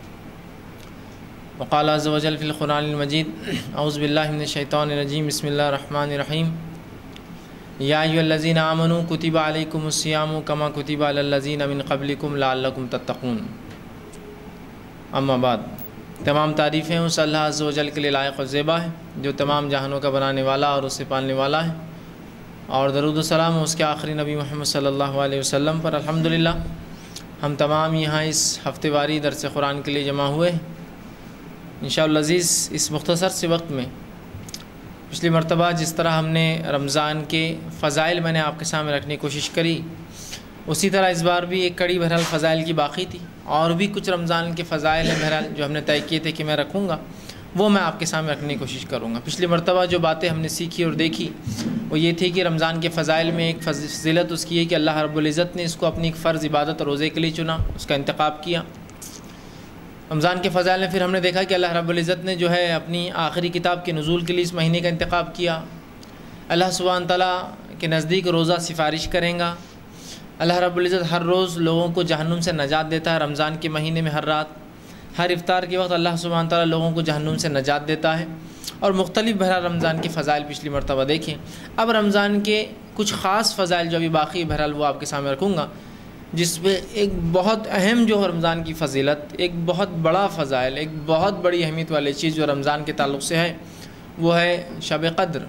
وقال عز وجل في القرآن المجيد، أعوذ بالله من الشيطان الرجيم، بسم الله الرحمن الرحيم، یا ایھا الذین آمنوا کتب علیکم الصیام کما کتب علی الذین من قبلکم لعلکم تتقون۔ اما بعد، تمام تعریفیں اس اللہ عز و جل کے لیے لائق و زیبا ہے جو تمام جہانوں کا بنانے والا اور اسے پالنے والا ہے، اور درود و سلام اس کے آخری نبی محمد صلی اللہ علیہ وسلم پر۔ الحمدللہ ہم تمام یہاں اس ہفتے واری درس قرآن کے لیے جمع ہوئے ہیں۔ انشاءاللہ عزیز، اس مختصر سے وقت میں پچھلی مرتبہ جس طرح ہم نے رمضان کے فضائل میں نے آپ کے سامنے رکھنے کی کوشش کری، اسی طرح اس بار بھی ایک کڑی بہرحال فضائل کی باقی تھی، اور بھی کچھ رمضان کے فضائل ہیں بہرحال جو ہم نے طے کیے تھے کہ میں رکھوں گا، وہ میں آپ کے سامنے رکھنے کی کوشش کروں گا۔ پچھلی مرتبہ جو باتیں ہم نے سیکھی اور دیکھی وہ یہ تھی کہ رمضان کے فضائل میں ایک فضیلت اس کی ہے کہ اللہ رب العزت نے اس کو اپنی ایک فرض عبادت اور روزے کے لیے چنا، اس کا انتخاب کیا۔ رمضان کے فضائل میں پھر ہم نے دیکھا کہ اللہ رب العزت نے جو ہے اپنی آخری کتاب کے نزول کے لیے اس مہینے کا انتخاب کیا۔ اللہ سبحانہ تعالیٰ کے نزدیک روزہ سفارش کریں گا۔ اللہ رب العزت ہر روز لوگوں کو جہنم سے نجات دیتا ہے، رمضان کے مہینے میں ہر رات، ہر افطار کے وقت اللہ سبحانہ تعالیٰ لوگوں کو جہنم سے نجات دیتا ہے، اور مختلف بہرحال رمضان کے فضائل پچھلی مرتبہ دیکھیں۔ اب رمضان کے کچھ خاص فضائل جو ابھی باقی بہرحال وہ آپ کے سامنے رکھوں گا، جس میں ایک بہت اہم جو رمضان کی فضیلت، ایک بہت بڑا فضائل، ایک بہت بڑی اہمیت والی چیز جو رمضان کے تعلق سے ہے وہ ہے شب قدر۔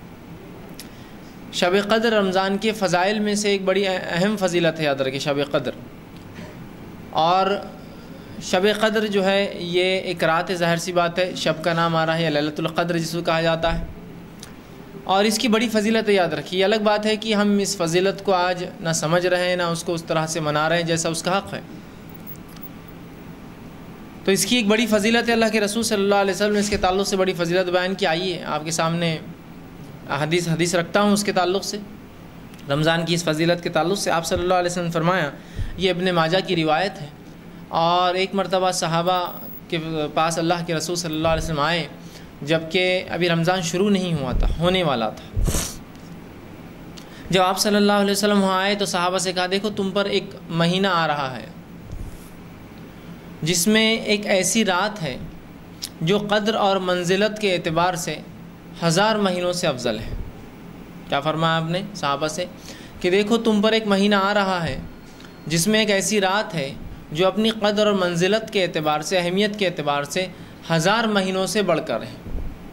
شب قدر رمضان کے فضائل میں سے ایک بڑی اہم فضیلت ہے، یاد رکھیں شب قدر۔ اور شب قدر جو ہے یہ ایک رات ہے، ظاہر سی بات ہے، شب کا نام آ رہا ہے، لیلۃ القدر جس کو کہا جاتا ہے، اور اس کی بڑی فضیلت ہے، یاد رکھیے۔ یہ الگ بات ہے کہ ہم اس فضیلت کو آج نہ سمجھ رہے ہیں، نہ اس کو اس طرح سے منا رہے ہیں جیسا اس کا حق ہے۔ تو اس کی ایک بڑی فضیلت ہے، اللہ کے رسول صلی اللہ علیہ وسلم نے اس کے تعلق سے بڑی فضیلت بیان کی. آئیے آپ کے سامنے حدیث رکھتا ہوں اس کے تعلق سے، رمضان کی اس فضیلت کے تعلق سے. آپ صلی اللہ علیہ وسلم نے فرمایا، یہ ابن ماجہ کی روایت ہے، اور ایک مرتبہ صحابہ کے پاس اللہ کے رسول صلی اللہ علیہ وسلم آئے جب کہ ابھی رمضان شروع نہیں ہوا تھا، ہونے والا تھا. جب آپ صلی اللہ علیہ وسلم وہاں آئے تو صحابہ سے کہا، دیکھو تم پر ایک مہینہ آ رہا ہے جس میں ایک ایسی رات ہے جو قدر اور منزلت کے اعتبار سے 1000 مہینوں سے افضل ہے. کیا فرمایا آپ نے صحابہ سے کہ دیکھو تم پر ایک مہینہ آ رہا ہے جس میں ایک ایسی رات ہے جو اپنی قدر اور منزلت کے اعتبار سے، اہمیت کے اعتبار سے 1000 مہینوں سے بڑھ کر ہے.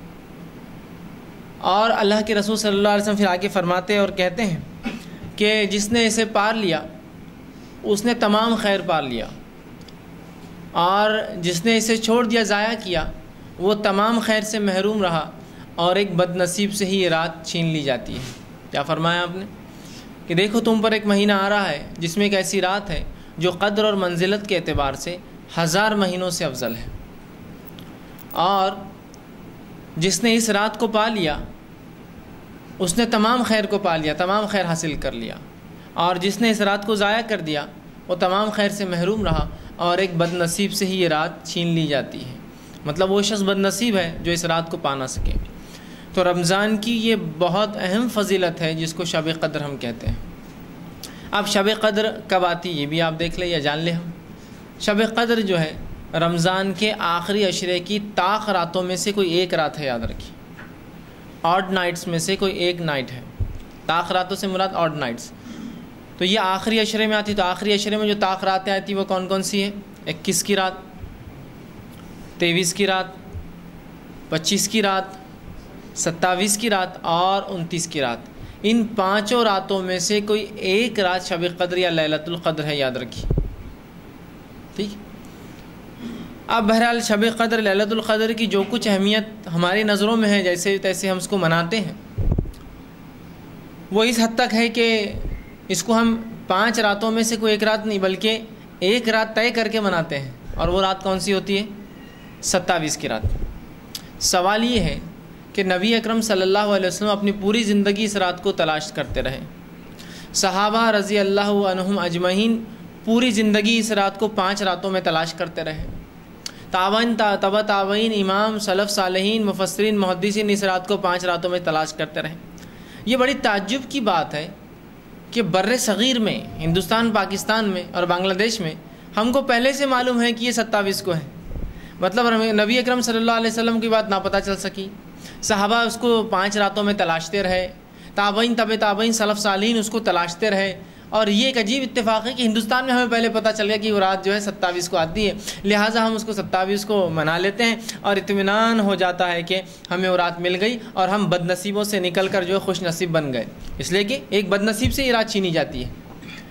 اور اللہ کے رسول صلی اللہ علیہ وسلم پھر آگے فرماتے اور کہتے ہیں کہ جس نے اسے پار لیا اس نے تمام خیر پار لیا، اور جس نے اسے چھوڑ دیا، ضائع کیا، وہ تمام خیر سے محروم رہا، اور ایک بد نصیب سے ہی یہ رات چھین لی جاتی ہے. کیا فرمایا آپ نے کہ دیکھو تم پر ایک مہینہ آ رہا ہے جس میں ایک ایسی رات ہے جو قدر اور منزلت کے اعتبار سے 1000 مہینوں سے افضل ہے، اور جس نے اس رات کو پا لیا اس نے تمام خیر کو پا لیا، تمام خیر حاصل کر لیا، اور جس نے اس رات کو ضائع کر دیا وہ تمام خیر سے محروم رہا، اور ایک بد نصیب سے ہی یہ رات چھین لی جاتی ہے. مطلب وہ شخص بد نصیب ہے جو اس رات کو پا نہ سکے. تو رمضان کی یہ بہت اہم فضیلت ہے جس کو شب قدر ہم کہتے ہیں. اب شب قدر کب آتی یہ بھی آپ دیکھ لیں یا جان لیں. ہم شب قدر جو ہے رمضان کے آخری عشرے کی طاق راتوں میں سے کوئی ایک رات ہے، یاد رکھیے. آڈ نائٹس میں سے کوئی ایک نائٹ ہے. طاق راتوں سے مراد آڈ نائٹس. تو یہ آخری عشرے میں آتی. تو آخری عشرے میں جو طاق راتیں آتی وہ کون کون سی ہیں؟ 21 کی رات، 23 کی رات، 25 کی رات، 27 کی رات اور 29 کی رات. ان 5 راتوں میں سے کوئی ایک رات شب قدر یا لیلۃ القدر ہے، یاد رکھیے. ٹھیک. اب بہرحال شب قدر، لیلۃ القدر کی جو کچھ اہمیت ہماری نظروں میں ہے، جیسے تیسے ہم اس کو مناتے ہیں، وہ اس حد تک ہے کہ اس کو ہم 5 راتوں میں سے کوئی ایک رات نہیں بلکہ ایک رات طے کر کے مناتے ہیں. اور وہ رات کون سی ہوتی ہے؟ 27 کی رات. سوال یہ ہے کہ نبی اکرم صلی اللہ علیہ وسلم اپنی پوری زندگی اس رات کو تلاش کرتے رہے. صحابہ رضی اللہ عنہم اجمعین پوری زندگی اس رات کو 5 راتوں میں تلاش کرتے رہے. تابعین، تبع تابعین، امام، سلف صالحین، مفسرین، محدثین اس رات کو 5 راتوں میں تلاش کرتے رہے. یہ بڑی تعجب کی بات ہے کہ بر صغیر میں، ہندوستان، پاکستان میں اور بنگلہ دیش میں ہم کو پہلے سے معلوم ہے کہ یہ 27 کو ہے. مطلب نبی اکرم صلی اللہ علیہ وسلم کی بات نہ پتہ چل سکی. صحابہ اس کو 5 راتوں میں تلاشتے رہے، تابعین، تبع تابعین، سلف صالحین اس کو تلاشتے رہے. اور یہ ایک عجیب اتفاق ہے کہ ہندوستان میں ہمیں پہلے پتہ چل گیا کہ وہ رات جو ہے 27 کو آتی ہے، لہٰذا ہم اس کو 27 کو منا لیتے ہیں اور اطمینان ہو جاتا ہے کہ ہمیں وہ رات مل گئی اور ہم بد نصیبوں سے نکل کر جو ہے خوش نصیب بن گئے. اس لیے کہ ایک بد نصیب سے یہ رات چھینی جاتی ہے.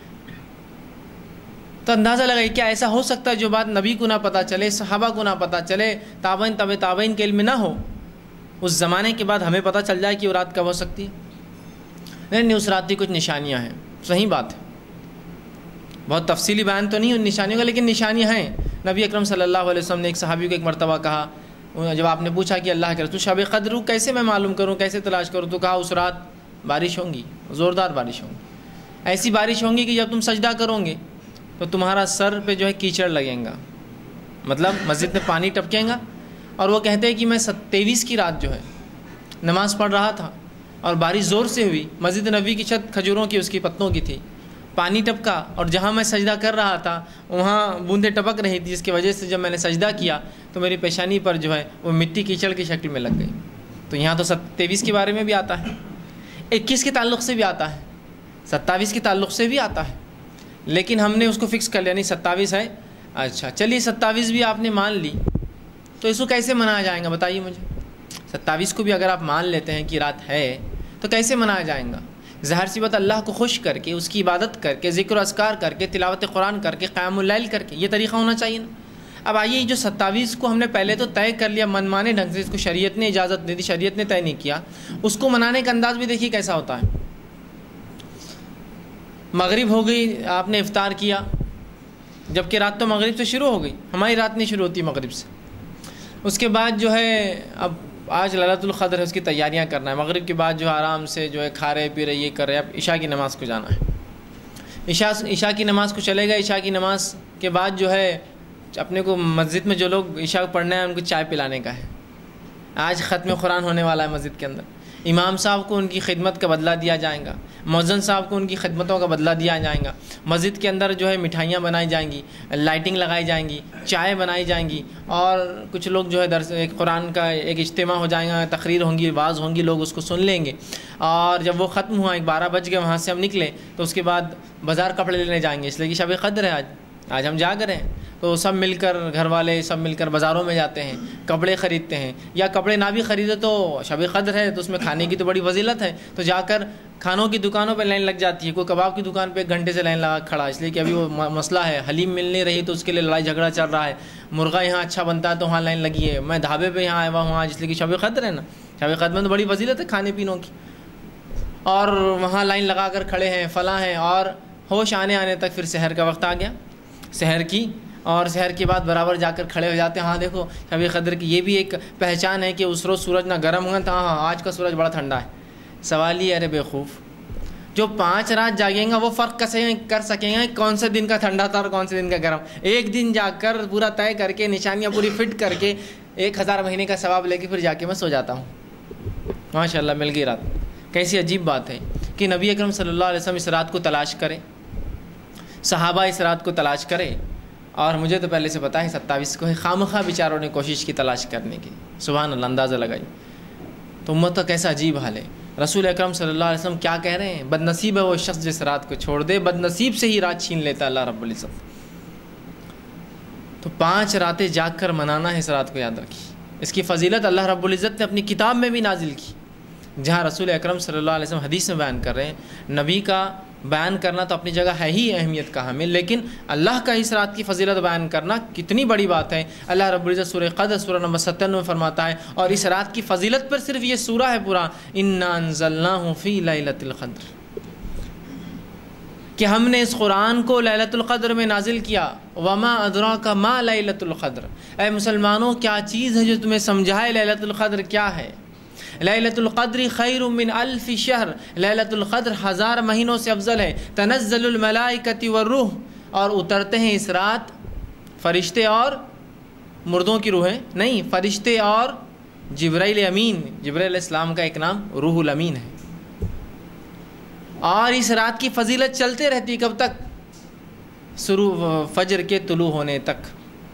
تو اندازہ لگائیے کیا ایسا ہو سکتا ہے جو بات نبی کو نہ پتہ چلے، صحابہ کو نہ پتہ چلے، تابعین، تبع تابعین کے علم نہ ہو، اس زمانے کے بعد ہمیں پتہ چل جائے کہ وہ رات کب ہو سکتی ہے. نہیں، اس رات کی کچھ نشانیاں ہیں. صحیح بات ہے، بہت تفصیلی بیان تو نہیں ان نشانیوں کا، لیکن نشانیاں ہیں. نبی اکرم صلی اللہ علیہ وسلم نے ایک صحابی کو ایک مرتبہ کہا، جب آپ نے پوچھا کہ اللہ کے رسول شب قدر کیسے میں معلوم کروں، کیسے تلاش کروں، تو کہا اس رات بارش ہوں گی، زوردار بارش ہوں گی. ایسی بارش ہوں گی کہ جب تم سجدہ کرو گے تو تمہارا سر پہ جو ہے کیچڑ لگیں گا، مطلب مسجد میں پانی ٹپکیں گا. اور وہ کہتے ہیں کہ میں 23 کی رات جو ہے نماز پڑھ رہا تھا اور بارش زور سے ہوئی، مسجد نبوی کی چھت کھجوروں کی، اس کی پتوں کی تھی، پانی ٹپکا، اور جہاں میں سجدہ کر رہا تھا وہاں بوندیں ٹپک رہی تھی، جس کی وجہ سے جب میں نے سجدہ کیا تو میری پیشانی پر جو ہے وہ مٹی کیچڑ کی شکل میں لگ گئی. تو یہاں تو 23 کے بارے میں بھی آتا ہے، 21 کے تعلق سے بھی آتا ہے، 27 کے تعلق سے بھی آتا ہے، لیکن ہم نے اس کو فکس کر لیا نہیں 27 ہے. اچھا چلیے 27 بھی آپ نے مان لی تو اس کو کیسے منایا جائے گا بتائیے مجھے. 27 کو بھی اگر آپ مان لیتے ہیں کہ رات ہے تو کیسے منایا جائے گا؟ ظاہر سی بات اللہ کو خوش کر کے، اس کی عبادت کر کے، ذکر و اذکار کر کے، تلاوت قرآن کر کے، قیام اللیل کر کے، یہ طریقہ ہونا چاہیے نا. اب آئیے جو 27 کو ہم نے پہلے تو طے کر لیا من مانے ڈھنگ سے، اس کو شریعت نے اجازت دے دی، شریعت نے طے نہیں کیا، اس کو منانے کا انداز بھی دیکھیے کیسا ہوتا ہے. مغرب ہو گئی، آپ نے افطار کیا، جبکہ رات تو مغرب سے شروع ہو گئی، ہماری رات نہیں شروع ہوتی مغرب سے۔ اس کے بعد جو ہے اب آج لیلۃ القدر ہے، اس کی تیاریاں کرنا ہے، مغرب کے بعد جو ہے آرام سے جو ہے کھا رہے پی رہے یہ کر رہے، اب عشاء کی نماز کو جانا ہے، عشاء کی نماز کو چلے گا، عشاء کی نماز کے بعد جو ہے اپنے کو مسجد میں جو لوگ عشاء پڑھنا ہے ان کو چائے پلانے کا ہے۔ آج ختم قرآن ہونے والا ہے مسجد کے اندر، امام صاحب کو ان کی خدمت کا بدلہ دیا جائے گا، مؤذن صاحب کو ان کی خدمتوں کا بدلہ دیا جائے گا، مسجد کے اندر جو ہے مٹھائیاں بنائی جائیں گی، لائٹنگ لگائی جائیں گی، چائے بنائی جائیں گی، اور کچھ لوگ جو ہے درس ایک قرآن کا ایک اجتماع ہو جائے گا، تقریر ہوں گی، واعظ ہوں گی، لوگ اس کو سن لیں گے، اور جب وہ ختم ہوا 12 بج گئے وہاں سے ہم نکلے تو اس کے بعد بازار کپڑے لینے جائیں گے، اس لیے کہ شب قدر ہے آج ہم جا کر ہیں، تو سب مل کر گھر والے سب مل کر بازاروں میں جاتے ہیں، کپڑے خریدتے ہیں، یا کپڑے نہ بھی خریدے تو شب قدر ہے تو اس میں کھانے کی تو بڑی فضیلت ہے، تو جا کر کھانوں کی دکانوں پہ لائن لگ جاتی ہے، کوئی کباب کی دکان پہ 1 گھنٹے سے لائن لگا کھڑا، اس لیے کہ ابھی وہ مسئلہ ہے، حلیم مل نہیں رہی تو اس کے لیے لڑائی جھگڑا چل رہا ہے، مرغا یہاں اچھا بنتا ہے تو وہاں لائن لگی ہے، میں ڈھابے پہ یہاں آیا ہوا ہوں آج، اس لیے کہ شب قدر ہے نا، شب قدر میں تو بڑی فضیلت ہے کھانے پینوں کی، اور وہاں لائن لگا کر کھڑے ہیں فلاں ہیں، اور ہوش آنے تک پھر سحر کا وقت آ گیا، سحر کی، اور سحر کے بعد برابر جا کر کھڑے ہو جاتے ہیں، ہاں دیکھو شب قدر کی یہ بھی ایک پہچان ہے کہ اس روز سورج نہ گرم ہوا تھا، ہاں آج کا سورج بڑا ٹھنڈا ہے۔ سوال یہ ارے بیوقوف، جو 5 رات جاگیں گا وہ فرق کر سکیں گا کون سے دن کا ٹھنڈا تھا اور کون سے دن کا گرم، ایک دن جا کر پورا طے کر کے نشانیاں پوری فٹ کر کے 1000 مہینے کا ثواب لے کے پھر جا کے میں سو جاتا ہوں، ماشاءاللہ مل گئی رات۔ کیسی عجیب بات ہے کہ نبی اکرم صلی اللہ علیہ وسلم اس رات کو تلاش کرے، صحابہ اس رات کو تلاش کرے، اور مجھے تو پہلے سے پتا ہے 27 کو ہے، خامخواہ بیچاروں نے کوشش کی تلاش کرنے کی، سبحان اللہ، اندازہ لگائی، تو امت کا کیسا عجیب حال ہے۔ رسول اکرم صلی اللہ علیہ وسلم کیا کہہ رہے ہیں؟ بد نصیب ہے وہ شخص جس رات کو چھوڑ دے، بد نصیب سے ہی رات چھین لیتا اللہ رب العزت۔ تو 5 راتیں جاگ کر منانا ہے اس رات کو، یاد رکھیے، اس کی فضیلت اللہ رب العزت نے اپنی کتاب میں بھی نازل کی، جہاں رسول اکرم صلی اللہ علیہ وسلم حدیث میں بیان کر رہے ہیں، نبی کا بیان کرنا تو اپنی جگہ ہے ہی اہمیت کا حامل، لیکن اللہ کا اس رات کی فضیلت بیان کرنا کتنی بڑی بات ہے۔ اللہ رب العزت سورہ قدر سورہ نمبر 97 میں فرماتا ہے، اور اس رات کی فضیلت پر صرف یہ سورہ ہے پورا، انا انزلناہ فی لیلۃ القدر، کہ ہم نے اس قرآن کو لیلۃ القدر میں نازل کیا، وما ادراک ما لیلۃ القدر، اے مسلمانوں کیا چیز ہے جو تمہیں سمجھائے لیلۃ القدر کیا ہے۔ لیلۃ القدر خیر من 1000 شہر، لیلۃ القدر 1000 مہینوں سے افضل ہے، تنزل الملائکۃ والروح، اور اترتے ہیں اس رات فرشتے اور مردوں کی روحیں نہیں، فرشتے اور جبرائیل امین، جبرائیل علیہ السلام کا ایک نام روح الامین ہے، اور اس رات کی فضیلت چلتے رہتی کب تک؟ فجر کے طلوع ہونے تک،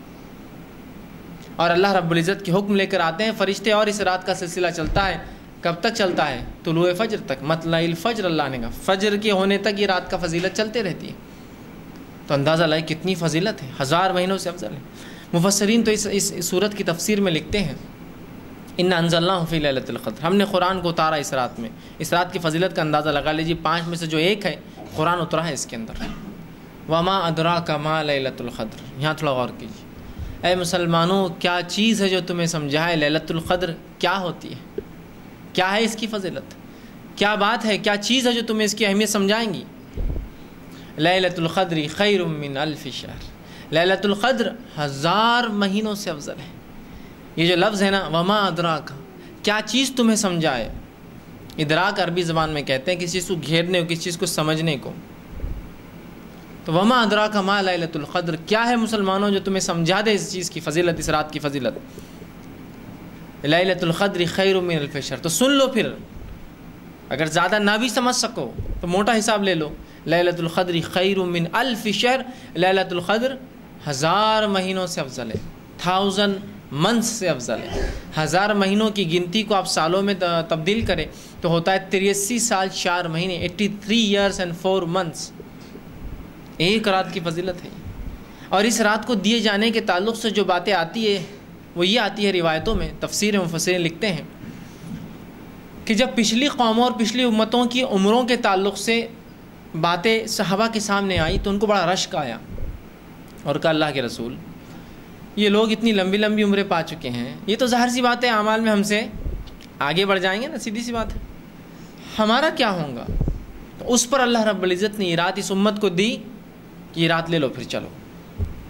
اور اللہ رب العزت کے حکم لے کر آتے ہیں فرشتے، اور اس رات کا سلسلہ چلتا ہے، کب تک چلتا ہے؟ طلوع فجر تک، مطلع الفجر، اللہ نے کہا فجر کے ہونے تک یہ رات کا فضیلت چلتے رہتی ہے، تو اندازہ لائے کتنی فضیلت ہے، 1000 مہینوں سے افضل ہے۔ مفسرین تو اس صورت کی تفسیر میں لکھتے ہیں، انا انزلناہ فی لیلۃ القدر، ہم نے قرآن کو اتارا اس رات میں، اس رات کی فضیلت کا اندازہ لگا لیجیے، 5 میں سے جو ایک ہے قرآن اترا ہے اس کے اندر، وما ادراک ما لیلۃ القدر۔ یہاں تھوڑا غور کیجیے، اے مسلمانوں کیا چیز ہے جو تمہیں سمجھائے لیلۃ القدر کیا ہوتی ہے، کیا ہے اس کی فضیلت، کیا بات ہے، کیا چیز ہے جو تمہیں اس کی اہمیت سمجھائیں گی۔ لیلۃ القدر خیر من 1000 شہر، لیلۃ القدر 1000 مہینوں سے افضل ہے۔ یہ جو لفظ ہے نا، وما ادراک، کیا چیز تمہیں سمجھائے، ادراک عربی زبان میں کہتے ہیں کسی چیز کو گھیرنے کو، کسی چیز کو سمجھنے کو، تو وما ادراک ما لیلۃ القدر، کیا ہے مسلمانوں جو تمہیں سمجھا دے اس چیز کی فضیلت، اس رات کی فضیلت۔ لیلۃ القدر خیر من 1000 شہر، تو سن لو، پھر اگر زیادہ نہ بھی سمجھ سکو تو موٹا حساب لے لو، لیلۃ القدر خیر من 1000 شہر، لیلۃ القدر 1000 مہینوں سے افضل ہے، 1000 منتھ سے افضل ہے۔ 1000 مہینوں کی گنتی کو آپ سالوں میں تبدیل کریں تو ہوتا ہے 83 سال 4 مہینے، 83 years and 4 months، ایک رات کی فضیلت ہے۔ اور اس رات کو دیے جانے کے تعلق سے جو باتیں آتی ہے وہ یہ آتی ہے روایتوں میں، تفسیر مفسرین لکھتے ہیں کہ جب پچھلی قوموں اور پچھلی امتوں کی عمروں کے تعلق سے باتیں صحابہ کے سامنے آئی تو ان کو بڑا رشک آیا، اور کہا اللہ کے رسول یہ لوگ اتنی لمبی لمبی عمریں پا چکے ہیں، یہ تو ظاہر سی بات ہے اعمال میں ہم سے آگے بڑھ جائیں گے نا، سیدھی سی بات ہے، ہمارا کیا ہوگا؟ تو اس پر اللہ رب العزت نے یہ رات اس امت کو دی کہ یہ رات لے لو، پھر چلو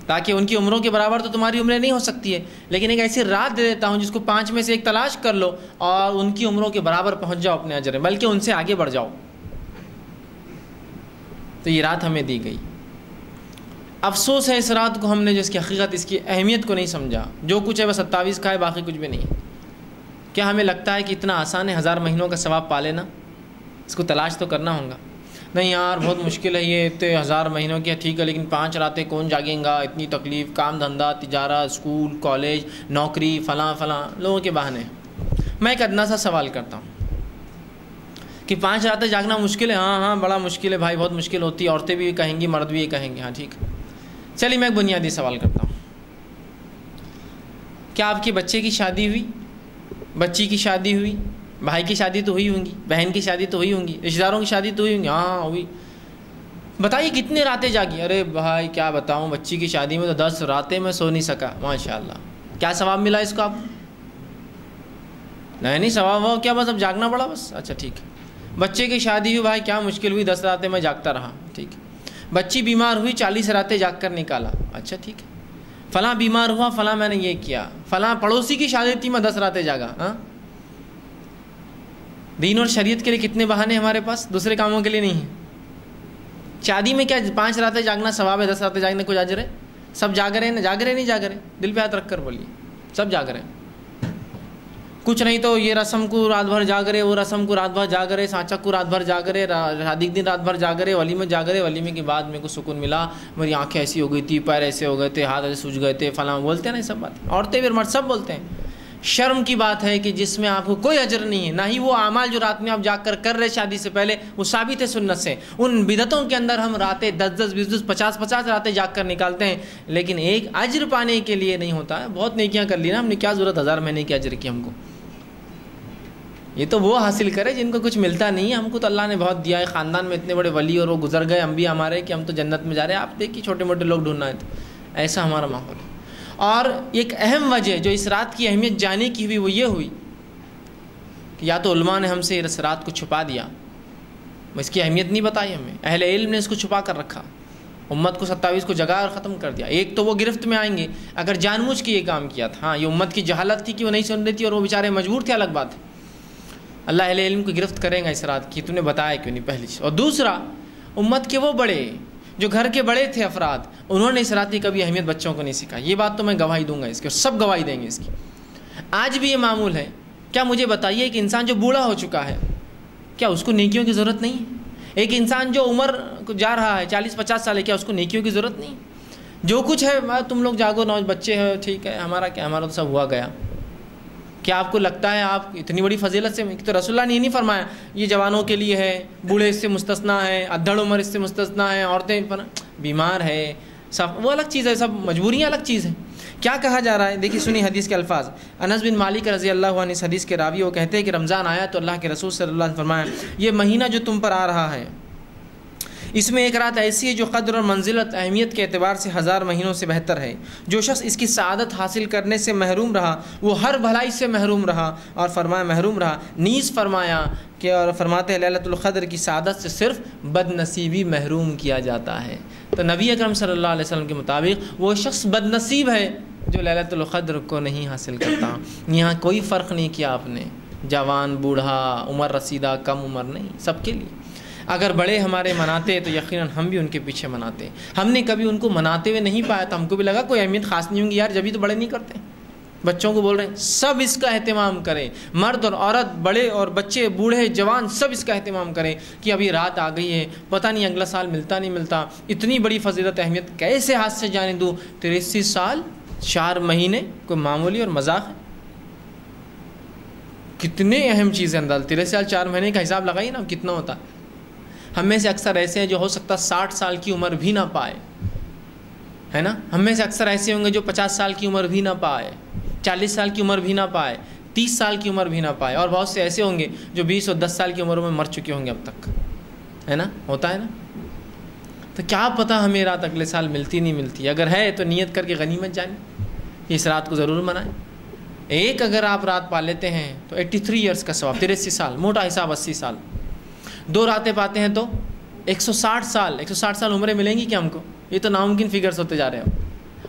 تاکہ ان کی عمروں کے برابر تو تمہاری عمریں نہیں ہو سکتی ہے، لیکن ایک ایسی رات دے دیتا ہوں جس کو 5 میں سے ایک تلاش کر لو اور ان کی عمروں کے برابر پہنچ جاؤ اپنے اجر میں، بلکہ ان سے آگے بڑھ جاؤ۔ تو یہ رات ہمیں دی گئی۔ افسوس ہے اس رات کو ہم نے جو اس کی حقیقت، اس کی اہمیت کو نہیں سمجھا۔ جو کچھ ہے بس 27 کا ہے، باقی کچھ بھی نہیں۔ کیا ہمیں لگتا ہے کہ اتنا آسان ہے 1000 مہینوں کا ثواب پا لینا؟ اس کو تلاش تو کرنا ہوگا۔ نہیں یار بہت مشکل ہے یہ، اتنے 1000 مہینوں کی ٹھیک ہے، لیکن 5 راتیں کون جاگیں گا، اتنی تکلیف، کام دھندا، تجارت، اسکول، کالج، نوکری، فلاں فلاں لوگوں کے بہانے۔ میں ایک ادنا سا سوال کرتا ہوں کہ 5 راتیں جاگنا مشکل ہے؟ ہاں بڑا مشکل ہے بھائی، بہت مشکل ہوتی ہے، عورتیں بھی کہیں گی، مرد بھی کہیں گے، ہاں ٹھیک ہے۔ چلیے میں ایک بنیادی سوال کرتا ہوں، کیا آپ کے بچے کی شادی ہوئی، بچی کی شادی ہوئی، بھائی کی شادی تو ہوئی ہوں گی، بہن کی شادی تو ہوئی ہوں گی، رشتہ داروں کی شادی تو ہوئی ہوں گی؟ ہاں ہوئی۔ بتائیے کتنے راتیں جاگی؟ ارے بھائی کیا بتاؤں، بچی کی شادی میں تو 10 راتیں میں سو نہیں سکا، ماشاءاللہ۔ کیا ثواب ملا اس کو آپ؟ نہیں ثواب ہو کیا، بس اب جاگنا پڑا بس، اچھا ٹھیک ہے۔ بچے کی شادی ہوئی، بھائی کیا مشکل ہوئی، 10 راتیں میں جاگتا رہا، ٹھیک ہے۔ بچی بیمار ہوئی، 40 راتیں جاگ کر نکالا، اچھا ٹھیک ہے۔ فلاں بیمار ہوا، فلاں میں نے یہ کیا، فلاں پڑوسی کی شادی تھی میں 10 راتیں جاگا۔ ہاں دین اور شریعت کے لیے کتنے بہانے ہمارے پاس، دوسرے کاموں کے لیے نہیں ہیں۔ شادی میں کیا 5 راتیں جاگنا ثواب ہے، 10 راتیں جاگنے کچھ اجر ہے؟ سب جاگ رہے ہیں، جاگ رہے نہیں جاگ رہے؟ دل پہ ہاتھ رکھ کر بولیے، سب جاگ رہے ہیں۔ کچھ نہیں تو یہ رسم کو رات بھر جاگ رہے، وہ رسم کو رات بھر جاگ رہے، سانچا کو رات بھر جاگ رہے، شادی کے دن رات بھر جاگ رہے، ولیمے جاگ رہے، ولیمے کے بعد میرے کو سکون ملا، میری آنکھیں ایسی ہو گئی تھی، پیر ایسے ہو گئے تھے، ہاتھ ایسے سوج گئے تھے، فلاں بولتے ہیں نا، یہ سب بات عورتیں بھی مرد سب بولتے ہیں۔ شرم کی بات ہے کہ جس میں آپ کو کوئی اجر نہیں ہے، نہ ہی وہ اعمال جو رات میں آپ جاگ کر رہے شادی سے پہلے وہ ثابت ہے سنت سے۔ ان بدعتوں کے اندر ہم راتیں 10 20 50 راتیں جاگ کر نکالتے ہیں، لیکن ایک اجر پانے کے لیے نہیں ہوتا ہے۔ بہت نیکیاں کر لی نا ہم نے، کیا ضرورت 1000 مہینے کی اجر کی ہم کو؟ یہ تو وہ حاصل کرے جن کو کچھ ملتا نہیں ہے، ہم کو تو اللہ نے بہت دیا ہے، خاندان میں اتنے بڑے ولی اور وہ گزر گئے انبیاء ہمارے کہ ہم تو جنت میں جا رہے ہیں، آپ دیکھیے چھوٹے موٹے لوگ ڈھونڈنا ہے، تو ایسا ہمارا ماحول ہے۔ اور ایک اہم وجہ جو اس رات کی اہمیت جانے کی ہوئی وہ یہ ہوئی کہ یا تو علماء نے ہم سے اس رات کو چھپا دیا، اس کی اہمیت نہیں بتائی ہمیں، اہل علم نے اس کو چھپا کر رکھا، امت کو 27 کو جگا اور ختم کر دیا۔ ایک تو وہ گرفت میں آئیں گے اگر جان بوجھ کے یہ کام کیا تھا، ہاں یہ امت کی جہالت تھی کہ وہ نہیں سن رہی تھی اور وہ بیچارے مجبور تھے، الگ بات ہے، اللہ اہل علم کو گرفت کریں گا اس رات کی، تم نے بتایا کیوں نہیں، پہلی چیز۔ اور دوسرا، امت کے وہ بڑے جو گھر کے بڑے تھے افراد، انہوں نے اس رات کی کبھی اہمیت بچوں کو نہیں سکھائی، یہ بات تو میں گواہی دوں گا اس کی، اور سب گواہی دیں گے اس کی۔ آج بھی یہ معمول ہے۔ کیا مجھے بتائیے کہ انسان جو بوڑھا ہو چکا ہے کیا اس کو نیکیوں کی ضرورت نہیں ہے؟ ایک انسان جو عمر کو جا رہا ہے 40 50 سال ہے، کیا اس کو نیکیوں کی ضرورت نہیں ہے؟ جو کچھ ہے تم لوگ جاگو، نوج بچے ہیں ٹھیک ہے، ہمارا کیا، ہمارا تو سب ہوا گیا۔ کیا آپ کو لگتا ہے آپ اتنی بڑی فضیلت سے؟ تو رسول اللہ نے یہ نہیں فرمایا یہ جوانوں کے لیے ہے، بوڑھے اس سے مستثنا ہے، ادھڑ عمر اس سے مستثنا ہے، عورتیں بیمار ہے، سب وہ الگ چیز ہے، سب مجبوریاں الگ چیز ہیں۔ کیا کہا جا رہا ہے؟ دیکھیے سنی حدیث کے الفاظ۔ انس بن مالک رضی اللہ عنہ اس حدیث کے راوی، وہ کہتے ہیں کہ رمضان آیا تو اللہ کے رسول صلی اللہ علیہ وسلم نے فرمایا یہ مہینہ جو تم پر آ رہا ہے اس میں ایک رات ایسی ہے جو قدر اور منزلت اہمیت کے اعتبار سے 1000 مہینوں سے بہتر ہے۔ جو شخص اس کی سعادت حاصل کرنے سے محروم رہا وہ ہر بھلائی سے محروم رہا، اور فرمایا محروم رہا نیز فرمایا کہ، اور فرماتے ہیں لیلۃ القدر کی سعادت سے صرف بد نصیبی محروم کیا جاتا ہے۔ تو نبی اکرم صلی اللہ علیہ وسلم کے مطابق وہ شخص بد نصیب ہے جو لیلۃ القدر کو نہیں حاصل کرتا۔ یہاں کوئی فرق نہیں کیا آپ نے، جوان بوڑھا عمر رسیدہ کم عمر نہیں، سب کے لیے۔ اگر بڑے ہمارے مناتے تو یقیناً ہم بھی ان کے پیچھے مناتے۔ ہم نے کبھی ان کو مناتے ہوئے نہیں پایا تو ہم کو بھی لگا کوئی اہمیت خاص نہیں ہوں گی یار، جبھی تو بڑے نہیں کرتے۔ بچوں کو بول رہے ہیں سب اس کا اہتمام کریں، مرد اور عورت، بڑے اور بچے، بوڑھے جوان، سب اس کا اہتمام کریں کہ ابھی رات آ گئی ہے، پتہ نہیں اگلا سال ملتا نہیں ملتا، اتنی بڑی فضیلت اہمیت کیسے ہاتھ سے جانے دوں۔ 83 سال 4 مہینے کوئی معمولی اور مذاق ہے؟ کتنے اہم چیزیں انداز، 83 سال 4 مہینے کا حساب لگائیے نا کتنا ہوتا ہے۔ ہم میں سے اکثر ایسے ہیں جو ہو سکتا 60 سال کی عمر بھی نہ پائے، ہے نا؟ ہم میں سے اکثر ایسے ہوں گے جو 50 سال کی عمر بھی نہ پائے، 40 سال کی عمر بھی نہ پائے، 30 سال کی عمر بھی نہ پائے، اور بہت سے ایسے ہوں گے جو 20 اور 10 سال کی عمر میں مر چکے ہوں گے اب تک، ہے نا؟ ہوتا ہے نا؟ تو کیا پتہ ہمیں رات اگلے سال ملتی نہیں ملتی۔ اگر ہے تو نیت کر کے غنیمت جانی کہ اس رات کو ضرور منائیں۔ ایک اگر آپ رات پا لیتے ہیں تو 83 ایئرس کا ثواب، 83 سال، موٹا حساب 80 سال، 2 راتیں پاتے ہیں تو 160 سال 160 سال عمریں ملیں گی کیا ہم کو؟ یہ تو ناممکن فگرز ہوتے جا رہے ہیں۔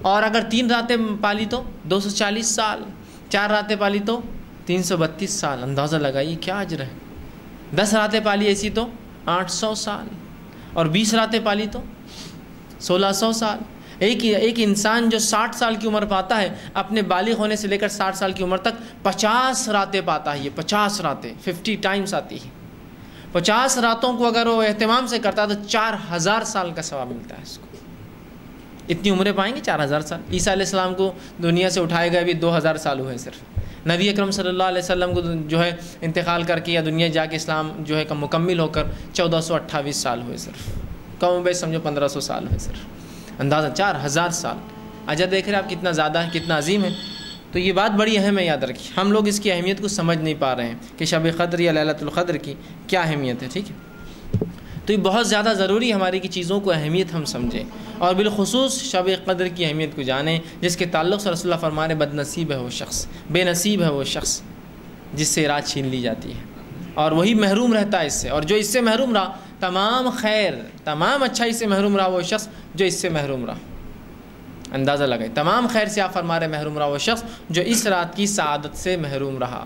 اور اگر 3 راتیں پالی تو 240 سال، 4 راتیں پالی تو 332 سال. اندازہ لگائیے کیا اجر ہے. 10 راتیں پالی ایسی تو 800 سال، اور 20 راتیں پالی تو 1600 سال. ایک انسان جو 60 سال کی عمر پاتا ہے، اپنے بالغ ہونے سے لے کر 60 سال کی عمر تک 50 راتیں پاتا ہے. یہ 50 راتیں 50 ٹائمز آتی ہے. 50 راتوں کو اگر وہ اہتمام سے کرتا ہے تو 4000 سال کا ثواب ملتا ہے اس کو. اتنی عمریں پائیں گے 4000 سال. عیسیٰ علیہ السلام کو دنیا سے اٹھائے گئے بھی 2000 سال ہوئے صرف. نبی اکرم صلی اللہ علیہ وسلم کو جو ہے انتقال کر کے یا دنیا جا کے اسلام جو ہے مکمل ہو کر 1428 سال ہوئے صرف. کم و بیش سمجھو 1500 سال ہوئے صرف. اندازہ 4000 سال. اجر دیکھ رہے آپ کتنا زیادہ ہے، کتنا عظیم ہے. تو یہ بات بڑی اہم ہے، یاد رکھیے. ہم لوگ اس کی اہمیت کو سمجھ نہیں پا رہے ہیں کہ شب قدر یا لیلۃ القدر کی کیا اہمیت ہے. ٹھیک ہے، تو یہ بہت زیادہ ضروری ہے ہماری کی چیزوں کو اہمیت ہم سمجھیں، اور بالخصوص شب قدر کی اہمیت کو جانیں، جس کے تعلق سے رسول اللہ فرما رہے بد نصیب ہے وہ شخص، بے نصیب ہے وہ شخص جس سے رات چھین لی جاتی ہے، اور وہی محروم رہتا ہے اس سے. اور جو اس سے محروم رہا، تمام خیر تمام اچھائی سے محروم رہا وہ شخص جو اس سے محروم رہا. اندازہ لگائے، تمام خیر سے آپ فرما رہے محروم رہا وہ شخص جو اس رات کی سعادت سے محروم رہا.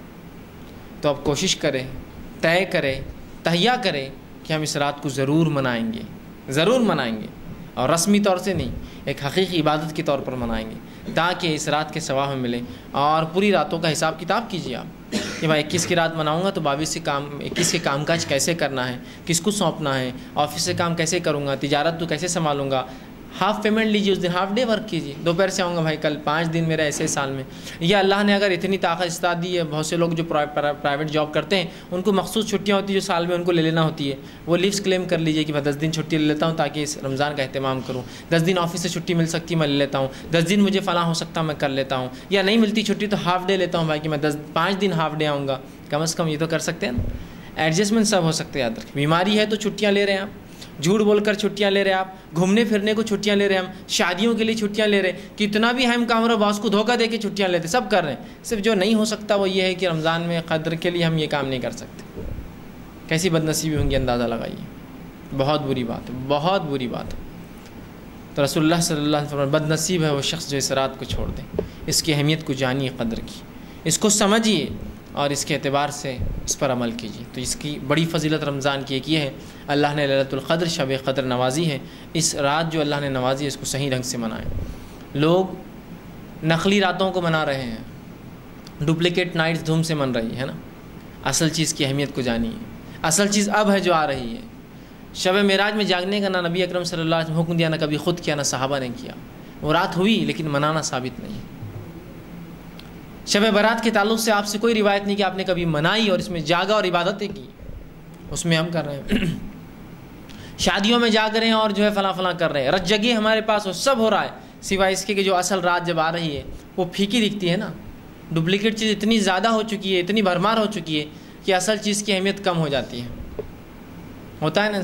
تو اب کوشش کریں، طے کریں، تہیا کریں کہ ہم اس رات کو ضرور منائیں گے، ضرور منائیں گے، اور رسمی طور سے نہیں، ایک حقیقی عبادت کے طور پر منائیں گے، تاکہ اس رات کے ثواب ہمیں ملے. اور پوری راتوں کا حساب کتاب کیجیے آپ کہ میں 21 کی رات مناؤں گا تو 21 کے کام کاج کیسے کرنا ہے، کس کو سونپنا ہے، آفس سے کام کیسے کروں گا، تجارت تو کیسے سنبھالوں گا. ہاف پیمنٹ لیجیے، اس دن ہاف ڈے ورک کیجیے. دوپہر سے آؤں گا بھائی، کل 5 دن میرا ایسے سال میں. یا اللہ نے اگر اتنی طاقت استعداد دی ہے، بہت سے لوگ جو پرائیویٹ جاب کرتے ہیں ان کو مخصوص چھٹیاں ہوتی ہیں جو سال میں ان کو لے لینا ہوتی ہے. وہ لیوز کلیم کر لیجیے کہ میں 10 دن چھٹی لے لیتا ہوں تاکہ اس رمضان کا اہتمام کروں. 10 دن آفس سے چھٹی مل سکتی میں لے لیتا ہوں. 10 دن مجھے فلاں ہو سکتا میں کر لیتا ہوں. یا نہیں ملتی چھٹی تو ہاف ڈے لیتا ہوں بھائی کہ میں 5 دن ہاف ڈے آؤں گا. کم از کم یہ تو کر سکتے ہیں نا. ایڈجسٹمنٹ سب ہو سکتے ہیں. یاد رکھیں، بیماری ہے تو چھٹیاں لے رہے ہیں آپ، جھوٹ بول کر چھٹیاں لے رہے ہیں آپ، گھومنے پھرنے کو چھٹیاں لے رہے ہیں ہم، شادیوں کے لیے چھٹیاں لے رہے ہیں، کتنا بھی اہم کام رہا باس کو دھوکہ دے کے چھٹیاں لیتے، سب کر رہے ہیں. صرف جو نہیں ہو سکتا وہ یہ ہے کہ رمضان میں قدر کے لیے ہم یہ کام نہیں کر سکتے. کیسی بد نصیبی ہوں گی، اندازہ لگائیے. بہت بری بات ہے، بہت بری بات ہے. تو رسول اللہ صلی اللہ علیہ وسلم بد نصیب ہے وہ شخص جو اس رات کو چھوڑ دے. اس کی اہمیت کو جانیے، قدر کی، اس کو سمجھیے، اور اس کے اعتبار سے اس پر عمل کیجیے. تو اس کی بڑی فضیلت رمضان کی ایک یہ ہے، اللہ نے لیلۃ القدر شب قدر نوازی ہے. اس رات جو اللہ نے نوازی ہے اس کو صحیح ڈھنگ سے منائیں. لوگ نقلی راتوں کو منا رہے ہیں، ڈپلیکیٹ نائٹس دھوم سے من رہی ہے نا. اصل چیز کی اہمیت کو جانیے. اصل چیز اب ہے جو آ رہی ہے. شب معراج میں جاگنے کا نہ نبی اکرم صلی اللہ علیہ وسلم حکم دیا، نہ کبھی خود کیا، نہ صحابہ نے کیا. وہ رات ہوئی لیکن منانا ثابت نہیں. شب برات کے تعلق سے آپ سے کوئی روایت نہیں کہ آپ نے کبھی منائی اور اس میں جاگا اور عبادتیں کی. اس میں ہم کر رہے ہیں شادیوں میں جاگ رہے ہیں اور جو ہے فلاں فلاں کر رہے ہیں. رت جگی ہمارے پاس وہ سب ہو رہا ہے، سوائے اس کے کہ جو اصل رات جب آ رہی ہے وہ پھیکی دکھتی ہے نا. ڈپلیکیٹ چیز اتنی زیادہ ہو چکی ہے، اتنی بھرمار ہو چکی ہے کہ اصل چیز کی اہمیت کم ہو جاتی ہے. ہوتا ہے نا.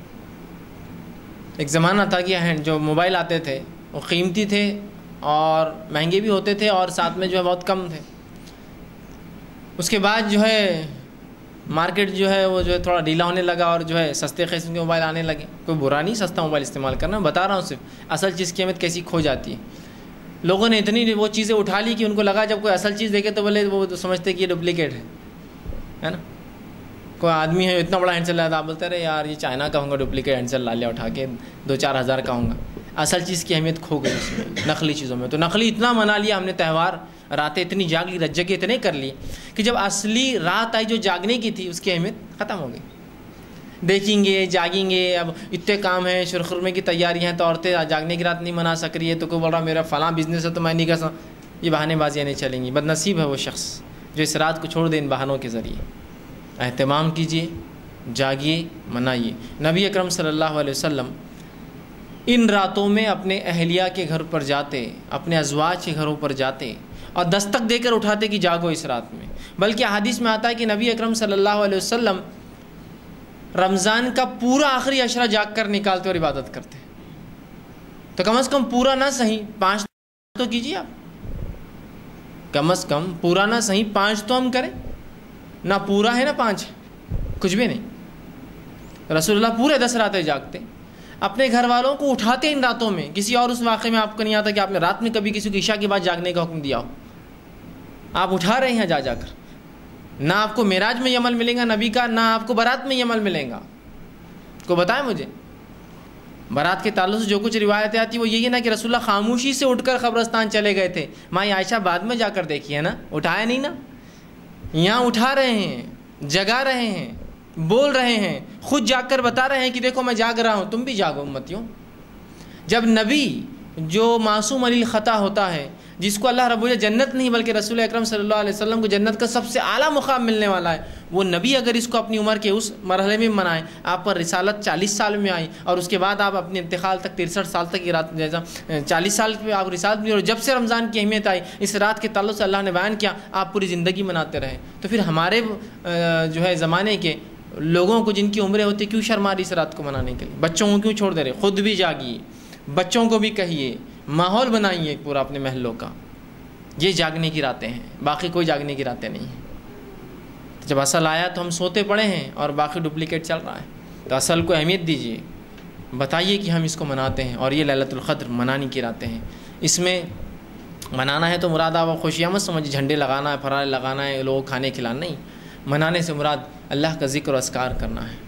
ایک زمانہ تھا کہ جو موبائل آتے تھے وہ قیمتی تھے اور مہنگے بھی ہوتے تھے اور ساتھ میں جو ہے بہت کم تھے. اس کے بعد جو ہے مارکیٹ جو ہے وہ جو ہے تھوڑا ڈھیلا ہونے لگا اور جو ہے سستے قسم کے موبائل آنے لگے. کوئی برا نہیں سستا موبائل استعمال کرنا، بتا رہا ہوں صرف اصل چیز کی اہمیت کیسی کھو جاتی ہے. لوگوں نے اتنی وہ چیزیں اٹھا لی کہ ان کو لگا جب کوئی اصل چیز دیکھے تو بولے وہ سمجھتے کہ یہ ڈپلیکیٹ ہے نا. کوئی آدمی ہے اتنا بڑا ہینڈسل لایا تھا، آپ بولتے رہے یار یہ چائنا کا ہوں گا، ڈپلیکیٹ ہینڈسل لا لیا اٹھا کے 2-4 ہزار کا ہوں گا. اصل چیز کی اہمیت کھو گئی اس میں، نقلی چیزوں میں. تو نقلی اتنا منا لیا ہم نے تہوار، راتیں اتنی جاگ لی، رت جگہ اتنے کر لی کہ جب اصلی رات آئی جو جاگنے کی تھی اس کی اہمیت ختم ہو گئی. دیکھیں گے، جاگیں گے، اب اتنے کام ہیں، شرخرمے کی تیاری ہیں تو عورتیں جاگنے کی رات نہیں منا سک رہی ہے تو کوئی بول رہا میرا فلاں بزنس ہے تو میں نہیں کر سکتا. یہ بہانے بازیاں نہیں چلیں گی. بد نصیب ہے وہ شخص جو اس رات کو چھوڑ دے ان بہانوں کے ذریعے. اہتمام کیجیے، جاگیے، منائیے. نبی اکرم صلی اللہ علیہ وسلم ان راتوں میں اپنے اہلیہ کے گھر پر جاتے، اپنے ازواج کے گھروں پر جاتے اور دستک دے کر اٹھاتے کہ جاگو اس رات میں. بلکہ حدیث میں آتا ہے کہ نبی اکرم صلی اللہ علیہ وسلم رمضان کا پورا آخری عشرہ جاگ کر نکالتے اور عبادت کرتے. تو کم از کم پورا نہ صحیح 5 تو کیجیے آپ. کم از کم پورا نہ صحیح 5 تو ہم کریں. نہ پورا ہے نہ 5 کچھ بھی نہیں. رسول اللہ پورے 10 راتیں جاگتے. اپنے گھر والوں کو اٹھاتے ان راتوں میں. کسی اور اس واقعے میں آپ کو نہیں آتا کہ آپ نے رات میں کبھی کسی کو عشاء کے بعد جاگنے کا حکم دیا ہو. آپ اٹھا رہے ہیں جا کر. نہ آپ کو معراج میں یہ عمل ملے گا نبی کا، نہ آپ کو برات میں یہ عمل ملے گا. کو بتائیں مجھے برات کے تعلق سے جو کچھ روایتیں آتی وہ یہی ہے نا کہ رسول اللہ خاموشی سے اٹھ کر قبرستان چلے گئے تھے. ماں عائشہ بعد میں جا کر دیکھی ہے نا، اٹھایا نہیں نا. یہاں اٹھا رہے ہیں، جگا رہے ہیں، بول رہے ہیں، خود جاگ کر بتا رہے ہیں کہ دیکھو میں جاگ رہا ہوں، تم بھی جاگو امتیوں. جب نبی جو معصوم علی الخطا ہوتا ہے، جس کو اللہ رب العزت جنت نہیں بلکہ رسول اکرم صلی اللہ علیہ وسلم کو جنت کا سب سے اعلیٰ مقام ملنے والا ہے، وہ نبی اگر اس کو اپنی عمر کے اس مرحلے میں منائیں، آپ پر رسالت 40 سال میں آئی اور اس کے بعد آپ اپنے انتقال تک 63 سال تک یہ رات جیسا 40 سال پہ آپ رسالت ملی، اور جب سے رمضان کی اہمیت آئی اس رات کے تعلق سے اللہ نے بیان کیا، آپ پوری زندگی مناتے رہے. تو پھر ہمارے جو ہے زمانے کے لوگوں کو جن کی عمریں ہوتی کیوں شرما رہی اس رات کو منانے کے لیے؟ بچوں کو کیوں چھوڑ دے رہے؟ خود بھی جاگیے، بچوں کو بھی کہیے، ماحول بنائیے ایک پورا اپنے محلوں کا. یہ جاگنے کی راتیں ہیں، باقی کوئی جاگنے کی راتیں نہیں ہیں. جب اصل آیا تو ہم سوتے پڑے ہیں اور باقی ڈپلیکیٹ چل رہا ہے. تو اصل کو اہمیت دیجیے، بتائیے کہ ہم اس کو مناتے ہیں، اور یہ لیلۃ القدر منانے کی راتیں ہیں. اس میں منانا ہے تو مراد آپ خوشیاں مت سمجھیے، جھنڈے لگانا ہے، پھرارے لگانا ہے، لوگوں کھانے کھلانا نہیں. منانے سے مراد اللہ کا ذکر و اذکار کرنا ہے،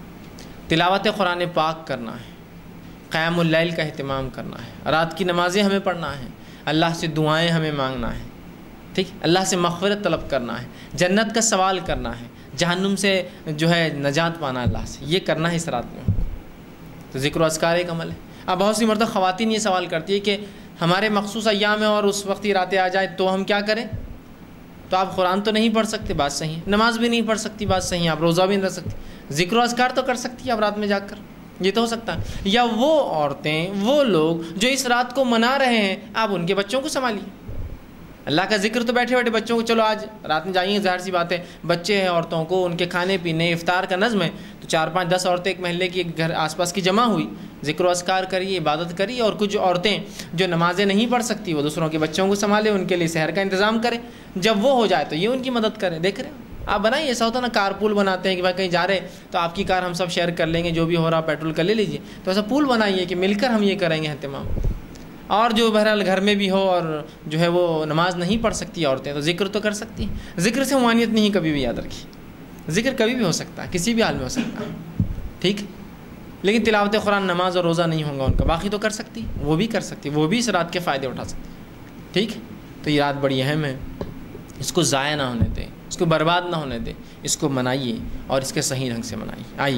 تلاوت قرآن پاک کرنا ہے، قیام اللیل کا اہتمام کرنا ہے، رات کی نمازیں ہمیں پڑھنا ہے، اللہ سے دعائیں ہمیں مانگنا ہے، ٹھیک، اللہ سے مغفرت طلب کرنا ہے، جنت کا سوال کرنا ہے، جہنم سے جو ہے نجات پانا اللہ سے، یہ کرنا ہے اس رات میں. تو ذکر و اذکار ایک عمل ہے. اب بہت سی مرتبہ خواتین یہ سوال کرتی ہے کہ ہمارے مخصوص ایام میں اور اس وقت ہی راتیں آ جائیں تو ہم کیا کریں؟ تو آپ قرآن تو نہیں پڑھ سکتے، بات صحیح ہے. نماز بھی نہیں پڑھ سکتی، بات صحیح ہے. آپ روزہ بھی نہیں رکھ سکتے، ذکر و اذکار تو کر سکتی ہے آپ رات میں جا کر، یہ تو ہو سکتا ہے. یا وہ عورتیں، وہ لوگ جو اس رات کو منا رہے ہیں، آپ ان کے بچوں کو سنبھالیے. اللہ کا ذکر تو بیٹھے بیٹھے بچوں کو، چلو آج رات میں جائیں، ظاہر سی بات ہے بچے ہیں، عورتوں کو ان کے کھانے پینے افطار کا نظم ہے، تو 4 5 10 عورتیں ایک محلے کی ایک گھر آس پاس کی جمع ہوئی، ذکر و اذکار کریے، عبادت کریے. اور کچھ عورتیں جو نمازیں نہیں پڑھ سکتی وہ دوسروں کے بچوں کو سنبھالے، ان کے لیے سحر کا انتظام کرے. جب وہ ہو جائے تو یہ ان کی مدد کرے. دیکھ رہے ہیں آپ بنائیے. ایسا ہوتا ہے نا کار پول بناتے ہیں کہ بھائی کہیں جا رہے تو آپ کی کار ہم سب شیئر کر لیں گے، جو بھی ہو رہا پیٹرول کا لے لیجیے. تو ایسا پول بنائیے کہ مل کر ہم یہ کریں گے اہتمام. اور جو بہرحال گھر میں بھی ہو اور جو ہے وہ نماز نہیں پڑھ سکتی عورتیں، تو ذکر تو کر سکتی ہیں. ذکر سے ممانعت نہیں، کبھی بھی یاد رکھیے. ذکر کبھی بھی ہو سکتا ہے، کسی بھی حال میں ہو سکتا ہے، ٹھیک. لیکن تلاوت قرآن، نماز اور روزہ نہیں ہوگا ان کا. باقی تو کر سکتی، وہ بھی کر سکتی، وہ بھی اس رات کے فائدے اٹھا سکتی، ٹھیک. تو یہ رات بڑی اہم ہے، اس کو ضائع نہ ہونے دیں، اس کو برباد نہ ہونے دیں. اس کو منائیے اور اس کے صحیح ڈھنگ سے منائیے. آئیے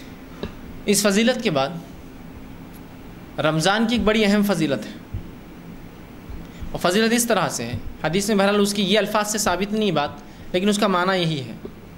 اس فضیلت کے بعد رمضان کی ایک بڑی اہم فضیلت ہے، اور فضیلت اس طرح سے ہے، حدیث میں بہرحال اس کی یہ الفاظ سے ثابت نہیں بات، لیکن اس کا معنی یہی ہے.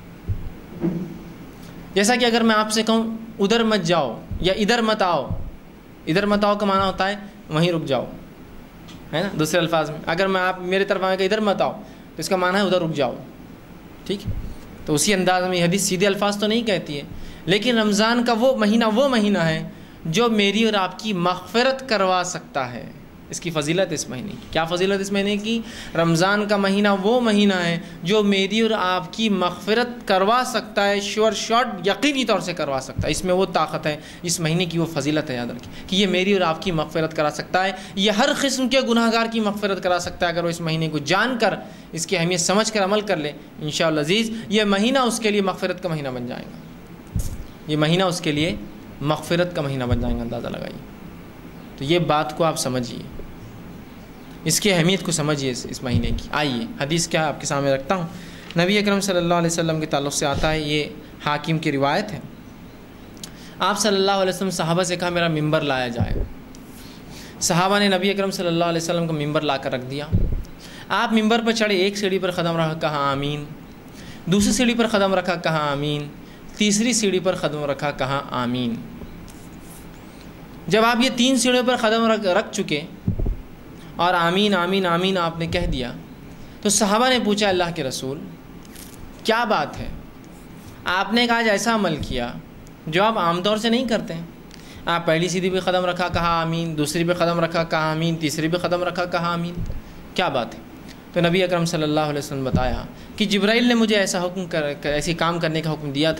جیسا کہ اگر میں آپ سے کہوں ادھر مت جاؤ یا ادھر مت آؤ، ادھر مت آؤ کا معنی ہوتا ہے وہیں رک جاؤ، ہے نا. دوسرے الفاظ میں اگر میں آپ میرے طرف آئیں کہ ادھر مت آؤ تو اس کا معنی ہے ادھر رک جاؤ، ٹھیک. تو اسی انداز میں یہ حدیث سیدھے الفاظ تو نہیں کہتی ہے، لیکن رمضان کا وہ مہینہ ہے جو میری اور آپ کی مغفرت کروا سکتا ہے. اس کی فضیلت اس مہینے کی کیا فضیلت اس مہینے کی؟ رمضان کا مہینہ وہ مہینہ ہے جو میری اور آپ کی مغفرت کروا سکتا ہے، شارٹ یقینی طور سے کروا سکتا ہے. اس میں وہ طاقت ہے، اس مہینے کی وہ فضیلت ہے. یاد رکھیں کہ یہ میری اور آپ کی مغفرت کرا سکتا ہے، یہ ہر قسم کے گناہ گار کی مغفرت کرا سکتا ہے اگر وہ اس مہینے کو جان کر، اس کی اہمیت سمجھ کر عمل کر لے. انشاءاللہ عزیز یہ مہینہ اس کے لیے مغفرت کا مہینہ بن جائے گا. یہ مہینہ اس کے لیے مغفرت کا مہینہ بن جائے گا. اندازہ لگائیے. تو یہ بات کو آپ سمجھیے، اس کی اہمیت کو سمجھیے اس مہینے کی. آئیے حدیث کیا آپ کے سامنے رکھتا ہوں. نبی اکرم صلی اللہ علیہ وسلم کے تعلق سے آتا ہے، یہ حاکم کی روایت ہے. آپ صلی اللہ علیہ وسلم صحابہ سے کہا میرا ممبر لایا جائے. صحابہ نے نبی اکرم صلی اللہ علیہ وسلم کا ممبر لا کر رکھ دیا. آپ ممبر پر چڑھے، ایک سیڑھی پر قدم رکھا، کہا آمین. دوسری سیڑھی پر قدم رکھا، کہا آمین. تیسری سیڑھی پر قدم رکھا، کہا آمین. جب آپ یہ 3 سیڑھیوں پر قدم رکھ چکے اور آمین آمین آمین آپ نے کہہ دیا، تو صحابہ نے پوچھا اللہ کے رسول کیا بات ہے؟ آپ نے آج ایسا عمل کیا جو آپ عام طور سے نہیں کرتے ہیں. آپ پہلی سیڑھی پہ قدم رکھا، کہا آمین. دوسری پہ قدم رکھا، کہا آمین. تیسری پہ قدم رکھا، کہا آمین. کیا بات ہے؟ تو نبی اکرم صلی اللہ علیہ وسلم نے بتایا کہ جبرائیل نے مجھے ایسا حکم ایسے کام کرنے کا حکم دیا تھا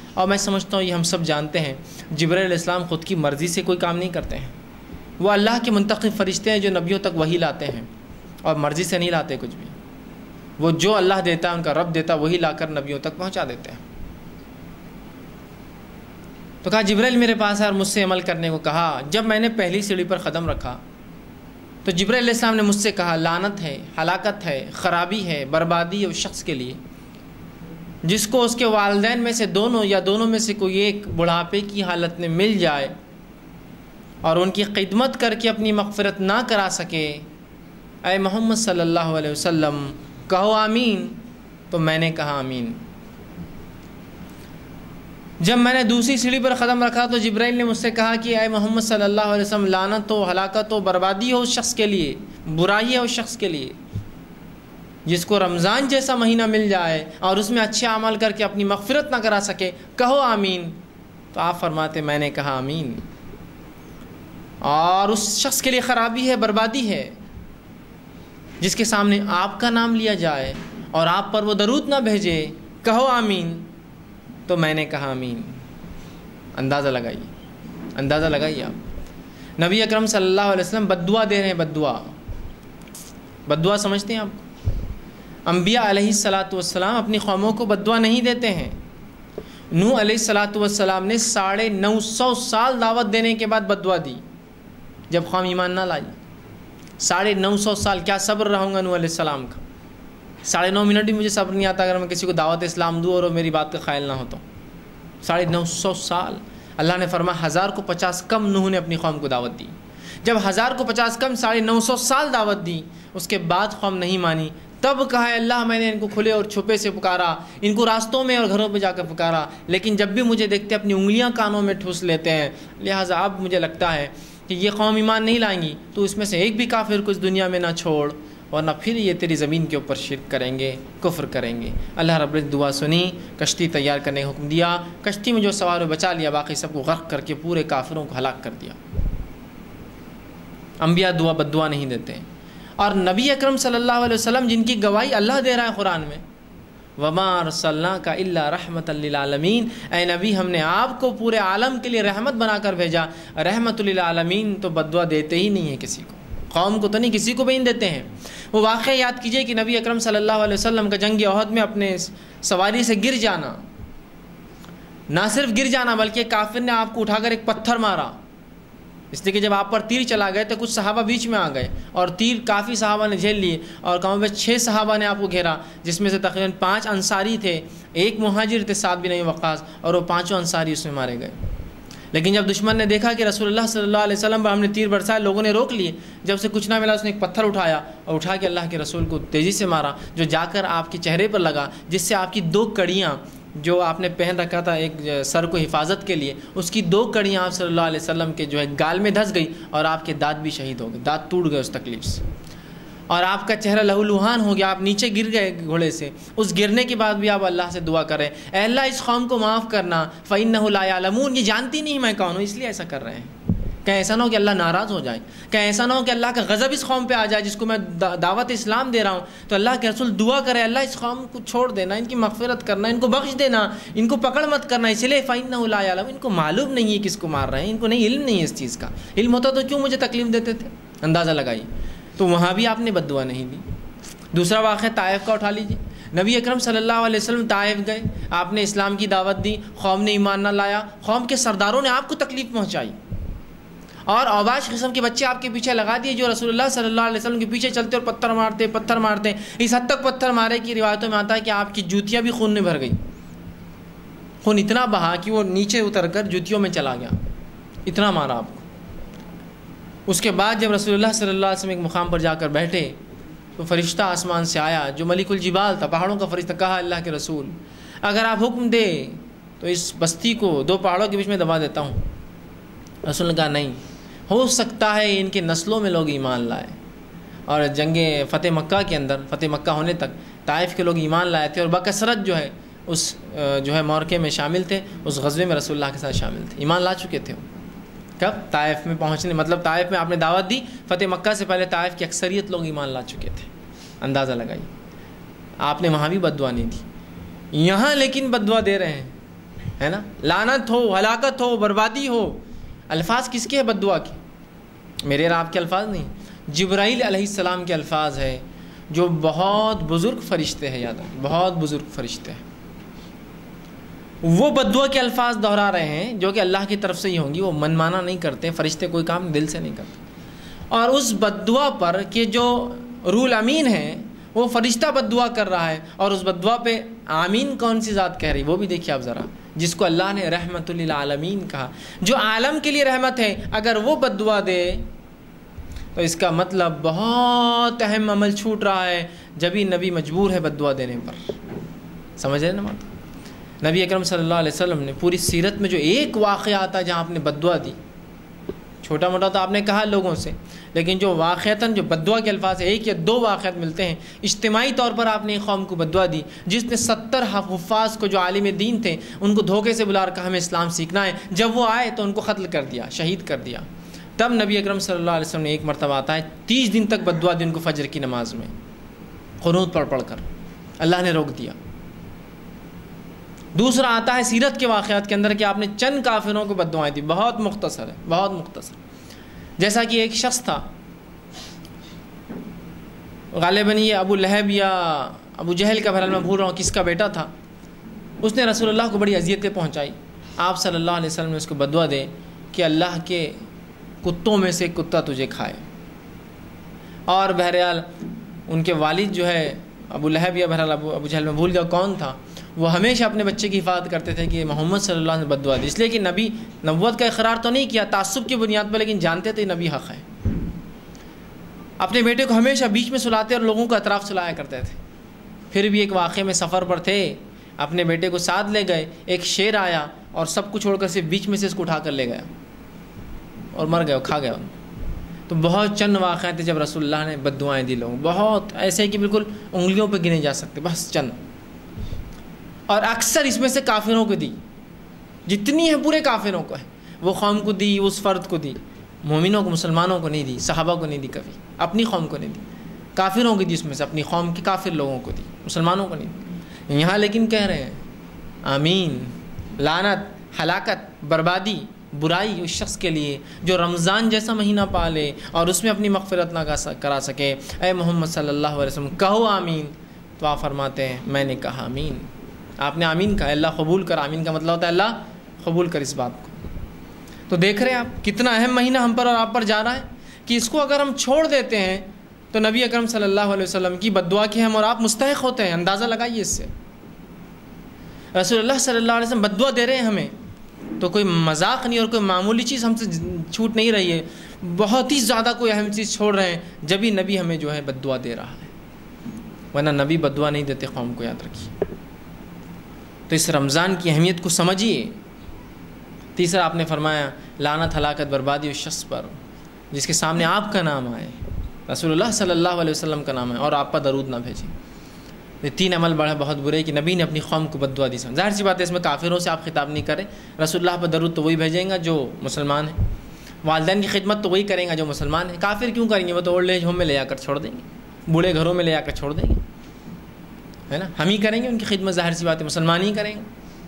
اور میں سمجھتا ہوں یہ ہم سب جانتے ہیں جبرائیل علیہ السلام خود کی مرضی سے کوئی کام نہیں کرتے ہیں، وہ اللہ کے منتخب فرشتے ہیں جو نبیوں تک وحی لاتے ہیں اور مرضی سے نہیں لاتے کچھ بھی، وہ جو اللہ دیتا ہے ان کا رب دیتا ہے وہی لا کر نبیوں تک پہنچا دیتے ہیں۔ تو کہا جبرائیل میرے پاس ہے اور مجھ سے عمل کرنے کو کہا۔ جب میں نے پہلی سیڑھی پر قدم رکھا تو جبرائیل علیہ السلام نے مجھ سے کہا لعنت ہے، ہلاکت ہے، خرابی ہے، بربادی ہے اس شخص کے لیے جس کو اس کے والدین میں سے دونوں یا دونوں میں سے کوئی ایک بڑھاپے کی حالت میں مل جائے اور ان کی خدمت کر کے اپنی مغفرت نہ کرا سکے۔ اے محمد صلی اللہ علیہ وسلم کہو آمین، تو میں نے کہا آمین۔ جب میں نے دوسری سیڑھی پر قدم رکھا تو جبرائیل نے مجھ سے کہا کہ اے محمد صلی اللہ علیہ وسلم لعنت ہو، ہلاکت ہو، بربادی ہو اس شخص کے لیے، برائی ہے اس شخص کے لیے جس کو رمضان جیسا مہینہ مل جائے اور اس میں اچھے عمل کر کے اپنی مغفرت نہ کرا سکے، کہو آمین۔ تو آپ فرماتے میں نے کہا آمین۔ اور اس شخص کے لیے خرابی ہے، بربادی ہے جس کے سامنے آپ کا نام لیا جائے اور آپ پر وہ درود نہ بھیجے، کہو آمین۔ تو میں نے کہا آمین۔ اندازہ لگائیے آپ نبی اکرم صلی اللہ علیہ وسلم بد دعا دے رہے ہیں، بد دعا سمجھتے ہیں آپ؟ انبیاء علیہ السلام اپنی قوموں کو بد دعا نہیں دیتے ہیں۔ نوح علیہ السلام نے 950 سال دعوت دینے کے بعد بد دعا دی جب قوم ایمان نہ لائی۔ 950 سال کیا صبر رہوں گا نوح علیہ السلام کا، 9.5 منٹ بھی مجھے صبر نہیں آتا اگر میں کسی کو دعوت اسلام دوں اور وہ میری بات کا قائل نہ ہو تو۔ 950 سال اللہ نے فرمایا 1000 کو 50 کم نوح نے اپنی قوم کو دعوت دی۔ جب 1000 کو 50 کم 950 سال دعوت دی، اس کے بعد قوم نہیں مانی، تب کہا ہے اللہ میں نے ان کو کھلے اور چھپے سے پکارا، ان کو راستوں میں اور گھروں پہ جا کر پکارا، لیکن جب بھی مجھے دیکھتے اپنی انگلیاں کانوں میں ٹھوس لیتے ہیں، لہٰذا اب مجھے لگتا ہے کہ یہ قوم ایمان نہیں لائیں گی، تو اس میں سے ایک بھی کافر کو اس دنیا میں نہ چھوڑ، ورنہ پھر یہ تیری زمین کے اوپر شرک کریں گے، کفر کریں گے۔ اللہ رب العزت دعا سنی، کشتی تیار کرنے کا حکم دیا، کشتی میں جو سوار بچا لیا، باقی سب کو غرق کر کے پورے کافروں کو ہلاک کر دیا۔ انبیاء بد دعا نہیں دیتے ہیں۔ اور نبی اکرم صلی اللہ علیہ وسلم جن کی گواہی اللہ دے رہا ہے قرآن میں، وَمَا أَرْسَلْنَاكَ إِلَّا رَحْمَةً لِلْعَالَمِينَ، اے نبی ہم نے آپ کو پورے عالم کے لیے رحمت بنا کر بھیجا۔ رحمت للعالمین تو بد دعا دیتے ہی نہیں ہیں کسی کو، قوم کو تو نہیں، کسی کو بھی نہیں دیتے ہیں۔ وہ واقعہ یاد کیجئے کہ نبی اکرم صلی اللہ علیہ وسلم کا جنگ احد میں اپنے سواری سے گر جانا، نہ صرف گر جانا بلکہ کافر نے آپ کو اٹھا کر ایک پتھر مارا، اس لیے کہ جب آپ پر تیر چلا گئے تو کچھ صحابہ بیچ میں آ گئے اور تیر کافی صحابہ نے جھیل لیے، اور کم بیش 6 صحابہ نے آپ کو گھیرا، جس میں سے تقریباً 5 انصاری تھے، 1 مہاجر تھے سعد بن ابی وقاص، اور وہ 5 انصاری اس میں مارے گئے۔ لیکن جب دشمن نے دیکھا کہ رسول اللہ صلی اللہ علیہ وسلم پر ہم نے تیر برسائے، لوگوں نے روک لیے، جب سے کچھ نہ ملا اس نے ایک پتھر اٹھایا اور اٹھا کے اللہ کے رسول کو تیزی سے مارا، جو جا کر آپ کے چہرے پر لگا، جس سے آپ کی 2 کڑیاں جو آپ نے پہن رکھا تھا ایک سر کو حفاظت کے لیے، اس کی 2 کڑیاں آپ صلی اللہ علیہ وسلم کے جو ہے گال میں دھس گئی اور آپ کے دانت بھی شہید ہو گئے، دانت ٹوٹ گئے اس تکلیف سے، اور آپ کا چہرہ لہو لہان ہو گیا، آپ نیچے گر گئے گھوڑے سے۔ اس گرنے کے بعد بھی آپ اللہ سے دعا کریں، اے اللہ اس قوم کو معاف کرنا، فَإِنَّهُ لَا يَعْلَمُونَ، یہ جانتی نہیں میں کون ہوں اس لیے ایسا کر رہے ہیں۔ کہیں ایسا نہ ہو کہ اللہ ناراض ہو جائے، کہیں ایسا نہ ہو کہ اللہ کا غضب اس قوم پہ آ جائے جس کو میں دعوت اسلام دے رہا ہوں۔ تو اللہ کے رسول دعا کرے اللہ اس قوم کو چھوڑ دینا، ان کی مغفرت کرنا، ان کو بخش دینا، ان کو پکڑ مت کرنا، اس لیے فَإِنَّهُ لَا يَعْلَمُونَ، ان کو معلوم نہیں ہے کس کو مار رہے ہیں، ان کو نہیں علم نہیں ہے اس چیز کا، علم ہوتا تو کیوں مجھے تکلیف دیتے تھے۔ اندازہ لگائیے، تو وہاں بھی آپ نے بد دعا نہیں دی۔ دوسرا واقعہ طائف کا اٹھا لیجیے، نبی اکرم صلی اللہ علیہ وسلم طائف گئے، آپ نے اسلام کی دعوت دی، قوم نے ایمان نہ لایا، قوم کے سرداروں نے آپ کو تکلیف پہنچائی اور اوباش قسم کے بچے آپ کے پیچھے لگا دیے جو رسول اللہ صلی اللہ علیہ وسلم کے پیچھے چلتے اور پتھر مارتے، اس حد تک پتھر مارے کہ روایتوں میں آتا ہے کہ آپ کی جوتیاں بھی خون میں بھر گئی، خون اتنا بہا کہ وہ نیچے اتر کر جوتیوں میں چلا گیا، اتنا مارا آپ کو۔ اس کے بعد جب رسول اللہ صلی اللہ علیہ وسلم ایک مقام پر جا کر بیٹھے تو فرشتہ آسمان سے آیا جو ملک الجبال تھا، پہاڑوں کا فرشتہ، کہا اللہ کے رسول اگر آپ حکم دے تو اس بستی کو 2 پہاڑوں کے بیچ میں دبا دیتا ہوں۔ رسول نے کہا نہیں، ہو سکتا ہے ان کے نسلوں میں لوگ ایمان لائے، اور جنگ فتح مکہ کے اندر، فتح مکہ ہونے تک طائف کے لوگ ایمان لائے تھے اور بکثرت جو ہے اس معرکے میں شامل تھے، اس غزوے میں رسول اللہ کے ساتھ شامل تھے، ایمان لا چکے تھے۔ کب؟ طائف میں پہنچنے، مطلب طائف میں آپ نے دعوت دی، فتح مکہ سے پہلے طائف کی اکثریت لوگ ایمان لا چکے تھے۔ اندازہ لگائیے، آپ نے وہاں بھی بد دعا نہیں دی، یہاں لیکن بد دعا دے رہے ہیں۔ ہے نا، لعنت ہو، ہلاکت ہو، بربادی ہو، الفاظ کس کے ہیں؟ بد دعا کے، میرے اور آپ کے الفاظ نہیں، جبرائیل علیہ السلام کے الفاظ ہے، جو بہت بزرگ فرشتے ہیں، یاد رکھیں بہت بزرگ فرشتے ہیں، وہ بد دعا کے الفاظ دہرا رہے ہیں جو کہ اللہ کی طرف سے ہی ہوں گی، وہ من مانا نہیں کرتے، فرشتے کوئی کام دل سے نہیں کرتے، اور اس بد دعا پر کہ جو روح الامین ہے وہ فرشتہ بد دعا کر رہا ہے، اور اس بد دعا پہ آمین کون سی ذات کہہ رہی وہ بھی دیکھیے آپ ذرا، جس کو اللہ نے رحمت للعالمین کہا، جو عالم کے لیے رحمت ہے، اگر وہ بد دعا دے تو اس کا مطلب بہت اہم عمل چھوٹ رہا ہے، جبھی نبی مجبور ہے بد دعا دینے پر، سمجھ رہے نا بات؟ نبی اکرم صلی اللہ علیہ وسلم نے پوری سیرت میں جو ایک واقعہ آتا ہے جہاں آپ نے بد دعا دی، چھوٹا موٹا تو آپ نے کہا لوگوں سے، لیکن جو واقعتاً جو بد دعا کے الفاظ ایک یا دو واقعات ملتے ہیں، اجتماعی طور پر آپ نے ایک قوم کو بد دعا دی، جس نے 70 حفاظ کو جو عالم دین تھے ان کو دھوکے سے بلا کر کہا ہمیں اسلام سیکھنا ہے، جب وہ آئے تو ان کو قتل کر دیا، شہید کر دیا، تب نبی اکرم صلی اللہ علیہ وسلم نے ایک مرتبہ آتا ہے 30 دن تک بد دعا دی ان کو فجر کی نماز میں قنوت پڑھ کر، اللہ نے روک دیا۔ دوسرا آتا ہے سیرت کے واقعات کے اندر کہ آپ نے چند کافروں کو بد دعائیں دی، بہت مختصر ہے، بہت مختصر، جیسا کہ ایک شخص تھا، غالباً یہ ابو لہب یا ابو جہل کا، بہرحال میں بھول رہا ہوں کس کا بیٹا تھا، اس نے رسول اللہ کو بڑی اذیتیں پہنچائی، آپ صلی اللہ علیہ وسلم نے اس کو بد دعا دے کہ اللہ کے کتوں میں سے کتا تجھے کھائے، اور بہرحال ان کے والد جو ہے ابو لہب یا بہرحال ابو جہل میں بھول گیا کون تھا، وہ ہمیشہ اپنے بچے کی حفاظت کرتے تھے کہ محمد صلی اللہ علیہ وسلم نے بد دعا دی، اس لیے کہ نبی نبوت کا اقرار تو نہیں کیا تعصب کی بنیاد پر، لیکن جانتے تھے نبی حق ہے، اپنے بیٹے کو ہمیشہ بیچ میں سلاتے اور لوگوں کو اطراف سلایا کرتے تھے۔ پھر بھی ایک واقعے میں سفر پر تھے، اپنے بیٹے کو ساتھ لے گئے، ایک شیر آیا اور سب کچھ چھوڑ کر صرف بیچ میں سے اس کو اٹھا کر لے گیا اور مر گیا، کھا گیا۔ تو بہت چند واقعات تھے جب رسول اللہ نے بد دعائیں دی لوگوں، بہت ایسے کہ بالکل انگلیوں پہ گنے جا سکتے، بس چند، اور اکثر اس میں سے کافروں کو دی، جتنی ہے پورے کافروں کو ہے، وہ قوم کو دی، اس فرد کو دی، مومنوں کو مسلمانوں کو نہیں دی، صحابہ کو نہیں دی، کبھی اپنی قوم کو نہیں دی، کافروں کو دی، اس میں سے اپنی قوم کے کافر لوگوں کو دی، مسلمانوں کو نہیں دی۔ یہاں لیکن کہہ رہے ہیں آمین، لعنت، ہلاکت، بربادی، برائی اس شخص کے لیے جو رمضان جیسا مہینہ پالے اور اس میں اپنی مغفرت نہ کرا سکے۔ اے محمد صلی اللہ علیہ وسلم کہو آمین، تو آپ فرماتے ہیں میں نے کہا آمین، آپ نے آمین کہا، اللہ قبول کر، آمین کا مطلب ہوتا ہے اللہ قبول کر اس بات کو۔ تو دیکھ رہے ہیں آپ کتنا اہم مہینہ ہم پر اور آپ پر جا رہا ہے کہ اس کو اگر ہم چھوڑ دیتے ہیں تو نبی اکرم صلی اللہ علیہ وسلم کی بد دعا کے ہم اور آپ مستحق ہوتے ہیں، اندازہ لگائیے اس سے۔ رسول اللہ صلی اللہ علیہ وسلم بد دعا دے رہے ہیں ہمیں، تو کوئی مذاق نہیں اور کوئی معمولی چیز ہم سے چھوٹ نہیں رہی ہے، بہت ہی زیادہ کوئی اہم چیز چھوڑ رہے ہیں جبھی نبی ہمیں جو ہے بد دعا دے رہا ہے، ورنہ نبی بد دعا نہیں دیتے قوم کو، یاد رکھیے۔ تو اس رمضان کی اہمیت کو سمجھیے۔ تیسرا آپ نے فرمایا لعنت، ہلاکت، بربادی اس شخص پر جس کے سامنے آپ کا نام آئے، رسول اللہ صلی اللہ علیہ وسلم کا نام ہے، اور آپ پر درود نہ بھیجیں۔ یہ تین عمل بڑا بہت برے کہ نبی نے اپنی قوم کو بد دعا دی۔ ظاہر سی بات ہے اس میں کافروں سے آپ خطاب نہیں کریں، رسول اللہ پر درود تو وہی بھیجیں گا جو مسلمان ہیں، والدین کی خدمت تو وہی کریں گا جو مسلمان ہیں، کافر کیوں کریں گے؟ وہ تو اولڈ ایج ہوم میں لے جا کر چھوڑ دیں گے، بوڑھے گھروں میں لے جا کر چھوڑ دیں گے، ہے نا، ہم ہی کریں گے ان کی خدمت، ظاہر سی بات ہے مسلمان ہی کریں گے۔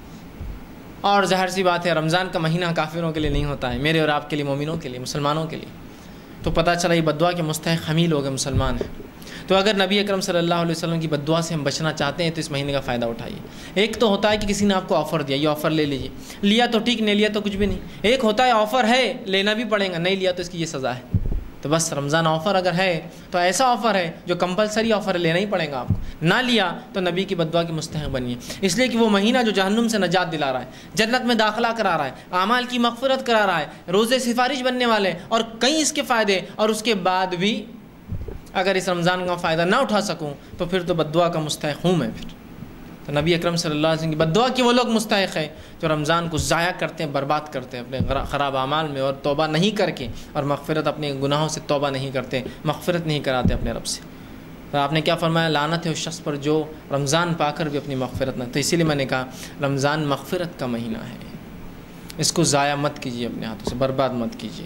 اور ظاہر سی بات ہے رمضان کا مہینہ کافروں کے لیے نہیں ہوتا ہے، میرے اور آپ کے لیے، مومنوں کے لیے، مسلمانوں کے لیے۔ تو پتہ چلا یہ بد دعا کے مستحق ہم ہی لوگ ہیں، مسلمان ہیں۔ تو اگر نبی اکرم صلی اللہ علیہ وسلم کی بد دعا سے ہم بچنا چاہتے ہیں تو اس مہینے کا فائدہ اٹھائیے۔ ایک تو ہوتا ہے کہ کسی نے آپ کو آفر دیا، یہ آفر لے لیجیے، لیا تو ٹھیک، نہیں لیا تو کچھ بھی نہیں۔ ایک ہوتا ہے آفر ہے لینا بھی پڑے گا، نہیں لیا تو اس کی یہ سزا ہے۔ تو بس رمضان آفر اگر ہے تو ایسا آفر ہے جو کمپلسری آفر ہے، لینا ہی پڑے گا آپ کو، نہ لیا تو نبی کی بد دعا کے مستحق بنیے، اس لیے کہ وہ مہینہ جو جہنم سے نجات دلا رہا ہے، جنت میں داخلہ کرا رہا ہے، اعمال کی مغفرت کرا رہا ہے، روزے سفارش بننے والے اور کئی اس کے فائدے، اور اس کے بعد بھی اگر اس رمضان کا فائدہ نہ اٹھا سکوں تو پھر تو بد دعا کا مستحق ہوں میں۔ پھر تو نبی اکرم صلی اللہ علیہ وسلم کی بد دعا کے وہ لوگ مستحق ہیں جو رمضان کو ضائع کرتے ہیں، برباد کرتے ہیں اپنے خراب اعمال میں، اور توبہ نہیں کر کے، اور مغفرت اپنے گناہوں سے توبہ نہیں کرتے، مغفرت نہیں کراتے اپنے رب سے۔ تو آپ نے کیا فرمایا؟ لعنت ہے اس شخص پر جو رمضان پا کر بھی اپنی مغفرت نہ۔ تو اسی لیے میں نے کہا رمضان مغفرت کا مہینہ ہے، اس کو ضائع مت کیجیے، اپنے ہاتھوں سے برباد مت کیجیے۔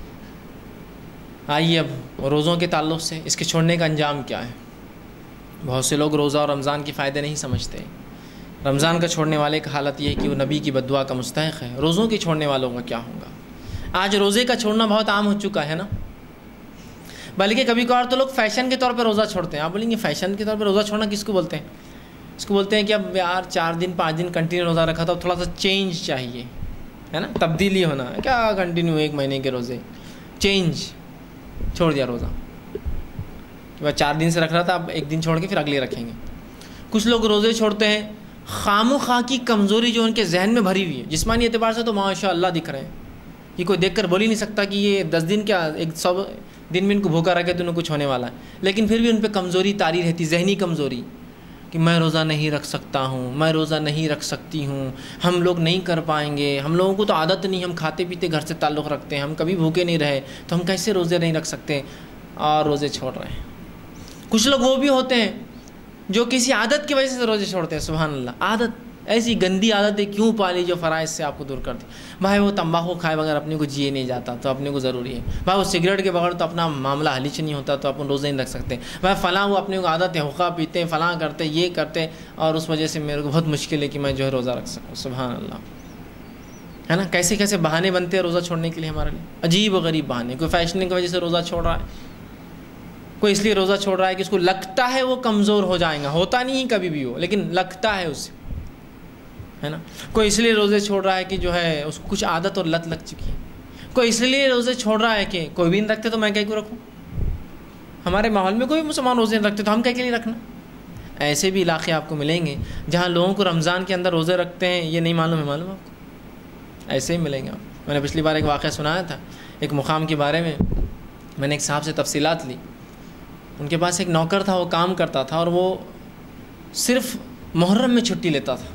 آئیے اب روزوں کے تعلق سے اس کے چھوڑنے کا انجام کیا ہے؟ بہت سے لوگ روزہ اور رمضان کے فائدے نہیں سمجھتے رمضان کا چھوڑنے والے کی حالت یہ ہے کہ وہ نبی کی بد دعا کا مستحق ہے، روزوں کے چھوڑنے والوں کا کیا ہوگا؟ آج روزے کا چھوڑنا بہت عام ہو چکا ہے نا، بلکہ کبھی کبھار تو لوگ فیشن کے طور پہ روزہ چھوڑتے ہیں۔ آپ بولیں گے فیشن کے طور پہ روزہ چھوڑنا کس کو بولتے ہیں؟ اس کو بولتے ہیں کہ اب یار 4 دن 5 دن کنٹینیو روزہ رکھا تھا، تھوڑا سا چینج چاہیے، ہے نا، تبدیلی ہونا ہے، کیا کنٹینیو 1 مہینے کے روزے، چینج، چھوڑ دیا روزہ، 4 دن سے رکھ رہا تھا، اب 1 دن چھوڑ کے پھر اگلے رکھیں گے۔ کچھ لوگ روزے چھوڑتے ہیں خام و خواہ کی کمزوری جو ان کے ذہن میں بھری ہوئی ہے، جسمانی اعتبار سے تو ماشاء اللہ دکھ رہے ہیں، یہ کوئی دیکھ کر بول ہی نہیں سکتا کہ یہ 10 دن کیا 100 دن میں ان کو بھوکا رکھے تو انہیں کچھ ہونے والا ہے، لیکن پھر بھی ان پہ کمزوری طاری رہتی، ذہنی کمزوری، کہ میں روزہ نہیں رکھ سکتا ہوں، میں روزہ نہیں رکھ سکتی ہوں، ہم لوگ نہیں کر پائیں گے، ہم لوگوں کو تو عادت نہیں، ہم کھاتے پیتے گھر سے تعلق رکھتے ہیں، ہم کبھی بھوکے نہیں رہے تو ہم کیسے روزے نہیں رکھ سکتے، اور روزے چھوڑ رہے ہیں۔ کچھ لوگ وہ بھی ہوتے ہیں جو کسی عادت کی وجہ سے روزے چھوڑتے ہیں، سبحان اللہ، عادت، ایسی گندی عادتیں کیوں پالی جو فرائض سے آپ کو دور کر دی؟ بھائی وہ تمباکو کھائے بغیر اپنے کو جیے نہیں جاتا تو اپنے کو ضروری ہے، بھائی وہ سگریٹ کے بغیر تو اپنا معاملہ حلیچ نہیں ہوتا تو اپن روزے نہیں رکھ سکتے، بھائی فلاں وہ اپنے کو عادت ہے، حقہ پیتے ہیں، فلاں کرتے، یہ کرتے، اور اس وجہ سے میرے کو بہت مشکل ہے کہ میں جو ہے روزہ رکھ سکوں، سبحان اللہ، ہے نا، کیسے کیسے بہانے بنتے ہیں روزہ چھوڑنے کے لیے ہمارے لیے، عجیب و غریب بہانے، کوئی فیشن کی وجہ سے روزہ چھوڑ رہا ہے، کوئی اس لیے روزہ چھوڑ رہا ہے کہ اس کو لگتا ہے وہ کمزور ہو جائیں گا، ہوتا نہیں کبھی بھی وہ، لیکن لگتا ہے اسے، ہے نا، کوئی اس لیے روزے چھوڑ رہا ہے کہ جو ہے اس کو کچھ عادت اور لت لگ چکی ہے، کوئی اس لیے روزے چھوڑ رہا ہے کہ کوئی بھی نہیں رکھتے تو میں کیا کیوں رکھوں، ہمارے ماحول میں کوئی مسلمان روزے نہیں رکھتے تو ہم کیا کے لیے رکھنا۔ ایسے بھی علاقے آپ کو ملیں گے جہاں لوگوں کو رمضان کے اندر روزے رکھتے ہیں یہ نہیں معلوم ہے، معلوم آپ کو، ایسے ہی ملیں گے آپ۔ میں نے پچھلی بار ایک واقعہ سنایا تھا، ایک مقام کے بارے میں نے ایک صاحب سے تفصیلات لی، ان کے پاس ایک نوکر تھا، وہ کام کرتا تھا اور وہ صرف محرم میں چھٹی لیتا تھا،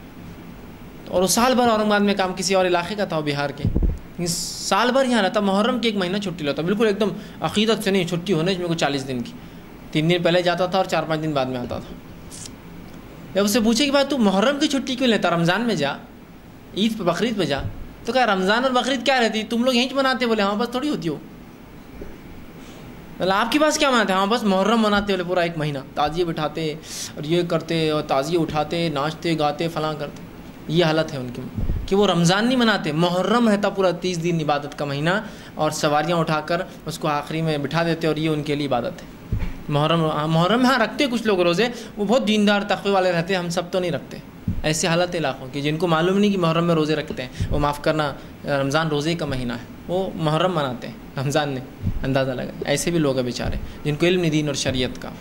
اور وہ سال بھر اورنگ آباد میں کام، کسی اور علاقے کا تھا، وہ بہار کے، سال بھر یہاں رہتا، محرم کے 1 مہینہ چھٹی لیتا، بالکل ایک دم عقیدت سے نہیں، چھٹی ہونے میں کو 40 دن کی، 3 دن پہلے جاتا تھا اور 4-5 دن بعد میں آتا تھا۔ جب اس سے پوچھے کہ بھائی تو محرم کی چھٹی کیوں لیتا، رمضان میں جا، عید پہ بقرعید پہ جا، تو کہا رمضان اور بقرعید کیا رہتی، تم لوگ یہیں مناتے، بولے ہاں بس تھوڑی ہوتی ہو، آپ کے پاس کیا مناتے ہیں، ہاں بس محرم مناتے، بولے پورا 1 مہینہ تعزیے بٹھاتے اور یہ کرتے اور تعزیے اٹھاتے، ناچتے گاتے فلاں کرتے، یہ حالت ہے ان کی کہ وہ رمضان نہیں مناتے، محرم رہتا پورا 30 دن عبادت کا مہینہ، اور سواریاں اٹھا کر اس کو آخری میں بٹھا دیتے، اور یہ ان کے لیے عبادت ہے۔ محرم ہاں رکھتے کچھ لوگ روزے، وہ بہت دیندار تقوی والے رہتے ہیں، ہم سب تو نہیں رکھتے۔ ایسے حالت علاقوں کی جن کو معلوم نہیں کہ محرم میں روزے رکھتے ہیں، وہ معاف کرنا، رمضان روزے کا مہینہ ہے، وہ محرم مناتے ہیں، رمضان نے اندازہ لگا، ایسے بھی لوگ ہیں بیچارے جن کو علم نہیں دین اور شریعت کا،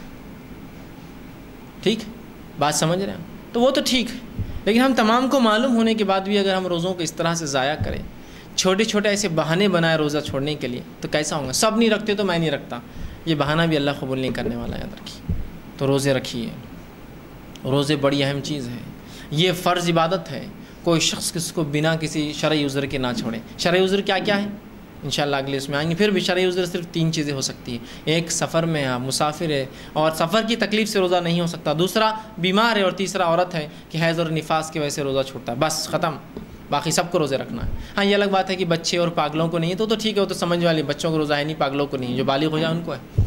ٹھیک بات سمجھ رہے ہیں، تو وہ تو ٹھیک ہے، لیکن ہم تمام کو معلوم ہونے کے بعد بھی اگر ہم روزوں کو اس طرح سے ضائع کریں، چھوٹے چھوٹے ایسے بہانے بنائے روزہ چھوڑنے کے لیے، تو کیسا ہوگا؟ سب نہیں رکھتے تو میں نہیں رکھتا، یہ بہانہ بھی اللہ قبول نہیں کرنے والا، یاد رکھیے۔ تو روزے رکھیے، روزے بڑی اہم چیز ہے، یہ فرض عبادت ہے، کوئی شخص کس کو بنا کسی شرعی عذر کے نہ چھوڑے۔ شرعی عذر کیا کیا ہے انشاءاللہ اگلے اس میں آئیں گے، پھر بھی شرعی عذر صرف 3 چیزیں ہو سکتی ہیں، ایک سفر میں ہے، مسافر ہے اور سفر کی تکلیف سے روزہ نہیں ہو سکتا، دوسرا بیمار ہے، اور تیسرا عورت ہے کہ حیض اور نفاس کی وجہ سے روزہ چھوٹتا ہے، بس ختم، باقی سب کو روزے رکھنا ہے۔ ہاں یہ الگ بات ہے کہ بچے اور پاگلوں کو نہیں ہے تو ٹھیک ہے، وہ تو سمجھ والے، بچوں کو روزہ ہے نہیں، پاگلوں کو نہیں، جو بالغ ہو جائے ان کو ہے۔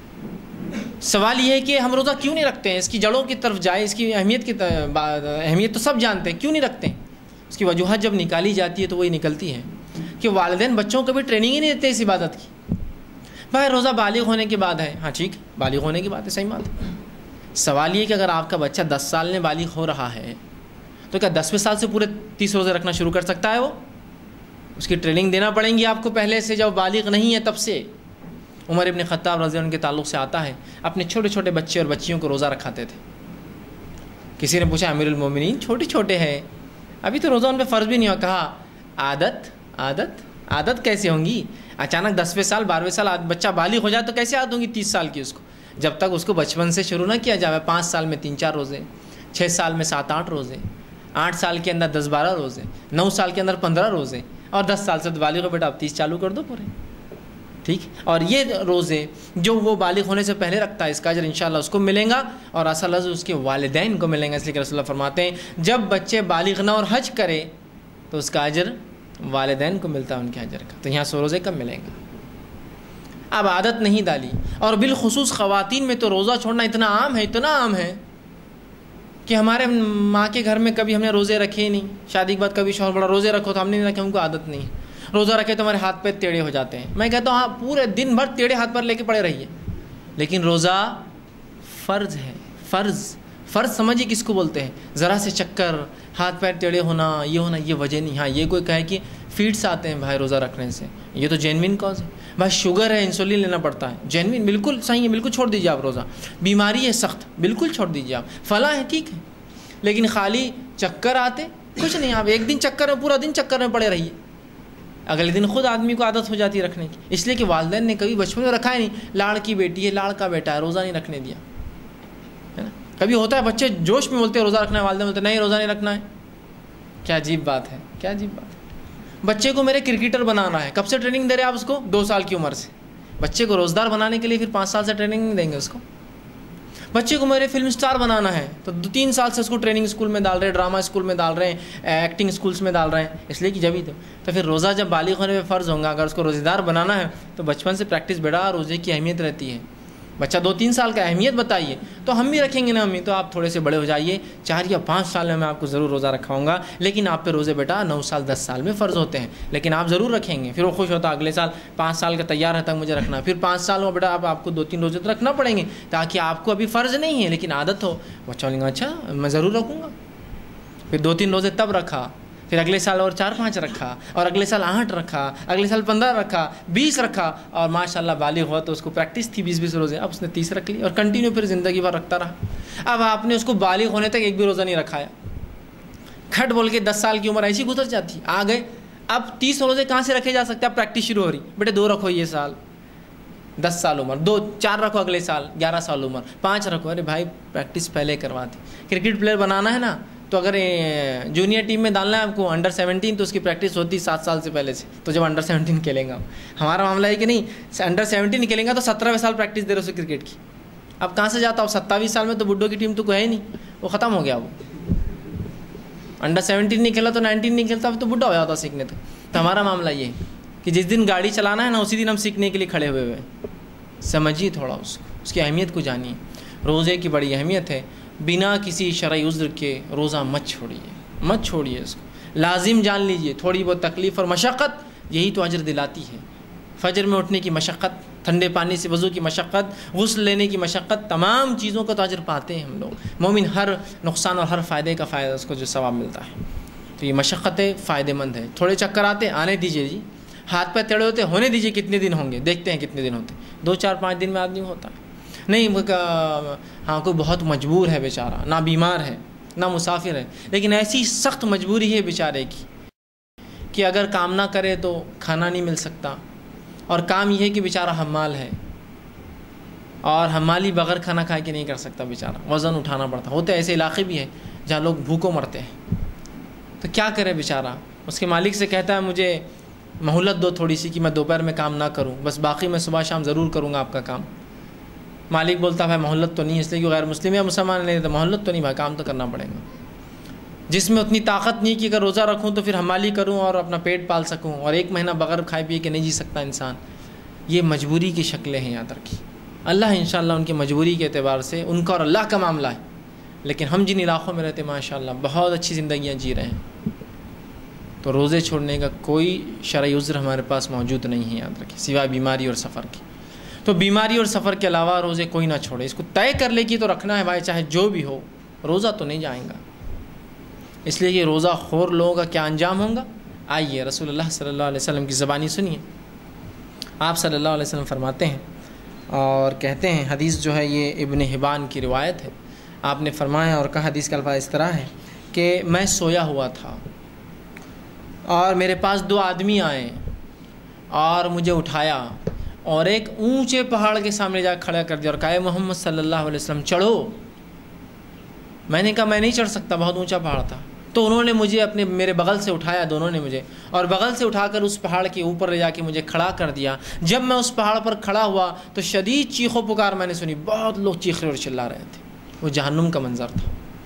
سوال یہ ہے کہ ہم روزہ کیوں نہیں رکھتے ہیں، اس کی جڑوں کی طرف جائے، اس کی اہمیت تو سب جانتے ہیں، کیوں نہیں رکھتے ہیں؟ اس کی وجوہات جب نکالی جاتی ہے تو وہی نکلتی ہے کہ والدین بچوں کو بھی ٹریننگ ہی نہیں دیتے اس عبادت کی۔ بھائی روزہ بالغ ہونے کے بعد ہے، ہاں ٹھیک، بالغ ہونے کے بعد ہے، صحیح بات ہے۔ سوال یہ کہ اگر آپ کا بچہ 10 سال میں بالغ ہو رہا ہے تو کیا 10ویں سال سے پورے 30 روزے رکھنا شروع کر سکتا ہے؟ وہ اس کی ٹریننگ دینا پڑیں گی آپ کو پہلے سے، جب بالغ نہیں ہے تب سے۔ عمر ابن خطاب رضی اللہ عنہ کے تعلق سے آتا ہے، اپنے چھوٹے چھوٹے بچے اور بچیوں کو روزہ رکھاتے تھے۔ کسی نے پوچھا امیر المومنین چھوٹے چھوٹے ہیں، ابھی تو روزہ ان پہ فرض بھی نہیں ہوا، کہا عادت کیسے ہوں گی؟ اچانک 10ویں سال 12ویں سال بچہ بالغ ہو جائے تو کیسے عادت ہوں گی 30 سال کی اس کو؟ جب تک اس کو بچپن سے شروع نہ کیا جائے، 5 سال میں 3-4 روزے، 6 سال میں 7-8 روزے، 8 سال کے اندر 10-12 روزے، 9 سال کے اندر 15 روزے، اور 10 سال سے بالغ ہو بیٹا اب 30 چالو کر دو پورے، ٹھیک۔ اور یہ روزے جو وہ بالغ ہونے سے پہلے رکھتا ہے، اس کا اجر انشاءاللہ اس کو ملے گا، اور اصل اجر اس کے والدین کو ملیں گا، اس لیے کہ رسول اللہ فرماتے ہیں جب بچے بالغ نہ اور حج کرے تو اس کا اجر والدین کو ملتا ہے ان کے اجر کا، تو یہاں 100 روزے کم ملیں گے۔ اب عادت نہیں ڈالی، اور بالخصوص خواتین میں تو روزہ چھوڑنا اتنا عام ہے کہ ہمارے ماں کے گھر میں کبھی ہم نے روزے رکھے ہی نہیں، شادی کے بعد کبھی شوہر بڑا روزے رکھو تو ہم نے نہیں رکھے، ان کو عادت نہیں ہے، روزہ رکھے تو ہمارے ہاتھ پہ ٹیڑھے ہو جاتے ہیں۔ میں کہتا ہوں ہاں پورے دن بھر ٹیڑھے ہاتھ پر لے کے پڑے رہیے، لیکن روزہ فرض ہے، فرض سمجھیے کس کو بولتے ہیں؟ ذرا سے چکر، ہاتھ پیر ٹیڑھے ہونا، یہ وجہ نہیں۔ ہاں یہ کوئی کہے کہ فیڈس آتے ہیں بھائی روزہ رکھنے سے، یہ تو جینوین کاز ہے، بھائی شوگر ہے انسولین لینا پڑتا ہے، جینوین بالکل صحیح ہے، بالکل چھوڑ دیجیے آپ روزہ، بیماری ہے سخت بالکل چھوڑ دیجیے آپ، فلاں ہے ٹھیک ہے، لیکن خالی چکر آتے کچھ نہیں، آپ ایک دن چکر میں پورا دن چکر میں پڑے رہیے، اگلے دن خود آدمی کو عادت ہو جاتی ہے رکھنے کی، اس لیے کہ والدین نے کبھی بچپن میں رکھا ہی نہیں، لاڑ کی بیٹی ہے، لاڑ کا بیٹا ہے، روزہ نہیں رکھنے دیا ہے نا۔ کبھی ہوتا ہے بچے جوش میں بولتے ہیں روزہ رکھنا ہے، والدین بولتے ہیں نہیں روزہ نہیں رکھنا ہے، کیا عجیب بات ہے، کیا عجیب بات ہے۔ بچے کو میرے کرکٹر بنانا ہے، کب سے ٹریننگ دے رہے ہیں آپ اس کو؟ 2 سال کی عمر سے۔ بچے کو روزدار بنانے کے لیے پھر 5 سال سے ٹریننگ نہیں دیں گے اس کو۔ بچے کو میرے فلم سٹار بنانا ہے تو 3 سال سے اس کو ٹریننگ اسکول میں ڈال رہے ہیں، ڈرامہ اسکول میں ڈال رہے ہیں، ایکٹنگ اسکولس میں ڈال رہے ہیں، اس لیے کہ جبھی تو پھر روزہ جب بالغ ہونے میں فرض ہوگا، اگر اس کو روزے دار بنانا ہے تو بچپن سے پریکٹس بیٹا، روزے کی اہمیت رہتی ہے۔ بچہ 2-3 سال کا اہمیت بتائیے تو ہم بھی رکھیں گے نا امی، تو آپ تھوڑے سے بڑے ہو جائیے، 4 یا 5 سال میں آپ کو ضرور روزہ رکھاؤں گا، لیکن آپ پہ روزے بیٹا 9 سال 10 سال میں فرض ہوتے ہیں، لیکن آپ ضرور رکھیں گے۔ پھر وہ خوش ہوتا اگلے سال 5 سال کا تیار ہے تک مجھے رکھنا ہے، پھر 5 سال میں بیٹا آپ کو 2-3 روزے تو رکھنا پڑیں گے تاکہ آپ کو ابھی فرض نہیں ہے لیکن عادت ہو۔ بچہ بولیں گا اچھا میں ضرور رکھوں گا، پھر 2-3 روزے تب رکھا، پھر اگلے سال اور 4-5 رکھا، اور اگلے سال 8 رکھا، اگلے سال 15 رکھا، 20 رکھا، اور ماشاءاللہ بالغ ہوا تو اس کو پریکٹس تھی 20 روزے، اب اس نے 30 رکھ لی اور کنٹینیو پھر زندگی بھر رکھتا رہا۔ اب آپ نے اس کو بالغ ہونے تک ایک بھی روزہ نہیں رکھایا، کھٹ بول کے 10 سال کی عمر ایسی گزر جاتی، آ گئے اب 30 روزے کہاں سے رکھے جا سکتے؟ اب پریکٹس شروع ہو رہی، بیٹے 2 رکھو یہ سال، 10 سال عمر، 4 رکھو اگلے سال، 11 سال عمر، 5 رکھو۔ ارے بھائی پریکٹس پہلے کروا دی۔ کرکٹ پلیئر بنانا ہے نا تو اگر جونیئر ٹیم میں ڈالنا ہے آپ کو انڈر 17 تو اس کی پریکٹس ہوتی 7 سال سے پہلے سے، تو جب انڈر 17 کھیلیں گا، ہمارا معاملہ ہے کہ نہیں انڈر 17 کھیلیں گا تو 17ویں سال پریکٹس دے رہے اسے کرکٹ کی، اب کہاں سے جاتا ہو 27 سال میں؟ تو بڈھوں کی ٹیم تو کوئی ہے نہیں، وہ ختم ہو گیا، وہ انڈر 17 نہیں کھیلا تو 19 نہیں کھیلتا، اب تو بڈھا ہو جاتا سیکھنے تک۔ تو ہمارا معاملہ یہ ہے کہ جس دن گاڑی چلانا ہے نا اسی دن ہم سیکھنے کے لیے کھڑے ہوئے سمجھیے تھوڑا اس کی اہمیت کو جانیے۔ روزے کی بڑی اہمیت ہے، بنا کسی شرعی عذر کے روزہ مت چھوڑیے اس کو، لازم جان لیجئے، تھوڑی بہت تکلیف اور مشقت یہی تو اجر دلاتی ہے۔ فجر میں اٹھنے کی مشقت، ٹھنڈے پانی سے وضو کی مشقت، غسل لینے کی مشقت، تمام چیزوں کا تو اجر پاتے ہیں ہم لوگ۔ مومن ہر نقصان اور ہر فائدے کا فائدہ اس کو جو ثواب ملتا ہے، تو یہ مشقتیں فائدے مند ہے۔ تھوڑے چکر آتے آنے دیجئے جی، ہاتھ پہ ٹیڑھے ہوتے ہونے دیجئے، کتنے دن ہوں گے دیکھتے ہیں کتنے دن ہوتے، 2-4-5 دن میں آدمی ہوتا ہے نہیں۔ ہاں کوئی بہت مجبور ہے بیچارہ، نہ بیمار ہے نہ مسافر ہے، لیکن ایسی سخت مجبوری ہے بیچارے کی کہ اگر کام نہ کرے تو کھانا نہیں مل سکتا، اور کام یہ ہے کہ بیچارہ حمال ہے، اور حمالی بغیر کھانا کھائے کے نہیں کر سکتا بیچارہ، وزن اٹھانا پڑتا۔ ہوتے ایسے علاقے بھی ہیں جہاں لوگ بھوکوں مرتے ہیں، تو کیا کرے بیچارہ؟ اس کے مالک سے کہتا ہے مجھے مہلت دو تھوڑی سی کہ میں دوپہر میں کام نہ کروں، بس باقی میں صبح شام ضرور کروں گا آپ کا کام۔ مالک بولتا ہے بھائی مہلت تو نہیں، اس لیے کہ غیر مسلم یا مسلمان نہیں، تو مہلت تو نہیں بھائی، کام تو کرنا پڑے گا۔ جس میں اتنی طاقت نہیں کہ اگر روزہ رکھوں تو پھر حمالی کروں اور اپنا پیٹ پال سکوں، اور 1 مہینہ بغیر کھائے پیے کے نہیں جی سکتا انسان، یہ مجبوری کی شکلیں ہیں یاد رکھیے۔ اللہ انشاءاللہ ان کی مجبوری کے اعتبار سے ان کا اور اللہ کا معاملہ ہے، لیکن ہم جن علاقوں میں رہتے ماشاءاللہ بہت اچھی زندگیاں جی رہے ہیں، تو روزے چھوڑنے کا کوئی شرعی عذر ہمارے پاس موجود نہیں ہے یاد رکھیے، سوائے بیماری اور سفر کی۔ تو بیماری اور سفر کے علاوہ روزے کوئی نہ چھوڑے، اس کو طے کر لے کہ تو رکھنا ہے بھائی، چاہے جو بھی ہو، روزہ تو نہیں جائیں گا۔ اس لیے کہ روزہ خور لوگوں کا کیا انجام ہوگا؟ آئیے رسول اللہ صلی اللہ علیہ وسلم کی زبانی سنیے۔ آپ صلی اللہ علیہ وسلم فرماتے ہیں اور کہتے ہیں، حدیث جو ہے یہ ابن حبان کی روایت ہے، آپ نے فرمایا اور کہا، حدیث کا الفاظ اس طرح ہے کہ میں سویا ہوا تھا اور میرے پاس 2 آدمی آئے اور مجھے اٹھایا اور ایک اونچے پہاڑ کے سامنے جا کھڑا کر دیا اور کہا محمد صلی اللہ علیہ وسلم چڑھو۔ میں نے کہا میں نہیں چڑھ سکتا، بہت اونچا پہاڑ تھا۔ تو انہوں نے مجھے میرے بغل سے اٹھایا، دونوں نے مجھے، اور بغل سے اٹھا کر اس پہاڑ کے اوپر لے جا کے مجھے کھڑا کر دیا۔ جب میں اس پہاڑ پر کھڑا ہوا تو شدید چیخ و پکار میں نے سنی، بہت لوگ چیخ اور چلا رہے تھے، وہ جہنم کا منظر تھا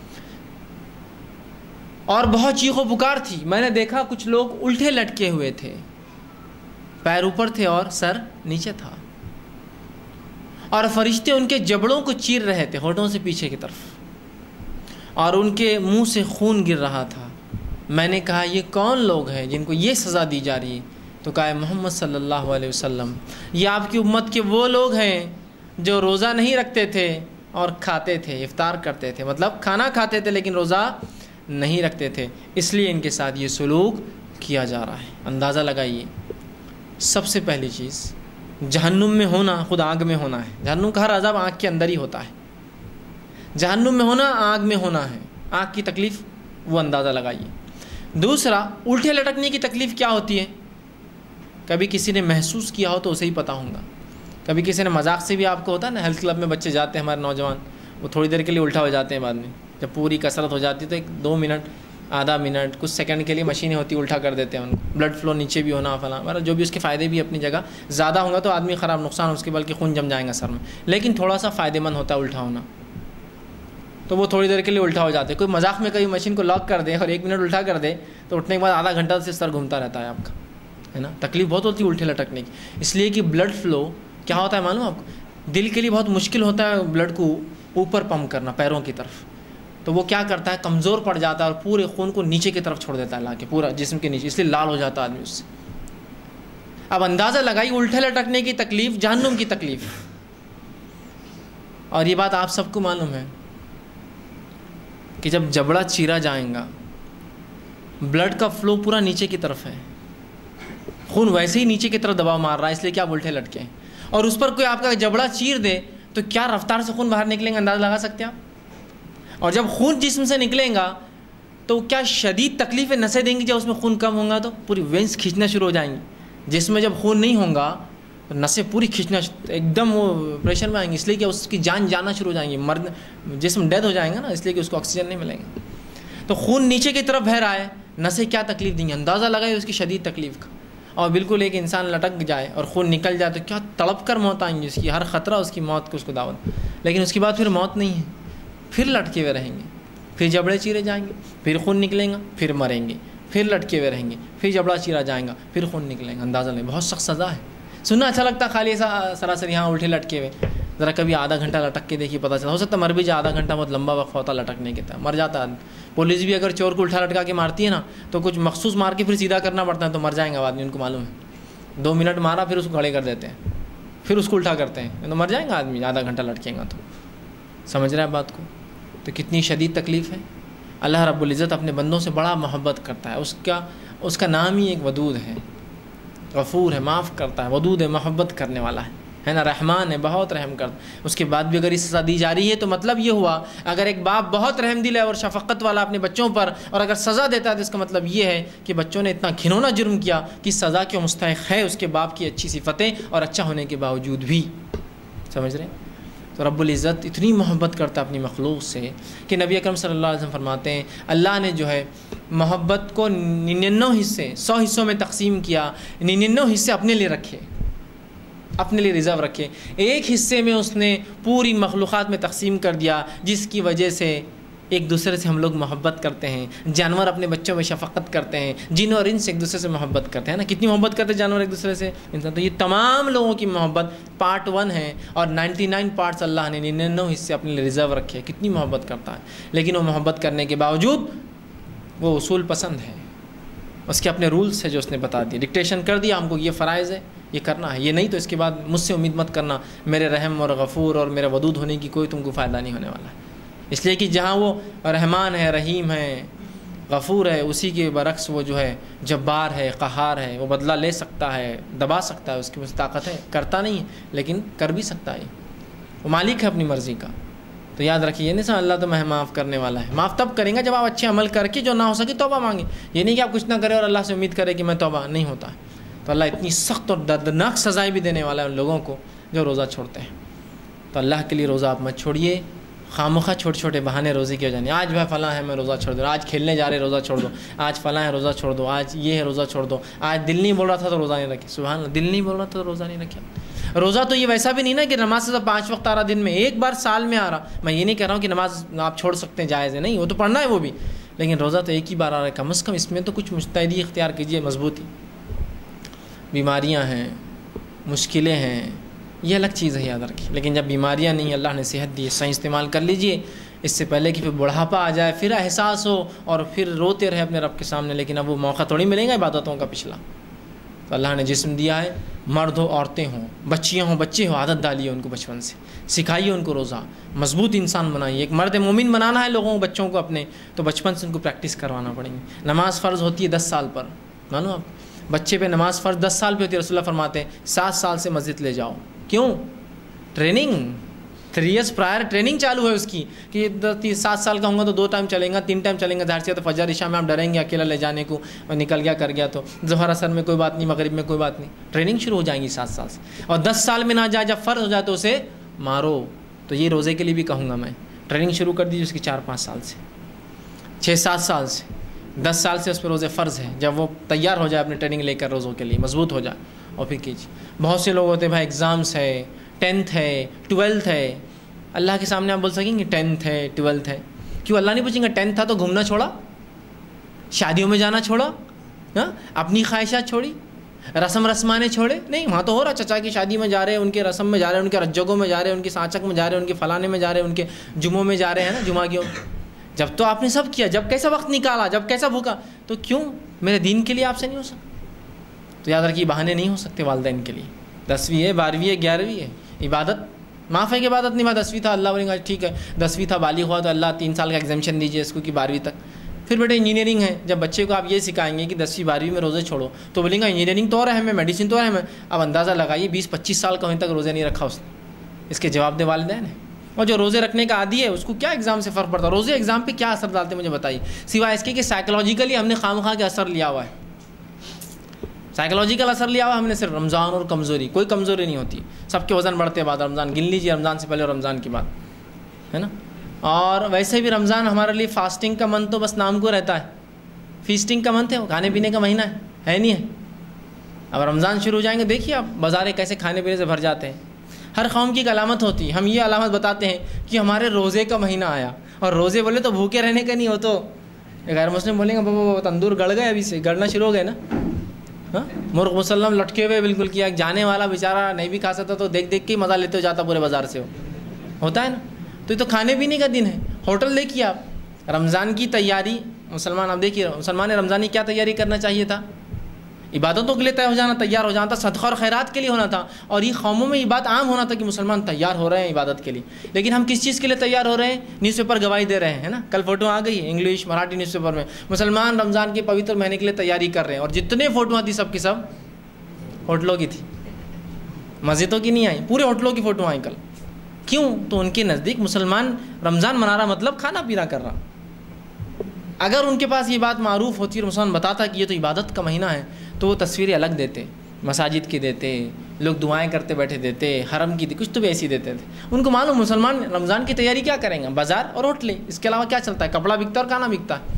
اور بہت چیخ و پکار تھی۔ میں نے دیکھا کچھ لوگ الٹے لٹکے ہوئے تھے، پیر اوپر تھے اور سر نیچے تھا، اور فرشتے ان کے جبڑوں کو چیر رہے تھے ہونٹوں سے پیچھے کی طرف، اور ان کے منہ سے خون گر رہا تھا۔ میں نے کہا یہ کون لوگ ہیں جن کو یہ سزا دی جا رہی ہے؟ تو کہا محمد صلی اللہ علیہ وسلم، یہ آپ کی امت کے وہ لوگ ہیں جو روزہ نہیں رکھتے تھے اور کھاتے تھے، افطار کرتے تھے، مطلب کھانا کھاتے تھے لیکن روزہ نہیں رکھتے تھے، اس لیے ان کے ساتھ یہ سلوک کیا جا رہا ہے۔ اندازہ لگائیے، سب سے پہلی چیز جہنم میں ہونا خود آگ میں ہونا ہے۔ جہنم کا ہر عذاب آگ کے اندر ہی ہوتا ہے، جہنم میں ہونا آگ میں ہونا ہے، آگ کی تکلیف وہ اندازہ لگائیے۔ دوسرا، الٹے لٹکنے کی تکلیف کیا ہوتی ہے؟ کبھی کسی نے محسوس کیا ہو تو اسے ہی پتہ ہوگا، کبھی کسی نے مذاق سے بھی، آپ کو ہوتا ہے نا ہیلتھ کلب میں بچے جاتے ہیں ہمارے نوجوان، وہ تھوڑی دیر کے لیے الٹا ہو جاتے ہیں، بعد میں جب پوری کثرت ہو جاتی ہے تو 2 منٹ، آدھا منٹ، کچھ سیکنڈ کے لیے مشینیں ہوتی الٹا کر دیتے ہیں ان کو، بلڈ فلو نیچے بھی ہونا فلاں، جو بھی اس کے فائدے بھی اپنی جگہ، زیادہ ہوگا تو آدمی خراب نقصان اس کے بلکہ خون جم جائے گا سر میں، لیکن تھوڑا سا فائدہ مند ہوتا ہے الٹا ہونا، تو وہ تھوڑی دیر کے لیے الٹا ہو جاتے ہیں۔ کوئی مذاق میں کبھی مشین کو لاک کر دے اور 1 منٹ الٹا کر دے تو اٹھنے کے بعد آدھا گھنٹہ سے سر گھومتا رہتا ہے آپ کا، ہے نا، تکلیف بہت ہوتی ہے الٹے لٹکنے کی، اس لیے کہ بلڈ فلو کیا ہوتا ہے معلوم ہے آپ کو؟ دل کے لیے بہت مشکل ہوتا ہے بلڈ کو اوپر پمپ کرنا پیروں کی طرف، تو وہ کیا کرتا ہے، کمزور پڑ جاتا ہے اور پورے خون کو نیچے کی طرف چھوڑ دیتا ہے لا کے، پورا جسم کے نیچے، اس لیے لال ہو جاتا ہے آدمی اس سے۔ اب اندازہ لگائی الٹے لٹکنے کی تکلیف، جہنم کی تکلیف، اور یہ بات آپ سب کو معلوم ہے کہ جب جبڑا چیرا جائیں گا، بلڈ کا فلو پورا نیچے کی طرف ہے، خون ویسے ہی نیچے کی طرف دباؤ مار رہا ہے، اس لیے کہ آپ الٹے لٹکے ہیں، اور اس پر کوئی آپ کا جبڑا چیر دے تو کیا رفتار سے خون باہر نکلیں گا، اندازہ لگا سکتے ہیں آپ؟ اور جب خون جسم سے نکلے گا تو کیا شدید تکلیفیں نسیں دیں گی، جب اس میں خون کم ہوگا تو پوری وینس کھینچنا شروع ہو جائیں گی، جس میں جب خون نہیں ہوگا تو نسیں پوری کھینچنا ایک دم وہ پریشر میں آئیں گی، اس لیے کہ اس کی جان جانا شروع ہو جائیں گی، مرد جسم ڈیتھ ہو جائیں گا نا، اس لیے کہ اس کو آکسیجن نہیں ملے گا، تو خون نیچے کی طرف بہہ رہا ہے، نسیں کیا تکلیف دیں گی، اندازہ لگائے اس کی شدید تکلیف کا۔ اور بالکل ایک انسان لٹک جائے اور خون نکل جائے تو کیا تڑپ کر موت آئیں گی، اس کی ہر خطرہ اس کی موت کو اس کو دعوت، لیکن اس کے بعد پھر موت نہیں ہے، پھر لٹکے ہوئے رہیں گے، پھر جبڑے چیرے جائیں گے، پھر خون نکلیں گا، پھر مریں گے، پھر لٹکے ہوئے رہیں گے، پھر جبڑا چیرا جائیں گا، پھر خون نکلیں گا، اندازہ لیں، بہت سخت سزا ہے۔ سننا اچھا لگتا ہے خالی ایسا سراسر یہاں الٹے لٹکے ہوئے، ذرا کبھی آدھا گھنٹہ لٹک کے دیکھیے پتہ چلا، ہو سکتا ہے مر بھی جائے، آدھا گھنٹہ بہت لمبا وقت ہوتا لٹکنے کے تھا، مر جاتا آدمی۔ پولیس بھی اگر چور کو الٹا لٹکا کے مارتی ہے نا تو کچھ مخصوص مار کے پھر سیدھا کرنا پڑتا ہے، تو مر جائیں گا آدمی، ان کو معلوم ہے، 2 منٹ مارا پھر اس کو کھڑے کر دیتے ہیں، پھر اس کو الٹا کرتے ہیں، تو مر جائیں گا آدمی آدھا گھنٹہ لٹکیں گا تو، سمجھ رہے ہیں بات کو؟ تو کتنی شدید تکلیف ہے۔ اللہ رب العزت اپنے بندوں سے بڑا محبت کرتا ہے، اس کا نام ہی ایک ودود ہے، غفور ہے، معاف کرتا ہے، ودود ہے، محبت کرنے والا ہے نا، رحمان ہے، بہت رحم کرتا ہے۔ اس کے بعد بھی اگر یہ سزا دی جا رہی ہے تو مطلب یہ ہوا، اگر ایک باپ بہت رحم دل ہے اور شفقت والا اپنے بچوں پر، اور اگر سزا دیتا ہے تو اس کا مطلب یہ ہے کہ بچوں نے اتنا گھنونا جرم کیا کہ سزا کے مستحق ہے اس کے باپ کی اچھی صفتیں اور اچھا ہونے کے باوجود بھی، سمجھ رہے ہیں؟ تو رب العزت اتنی محبت کرتا ہے اپنی مخلوق سے کہ نبی اکرم صلی اللہ علیہ وسلم فرماتے ہیں اللہ نے جو ہے محبت کو 99 حصے 100 حصوں میں تقسیم کیا، 99 حصے اپنے لیے رکھے، اپنے لیے ریزرو رکھے، ایک حصے میں اس نے پوری مخلوقات میں تقسیم کر دیا، جس کی وجہ سے ایک دوسرے سے ہم لوگ محبت کرتے ہیں، جانور اپنے بچوں میں شفقت کرتے ہیں، جن اور انس ایک دوسرے سے محبت کرتے ہیں نا، کتنی محبت کرتے ہیں جانور ایک دوسرے سے، انسان، تو یہ تمام لوگوں کی محبت پارٹ 1 ہے، اور 99 پارٹس اللہ نے 99 حصے اپنے لیے ریزرو رکھے، کتنی محبت کرتا ہے، لیکن وہ محبت کرنے کے باوجود وہ اصول پسند ہے، اس کے اپنے رولس ہے جو اس نے بتا دیے، ڈکٹیشن کر دیا ہم کو، یہ فرائض ہے، یہ کرنا ہے، یہ نہیں تو اس کے بعد مجھ سے امید مت کرنا میرے رحم اور غفور اور میرا ودود ہونے کی کوئی تم کو فائدہ نہیں ہونے والا ہے، اس لیے کہ جہاں وہ رحمان ہے، رحیم ہے، غفور ہے، اسی کے برعکس وہ جو ہے جبار ہے، قہار ہے، وہ بدلہ لے سکتا ہے، دبا سکتا ہے، اس کی طاقت ہے، کرتا نہیں ہے لیکن کر بھی سکتا ہے، وہ مالک ہے اپنی مرضی کا۔ تو یاد رکھیے، یہ نہیں سمجھ اللہ تو میں معاف کرنے والا ہے، معاف تب کریں گا جب آپ اچھے عمل کر کے جو نہ ہو سکے توبہ مانگیں، یہ نہیں کہ آپ کچھ نہ کریں اور اللہ سے امید کریں کہ میں توبہ نہیں ہوتا ہے، تو اللہ اتنی سخت اور دردناک سزائیں بھی دینے والا ہے ان لوگوں کو جو روزہ چھوڑتے ہیں۔ تو اللہ کے لیے روزہ آپ مت چھوڑیے، خامخواہ چھوٹے چھوٹے بہانے روزے کی ہو جانے، آج بھائی فلاں ہے میں روزہ چھوڑ دوں، آج کھیلنے جا رہے روزہ چھوڑ دو، آج فلاں ہے روزہ چھوڑ دو، آج یہ ہے روزہ چھوڑ دو، آج دل نہیں بول رہا تھا تو روزہ نہیں رکھے، سبحان اللہ، دل نہیں بول رہا تھا تو روزہ نہیں رکھے۔ روزہ تو یہ ویسا بھی نہیں نا کہ نماز سے 5 وقت آ رہا دن میں، ایک بار سال میں آ رہا، میں یہ نہیں کہہ رہا ہوں کہ نماز آپ چھوڑ سکتے ہیں، جائز ہے، نہیں، وہ تو پڑھنا ہے وہ بھی، لیکن روزہ تو ایک ہی بار آ رہا ہے، کم از کم اس میں تو کچھ مجتہدی اختیار کیجیے، مضبوطی۔ بیماریاں ہیں، مشکلیں ہیں، یہ الگ چیز ہے، یاد رکھیے، لیکن جب بیماریاں نہیں، اللہ نے صحت دی، صحیح استعمال کر لیجئے، اس سے پہلے کہ پھر بڑھاپا آ جائے، پھر احساس ہو اور پھر روتے رہے اپنے رب کے سامنے، لیکن اب وہ موقع تھوڑی ملے گا عبادتوں کا پچھلا۔ تو اللہ نے جسم دیا ہے، مرد ہو عورتیں ہوں، بچیاں ہوں بچے ہوں، عادت ڈالیے ان کو بچپن سے، سکھائیے ان کو روزہ، مضبوط انسان بنائیے۔ ایک مرد مومن بنانا ہے لوگوں بچوں کو اپنے، تو بچپن سے ان کو پریکٹس کروانا پڑیں گے۔ نماز فرض ہوتی ہے 10 سال پر، مانو آپ بچے پہ نماز فرض 10 سال پہ ہوتی ہے، رسول اللہ فرماتے ہیں 7 سال سے مسجد لے جاؤ۔ کیوں؟ ٹریننگ، 3 ایئرس پرائر ٹریننگ چالو ہے اس کی، کہ 7 سال کا ہوں گا تو 2 ٹائم چلیں گا، 3 ٹائم چلیں گا، ظاہر سی تو فجر عشاء میں آپ ڈریں گے اکیلا لے جانے کو، اور نکل گیا کر گیا تو ظہر اثر میں کوئی بات نہیں، مغرب میں کوئی بات نہیں، ٹریننگ شروع ہو جائیں گی 7 سال سے۔ اور 10 سال میں نہ جائے، جب فرض ہو جائے تو اسے مارو۔ تو یہ روزے کے لیے بھی کہوں گا میں، ٹریننگ شروع کر دیجیے اس کی 4-5 سال سے، 6-7 سال سے، 10 سال سے اس پہ روزے فرض ہے۔ جب وہ تیار ہو جائے اپنی ٹریننگ لے کر روزوں کے لیے، مضبوط ہو جائے، اور پھر کیجیے۔ بہت سے لوگ ہوتے ہیں بھائی ایگزامس ہے، 10th ہے، 12th ہے، اللہ کے سامنے آپ بول سکیں گے 10th ہے 12th ہے؟ کیوں اللہ نہیں پوچھیں گے 10th تھا تو گھومنا چھوڑا، شادیوں میں جانا چھوڑا، اپنی خواہشات چھوڑی، رسم رسمانے چھوڑے؟ نہیں، وہاں تو ہو رہا، چچا کی شادی میں جا رہے ہیں، ان کے رسم میں جا رہے ہیں، ان کے رجگوں میں جا رہے ہیں، ان کے سانچک میں جا رہے ہیں، ان کے فلانے میں جا رہے ہیں، ان کے جمعوں میں جا رہے ہیں نا، جمعہ کیوں؟ جب تو آپ نے سب کیا، جب کیسا وقت نکالا، جب کیسا بھوکا، تو کیوں میرے دین کے لیے آپ سے نہیں ہو سکتا؟ تو یاد رکھیے بہانے نہیں ہو سکتے والدین کے لیے۔ 10ویں ہے، 12ویں ہے، 11ویں ہے، عبادت معاف ہے کہ عبادت نہیں، 10ویں تھا اللہ بولیں گا ٹھیک ہے، 10ویں تھا بالغ ہوا تو اللہ 3 سال کا ایگزیمشن دیجیے اس کو کہ 12ویں تک۔ پھر بیٹے انجینئرنگ ہے، جب بچے کو آپ یہ سکھائیں گے کہ 10ویں 12ویں میں روزے چھوڑو، تو بولیں گا انجینئرنگ تو اور اہم ہے، میڈیسن تو اہم ہے۔ اب اندازہ لگائیے 20-25 سال کا ہونے تک روزے نہیں رکھا اس نے، اس کے جواب دے والدین ہیں۔ اور جو روزے رکھنے کا عادی ہے اس کو کیا ایگزام سے فرق پڑتا ہے؟ روزے ایگزام پہ کیا اثر ڈالتے ہیں مجھے بتائیے، سوائے اس کے کہ سائیکلوجیکلی ہم نے خواہ کے اثر لیا ہوا ہے، سائیکلوجیکل اثر لیا ہوا ہم نے صرف رمضان اور کمزوری، کوئی کمزوری نہیں ہوتی، سب کے وزن بڑھتے ہیں بعد رمضان، گن لیجیے رمضان سے پہلے اور رمضان کے بعد، ہے نا۔ اور ویسے بھی رمضان ہمارے لیے فاسٹنگ کا منتھ تو بس نام کو رہتا ہے، فیسٹنگ کا منتھ ہے، وہ کھانے پینے کا مہینہ ہے نہیں ہے؟ اب رمضان شروع ہو جائیں گے، دیکھیے آپ بازاریں کیسے کھانے پینے سے بھر جاتے ہیں۔ ہر قوم کی ایک علامت ہوتی ہے، ہم یہ علامت بتاتے ہیں کہ ہمارے روزے کا مہینہ آیا، اور روزے بولے تو بھوکے رہنے کا نہیں ہو، تو غیر مسلم بولیں گے بابا تندور گڑ گئے، ابھی سے گڑنا شروع ہو گئے نا، مرغ مسلم لٹکے ہوئے بالکل، کیا جانے والا بیچارہ نہیں بھی کھا سکتا تو دیکھ دیکھ کے مزہ لیتے ہو جاتا پورے بازار سے، ہوتا ہے نا۔ تو یہ تو کھانے پینے کا دن ہے۔ ہوٹل دیکھیے آپ، رمضان کی تیاری مسلمان، اب دیکھیے مسلمان نے رمضان کی کیا تیاری کرنا چاہیے تھا؟ عبادتوں کے لیے طے ہو جانا، تیار ہو جانا تھا، صدقہ اور خیرات کے لیے ہونا تھا، اور یہ قوموں میں یہ بات عام ہونا تھا کہ مسلمان تیار ہو رہے ہیں عبادت کے لیے۔ لیکن ہم کس چیز کے لیے تیار ہو رہے ہیں؟ نیوز پیپر گواہی دے رہے ہیں نا، کل فوٹو آ گئی ہے انگلش مراٹھی نیوز پیپر میں، مسلمان رمضان کے پوتر مہینے کے لیے تیاری کر رہے ہیں، اور جتنے فوٹو تھی سب کی سب ہوٹلوں کی تھی، مسجدوں کی نہیں آئی، پورے ہوٹلوں کی فوٹو آئیں کل۔ کیوں؟ تو ان کے نزدیک مسلمان رمضان منا رہا مطلب کھانا پینا کر رہا۔ اگر ان کے پاس یہ بات معروف ہوتی اور مسلمان بتاتا کہ یہ تو عبادت کا مہینہ ہے، تو وہ تصویریں الگ دیتے، مساجد کی دیتے، لوگ دعائیں کرتے بیٹھے دیتے، حرم کی کچھ تو بھی ایسی دیتے تھے۔ ان کو معلوم مسلمان رمضان کی تیاری کیا کریں گے؟ بازار اور ہوٹلیں، اس کے علاوہ کیا چلتا ہے؟ کپڑا بکتا اور کھانا بکتا ہے،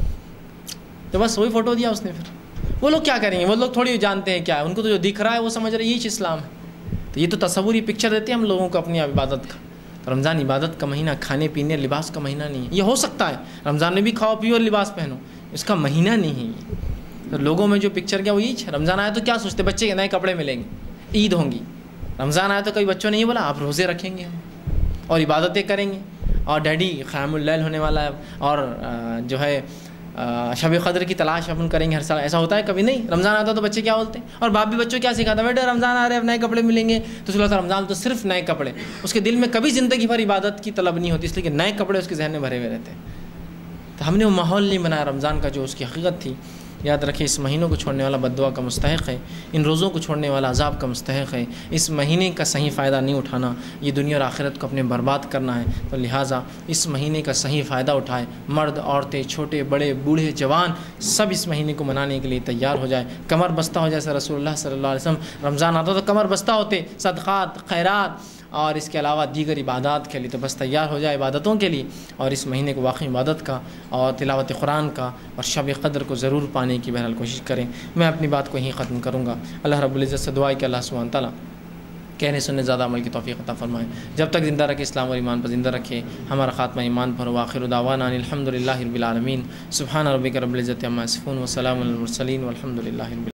تو بس وہی فوٹو دیا اس نے۔ پھر وہ لوگ کیا کریں گے؟ وہ لوگ تھوڑی جانتے ہیں کیا ہے، ان کو تو جو دکھ رہا ہے وہ سمجھ رہے ہیں یہی اسلام ہے۔ تو یہ تو تصور، یہ پکچر دیتے ہیں ہم لوگوں کو اپنی عبادت کا۔ رمضان عبادت کا مہینہ، کھانے پینے لباس کا مہینہ نہیں ہے۔ یہ ہو سکتا ہے رمضان میں بھی کھاؤ پیو اور لباس پہنو، اس کا مہینہ نہیں ہے یہ۔ تو لوگوں میں جو پکچر کیا وہ یہ رمضان آیا تو کیا سوچتے بچے کے نئے کپڑے ملیں گے، عید ہوں گی۔ رمضان آیا تو کئی بچوں نے یہ بولا آپ روزے رکھیں گے اور عبادتیں کریں گے، اور ڈیڈی قیام اللیل ہونے والا ہے، اور جو ہے شب قدر کی تلاش اپن کریں گے ہر سال۔ ایسا ہوتا ہے کبھی نہیں؟ رمضان آتا تو بچے کیا بولتے ہیں، اور باپ بھی بچوں کیا سکھاتا ہے، بیٹا رمضان آ رہے ہیں نئے کپڑے ملیں گے، تو صلی اللہ علیہ رمضان تو صرف نئے کپڑے، اس کے دل میں کبھی زندگی بھر عبادت کی طلب نہیں ہوتی، اس لیے کہ نئے کپڑے اس کے ذہن میں بھرے ہوئے رہتے ہیں۔ تو ہم نے وہ ماحول نہیں بنایا رمضان کا جو اس کی حقیقت تھی۔ یاد رکھیں اس مہینوں کو چھوڑنے والا بد دعا کا مستحق ہے، ان روزوں کو چھوڑنے والا عذاب کا مستحق ہے۔ اس مہینے کا صحیح فائدہ نہیں اٹھانا، یہ دنیا اور آخرت کو اپنے برباد کرنا ہے۔ تو لہٰذا اس مہینے کا صحیح فائدہ اٹھائے، مرد عورتیں چھوٹے بڑے بوڑھے جوان سب اس مہینے کو منانے کے لیے تیار ہو جائے، کمر بستہ ہو جیسے رسول اللہ صلی اللہ علیہ وسلم رمضان آتا تو کمر بستہ ہوتے، صدقات خیرات اور اس کے علاوہ دیگر عبادات کے لیے، تو بس تیار ہو جائے عبادتوں کے لیے، اور اس مہینے کو واقعی عبادت کا اور تلاوت قرآن کا اور شب قدر کو ضرور پانے کی بہرحال کوشش کریں۔ میں اپنی بات کو یہیں ختم کروں گا۔ اللہ رب العزت سے دعا ہے کہ اللہ سبحانہ تعالیٰ کہنے سننے زیادہ عمل کی توفیق عطا فرمائے، جب تک زندہ رکھے اسلام اور ایمان پر زندہ رکھے، ہمارا خاتمہ ایمان پر ہو۔ آخر دعوانا الحمد للہ رب العالمین، سبحان ربک رب العزت عما یصفون وسلام علی المرسلین والحمد للہ رب العالمین۔